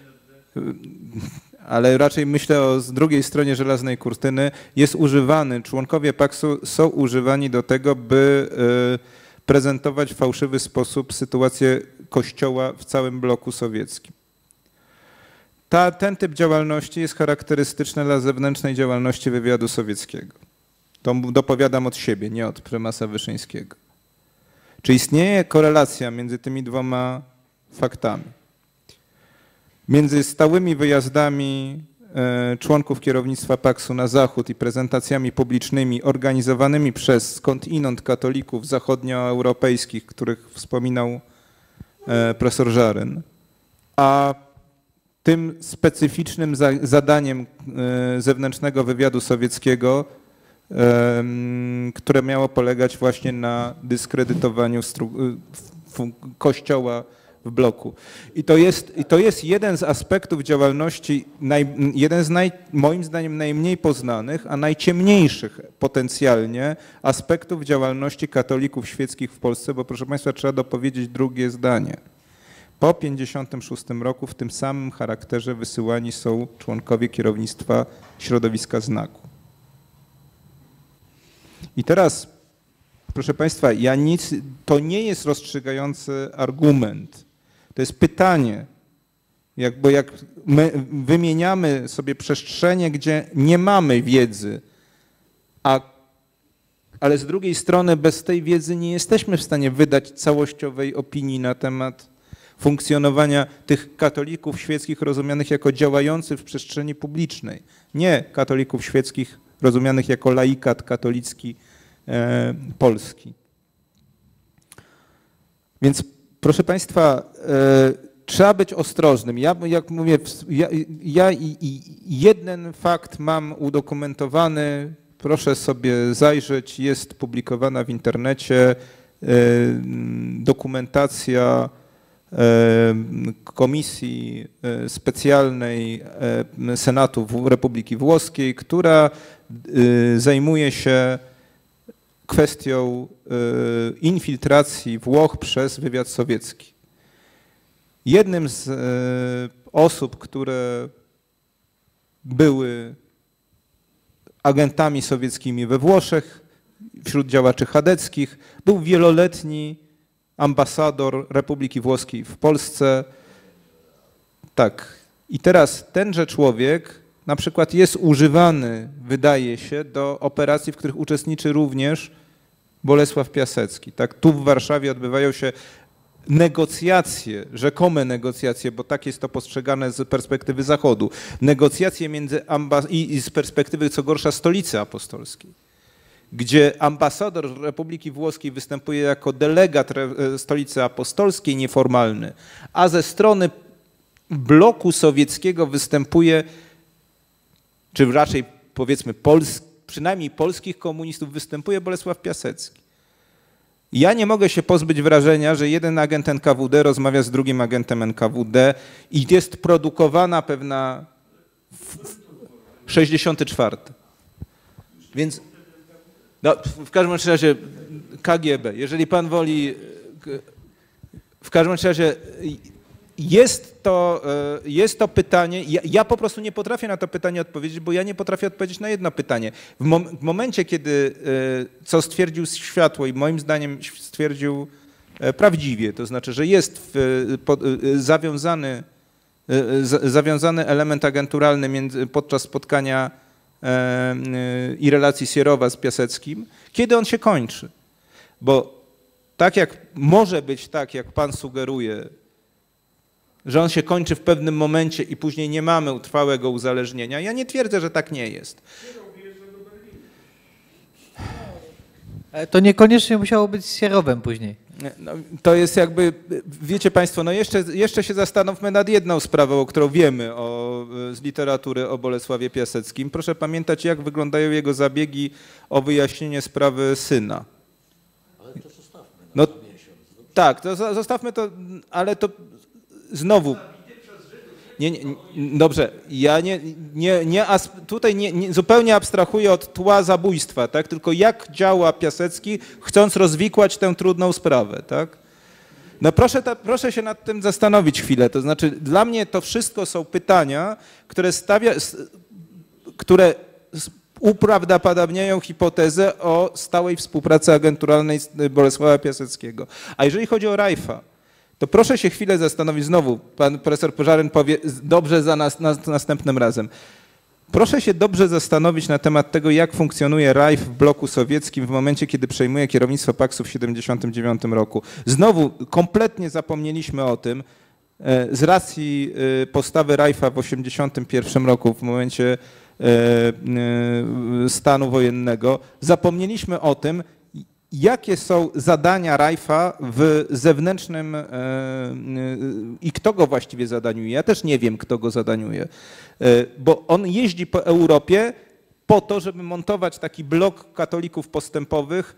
ale raczej myślę o z drugiej stronie żelaznej kurtyny, jest używany, członkowie Paksu są używani do tego, by prezentować w fałszywy sposób sytuację Kościoła w całym bloku sowieckim. Ten typ działalności jest charakterystyczny dla zewnętrznej działalności wywiadu sowieckiego. To dopowiadam od siebie, nie od prymasa Wyszyńskiego. Czy istnieje korelacja między tymi dwoma faktami? Między stałymi wyjazdami członków kierownictwa Paksu na Zachód i prezentacjami publicznymi organizowanymi przez skądinąd katolików zachodnioeuropejskich, których wspominał profesor Żaryn, a tym specyficznym zadaniem zewnętrznego wywiadu sowieckiego, które miało polegać właśnie na dyskredytowaniu Kościoła w bloku. I to jest jeden z aspektów działalności, jeden z moim zdaniem najmniej poznanych, a najciemniejszych potencjalnie aspektów działalności katolików świeckich w Polsce, bo proszę państwa, trzeba dopowiedzieć drugie zdanie. Po 1956 roku w tym samym charakterze wysyłani są członkowie kierownictwa środowiska Znaku. I teraz, proszę państwa, to nie jest rozstrzygający argument. To jest pytanie, bo jak my wymieniamy sobie przestrzenie, gdzie nie mamy wiedzy, ale z drugiej strony bez tej wiedzy nie jesteśmy w stanie wydać całościowej opinii na temat funkcjonowania tych katolików świeckich rozumianych jako działających w przestrzeni publicznej. Nie katolików świeckich rozumianych jako laikat katolicki polski. Więc proszę państwa, trzeba być ostrożnym. Jak mówię, jeden fakt mam udokumentowany, proszę sobie zajrzeć, jest publikowana w internecie dokumentacja Komisji Specjalnej Senatu Republiki Włoskiej, która zajmuje się kwestią infiltracji Włoch przez wywiad sowiecki. Jednym z osób, które były agentami sowieckimi we Włoszech, wśród działaczy chadeckich. Był wieloletni ambasador Republiki Włoskiej w Polsce. Tak. I teraz tenże człowiek na przykład jest używany, wydaje się, do operacji, w których uczestniczy również Bolesław Piasecki. Tak, tu w Warszawie odbywają się negocjacje, rzekome negocjacje, bo tak jest to postrzegane z perspektywy Zachodu, negocjacje między i z perspektywy, co gorsza, Stolicy Apostolskiej, gdzie ambasador Republiki Włoskiej występuje jako delegat Stolicy Apostolskiej nieformalny, a ze strony bloku sowieckiego występuje, czy raczej powiedzmy przynajmniej polskich komunistów występuje Bolesław Piasecki. Ja nie mogę się pozbyć wrażenia, że jeden agent NKWD rozmawia z drugim agentem NKWD i jest produkowana pewna 64. Więc no, w każdym razie KGB, jeżeli pan woli, w każdym razie jest to pytanie, ja po prostu nie potrafię na to pytanie odpowiedzieć, bo ja nie potrafię odpowiedzieć na jedno pytanie. W momencie, kiedy, co stwierdził Światło i moim zdaniem stwierdził prawdziwie, to znaczy, że jest zawiązany element agenturalny podczas spotkania i relacji Sierowa z Piaseckim, kiedy on się kończy. Bo tak jak może być tak, jak pan sugeruje, że on się kończy w pewnym momencie i później nie mamy trwałego uzależnienia. Ja nie twierdzę, że tak nie jest. To niekoniecznie musiało być z Sierowem później. No, to jest jakby, wiecie państwo, no jeszcze się zastanówmy nad jedną sprawą, którą wiemy z literatury o Bolesławie Piaseckim. Proszę pamiętać, jak wyglądają jego zabiegi o wyjaśnienie sprawy syna. Ale to zostawmy. No, tak, to zostawmy to, ale to znowu. Dobrze, ja tutaj zupełnie abstrahuję od tła zabójstwa, tak? Tylko jak działa Piasecki, chcąc rozwikłać tę trudną sprawę, tak? No proszę się nad tym zastanowić chwilę. To znaczy, dla mnie to wszystko są pytania, które uprawdopodobniają hipotezę o stałej współpracy agenturalnej Bolesława Piaseckiego. A jeżeli chodzi o Rajfa, to proszę się chwilę zastanowić, znowu pan profesor Pożaryn powie dobrze za nas następnym razem. Proszę się dobrze zastanowić na temat tego, jak funkcjonuje Rajf w bloku sowieckim w momencie, kiedy przejmuje kierownictwo Paksu w 1979 roku. Znowu kompletnie zapomnieliśmy o tym z racji postawy Rajfa w 1981 roku w momencie stanu wojennego. Zapomnieliśmy o tym, jakie są zadania Rajfa w zewnętrznym i kto go właściwie zadaniuje. Ja też nie wiem, kto go zadaniuje, bo on jeździ po Europie po to, żeby montować taki blok katolików postępowych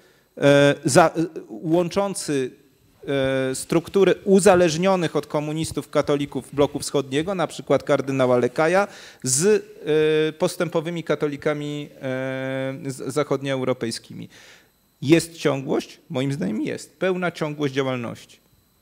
łączący struktury uzależnionych od komunistów katolików bloku wschodniego, na przykład kardynała Lekaja, z postępowymi katolikami zachodnioeuropejskimi. Jest ciągłość? Moim zdaniem jest. Pełna ciągłość działalności.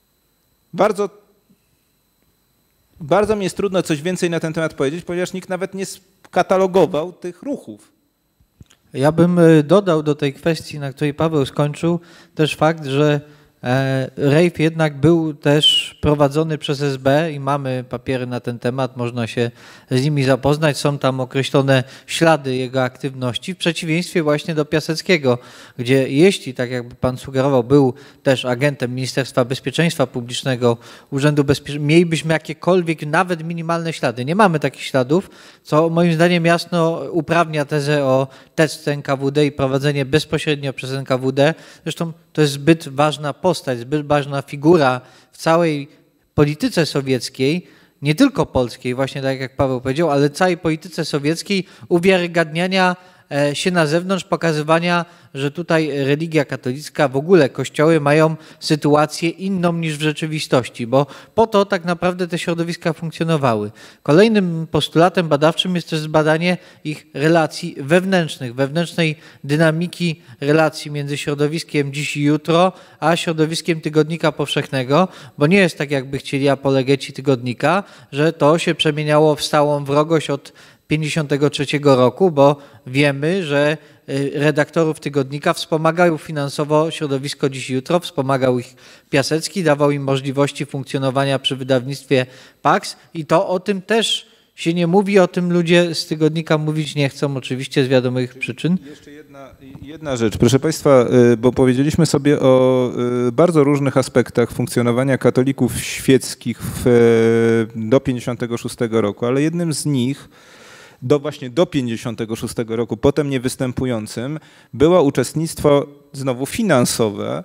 Bardzo mi jest trudno coś więcej na ten temat powiedzieć, ponieważ nikt nawet nie skatalogował tych ruchów. Ja bym dodał do tej kwestii, na której Paweł skończył, też fakt, że rejf jednak był też prowadzony przez SB i mamy papiery na ten temat, można się z nimi zapoznać. Są tam określone ślady jego aktywności, w przeciwieństwie właśnie do Piaseckiego, gdzie jeśli, tak jakby pan sugerował, był też agentem Ministerstwa Bezpieczeństwa Publicznego, Urzędu Bezpieczeństwa, mielibyśmy jakiekolwiek, nawet minimalne ślady. Nie mamy takich śladów, co moim zdaniem jasno uprawnia tezę o teczce NKWD i prowadzenie bezpośrednio przez NKWD. Zresztą to jest zbyt ważna postać, zbyt ważna figura w całej polityce sowieckiej, nie tylko polskiej, właśnie tak jak Paweł powiedział, ale całej polityce sowieckiej, uwiarygadniania się na zewnątrz, pokazywania, że tutaj religia katolicka, w ogóle kościoły mają sytuację inną niż w rzeczywistości, bo po to tak naprawdę te środowiska funkcjonowały. Kolejnym postulatem badawczym jest też zbadanie ich relacji wewnętrznych, wewnętrznej dynamiki relacji między środowiskiem Dziś i Jutro, a środowiskiem Tygodnika Powszechnego, bo nie jest tak, jakby chcieli apologeci Tygodnika, że to się przemieniało w stałą wrogość od 1953 roku, bo wiemy, że redaktorów tygodnika wspomagał finansowo środowisko Dziś i Jutro, wspomagał ich Piasecki, dawał im możliwości funkcjonowania przy wydawnictwie Pax i to o tym też się nie mówi, o tym ludzie z tygodnika mówić nie chcą, oczywiście z wiadomych przyczyn. Jeszcze jedna rzecz, proszę Państwa, bo powiedzieliśmy sobie o bardzo różnych aspektach funkcjonowania katolików świeckich do 56 roku, ale jednym z nich właśnie do 56 roku, potem nie występującym, było uczestnictwo znowu finansowe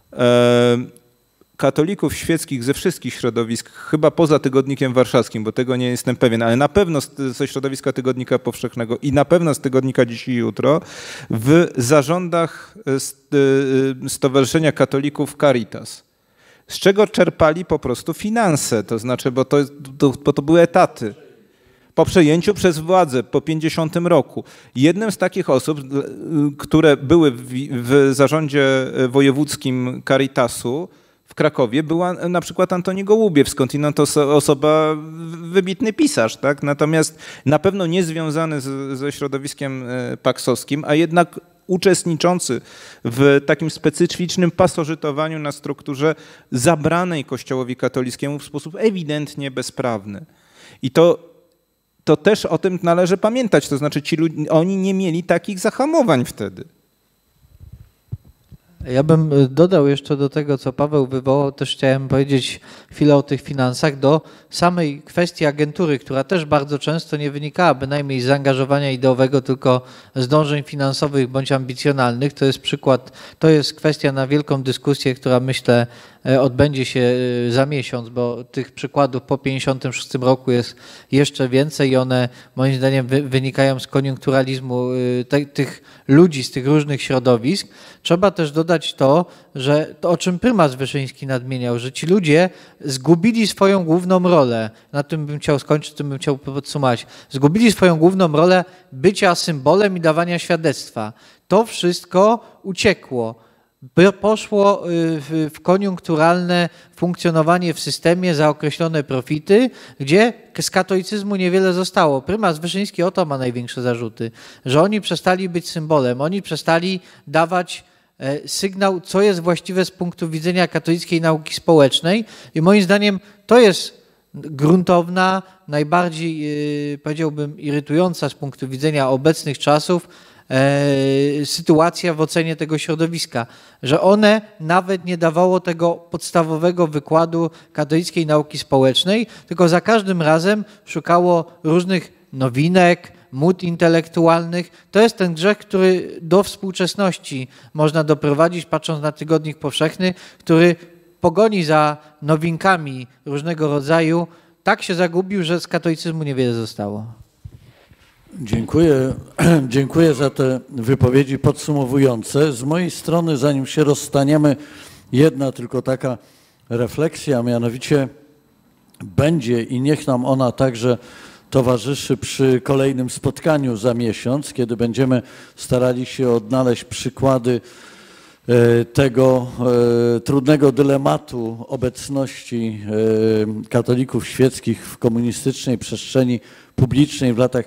katolików świeckich ze wszystkich środowisk, chyba poza Tygodnikiem Warszawskim, bo tego nie jestem pewien, ale na pewno ze środowiska Tygodnika Powszechnego i na pewno z Tygodnika Dziś i Jutro w zarządach Stowarzyszenia Katolików Caritas, z czego czerpali po prostu finanse, to znaczy, bo to były etaty. Po przejęciu przez władzę po 50 roku. Jednym z takich osób, które były w zarządzie wojewódzkim Caritasu w Krakowie, była na przykład Antoni Gołubiew, skądinąd to osoba, wybitny pisarz, tak? Natomiast na pewno nie związany ze środowiskiem paksowskim, a jednak uczestniczący w takim specyficznym pasożytowaniu na strukturze zabranej Kościołowi katolickiemu w sposób ewidentnie bezprawny. I to też o tym należy pamiętać, to znaczy oni nie mieli takich zahamowań wtedy. Ja bym dodał jeszcze do tego, co Paweł wywołał, też chciałem powiedzieć chwilę o tych finansach, do samej kwestii agentury, która też bardzo często nie wynikała bynajmniej z zaangażowania ideowego, tylko z dążeń finansowych bądź ambicjonalnych. To jest przykład, to jest kwestia na wielką dyskusję, która myślę odbędzie się za miesiąc, bo tych przykładów po 56 roku jest jeszcze więcej i one moim zdaniem wynikają z koniunkturalizmu tych ludzi z tych różnych środowisk. Trzeba też dodać to, że to, o czym prymas Wyszyński nadmieniał, że ci ludzie zgubili swoją główną rolę. Na tym bym chciał skończyć, tym bym chciał podsumować. Zgubili swoją główną rolę bycia symbolem i dawania świadectwa. To wszystko uciekło. Poszło w koniunkturalne funkcjonowanie w systemie za określone profity, gdzie z katolicyzmu niewiele zostało. Prymas Wyszyński o to ma największe zarzuty, że oni przestali być symbolem, oni przestali dawać sygnał, co jest właściwe z punktu widzenia katolickiej nauki społecznej i moim zdaniem to jest gruntowna, najbardziej powiedziałbym irytująca z punktu widzenia obecnych czasów sytuacja w ocenie tego środowiska, że one nawet nie dawało tego podstawowego wykładu katolickiej nauki społecznej, tylko za każdym razem szukało różnych nowinek, mód intelektualnych. To jest ten grzech, który do współczesności można doprowadzić, patrząc na Tygodnik Powszechny, który pogoni za nowinkami różnego rodzaju, tak się zagubił, że z katolicyzmu niewiele zostało. Dziękuję za te wypowiedzi podsumowujące. Z mojej strony, zanim się rozstaniemy, jedna tylko taka refleksja, mianowicie będzie i niech nam ona także towarzyszy przy kolejnym spotkaniu za miesiąc, kiedy będziemy starali się odnaleźć przykłady tego trudnego dylematu obecności katolików świeckich w komunistycznej przestrzeni publicznej w latach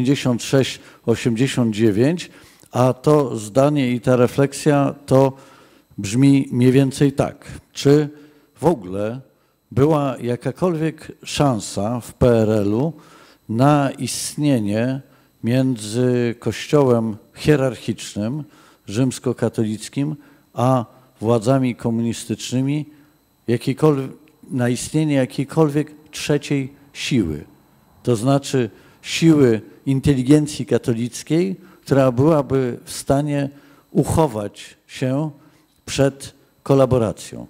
56-89, a to zdanie i ta refleksja to brzmi mniej więcej tak. Czy w ogóle była jakakolwiek szansa w PRL-u na istnienie między Kościołem hierarchicznym, rzymskokatolickim, a władzami komunistycznymi na istnienie jakiejkolwiek trzeciej siły, to znaczy siły inteligencji katolickiej, która byłaby w stanie uchować się przed kolaboracją.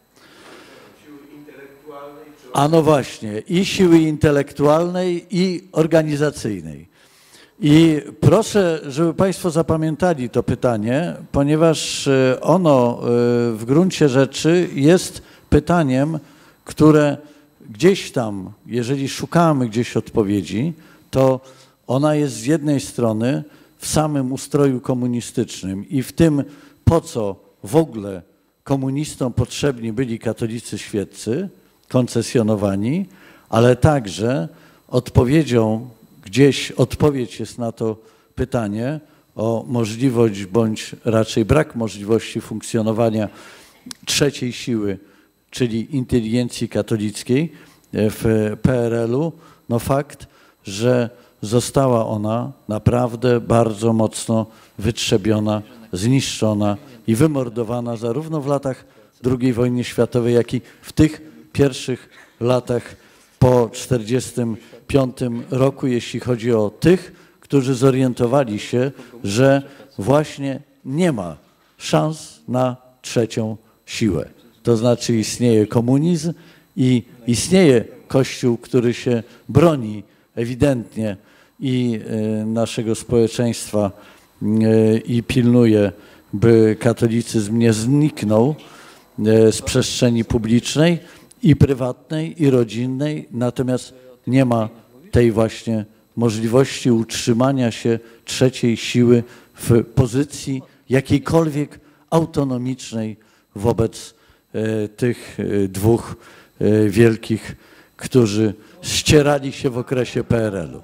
A no właśnie, i siły intelektualnej, i organizacyjnej. I proszę, żeby Państwo zapamiętali to pytanie, ponieważ ono w gruncie rzeczy jest pytaniem, które gdzieś tam, jeżeli szukamy gdzieś odpowiedzi, to ona jest z jednej strony w samym ustroju komunistycznym i w tym, po co w ogóle komunistom potrzebni byli katolicy świeccy, koncesjonowani, ale także odpowiedzią, gdzieś odpowiedź jest na to pytanie o możliwość, bądź raczej brak możliwości funkcjonowania trzeciej siły, czyli inteligencji katolickiej w PRL-u, no fakt, że została ona naprawdę bardzo mocno wytrzebiona, zniszczona i wymordowana zarówno w latach II wojny światowej, jak i w tych pierwszych latach po 1945 roku, jeśli chodzi o tych, którzy zorientowali się, że właśnie nie ma szans na trzecią siłę. To znaczy istnieje komunizm i istnieje Kościół, który się broni ewidentnie i naszego społeczeństwa i pilnuje, by katolicyzm nie zniknął z przestrzeni publicznej i prywatnej, i rodzinnej, natomiast nie ma tej właśnie możliwości utrzymania się trzeciej siły w pozycji jakiejkolwiek autonomicznej wobec tych dwóch wielkich, którzy ścierali się w okresie PRL-u.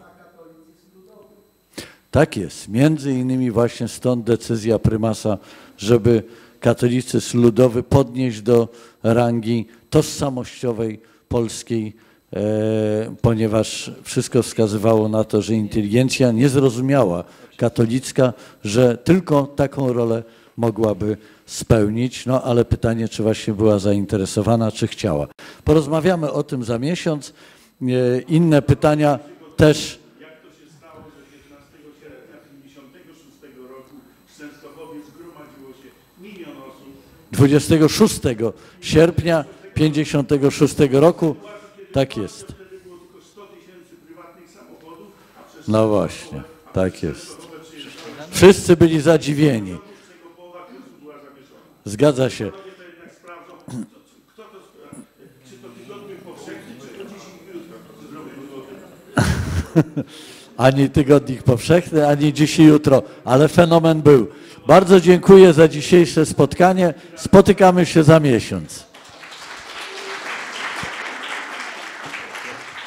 Tak jest. Między innymi właśnie stąd decyzja prymasa, żeby katolicyzm ludowy podnieść do rangi tożsamościowej polskiej, ponieważ wszystko wskazywało na to, że inteligencja niezrozumiała katolicka, że tylko taką rolę mogłaby spełnić, no ale pytanie, czy właśnie była zainteresowana, czy chciała. Porozmawiamy o tym za miesiąc. Inne pytania też. Jak to się stało, że 15 sierpnia 1956 roku w Częstochowie zgromadziło się 1 000 000 osób? 26 sierpnia 1956 roku, tak jest. Wtedy było tylko 100 000 prywatnych samochodów, a przez No właśnie, tak jest. Wszyscy byli zadziwieni. Zgadza się. Ani tygodnik powszechny, ani dziś i jutro, ale fenomen był. Bardzo dziękuję za dzisiejsze spotkanie. Spotykamy się za miesiąc.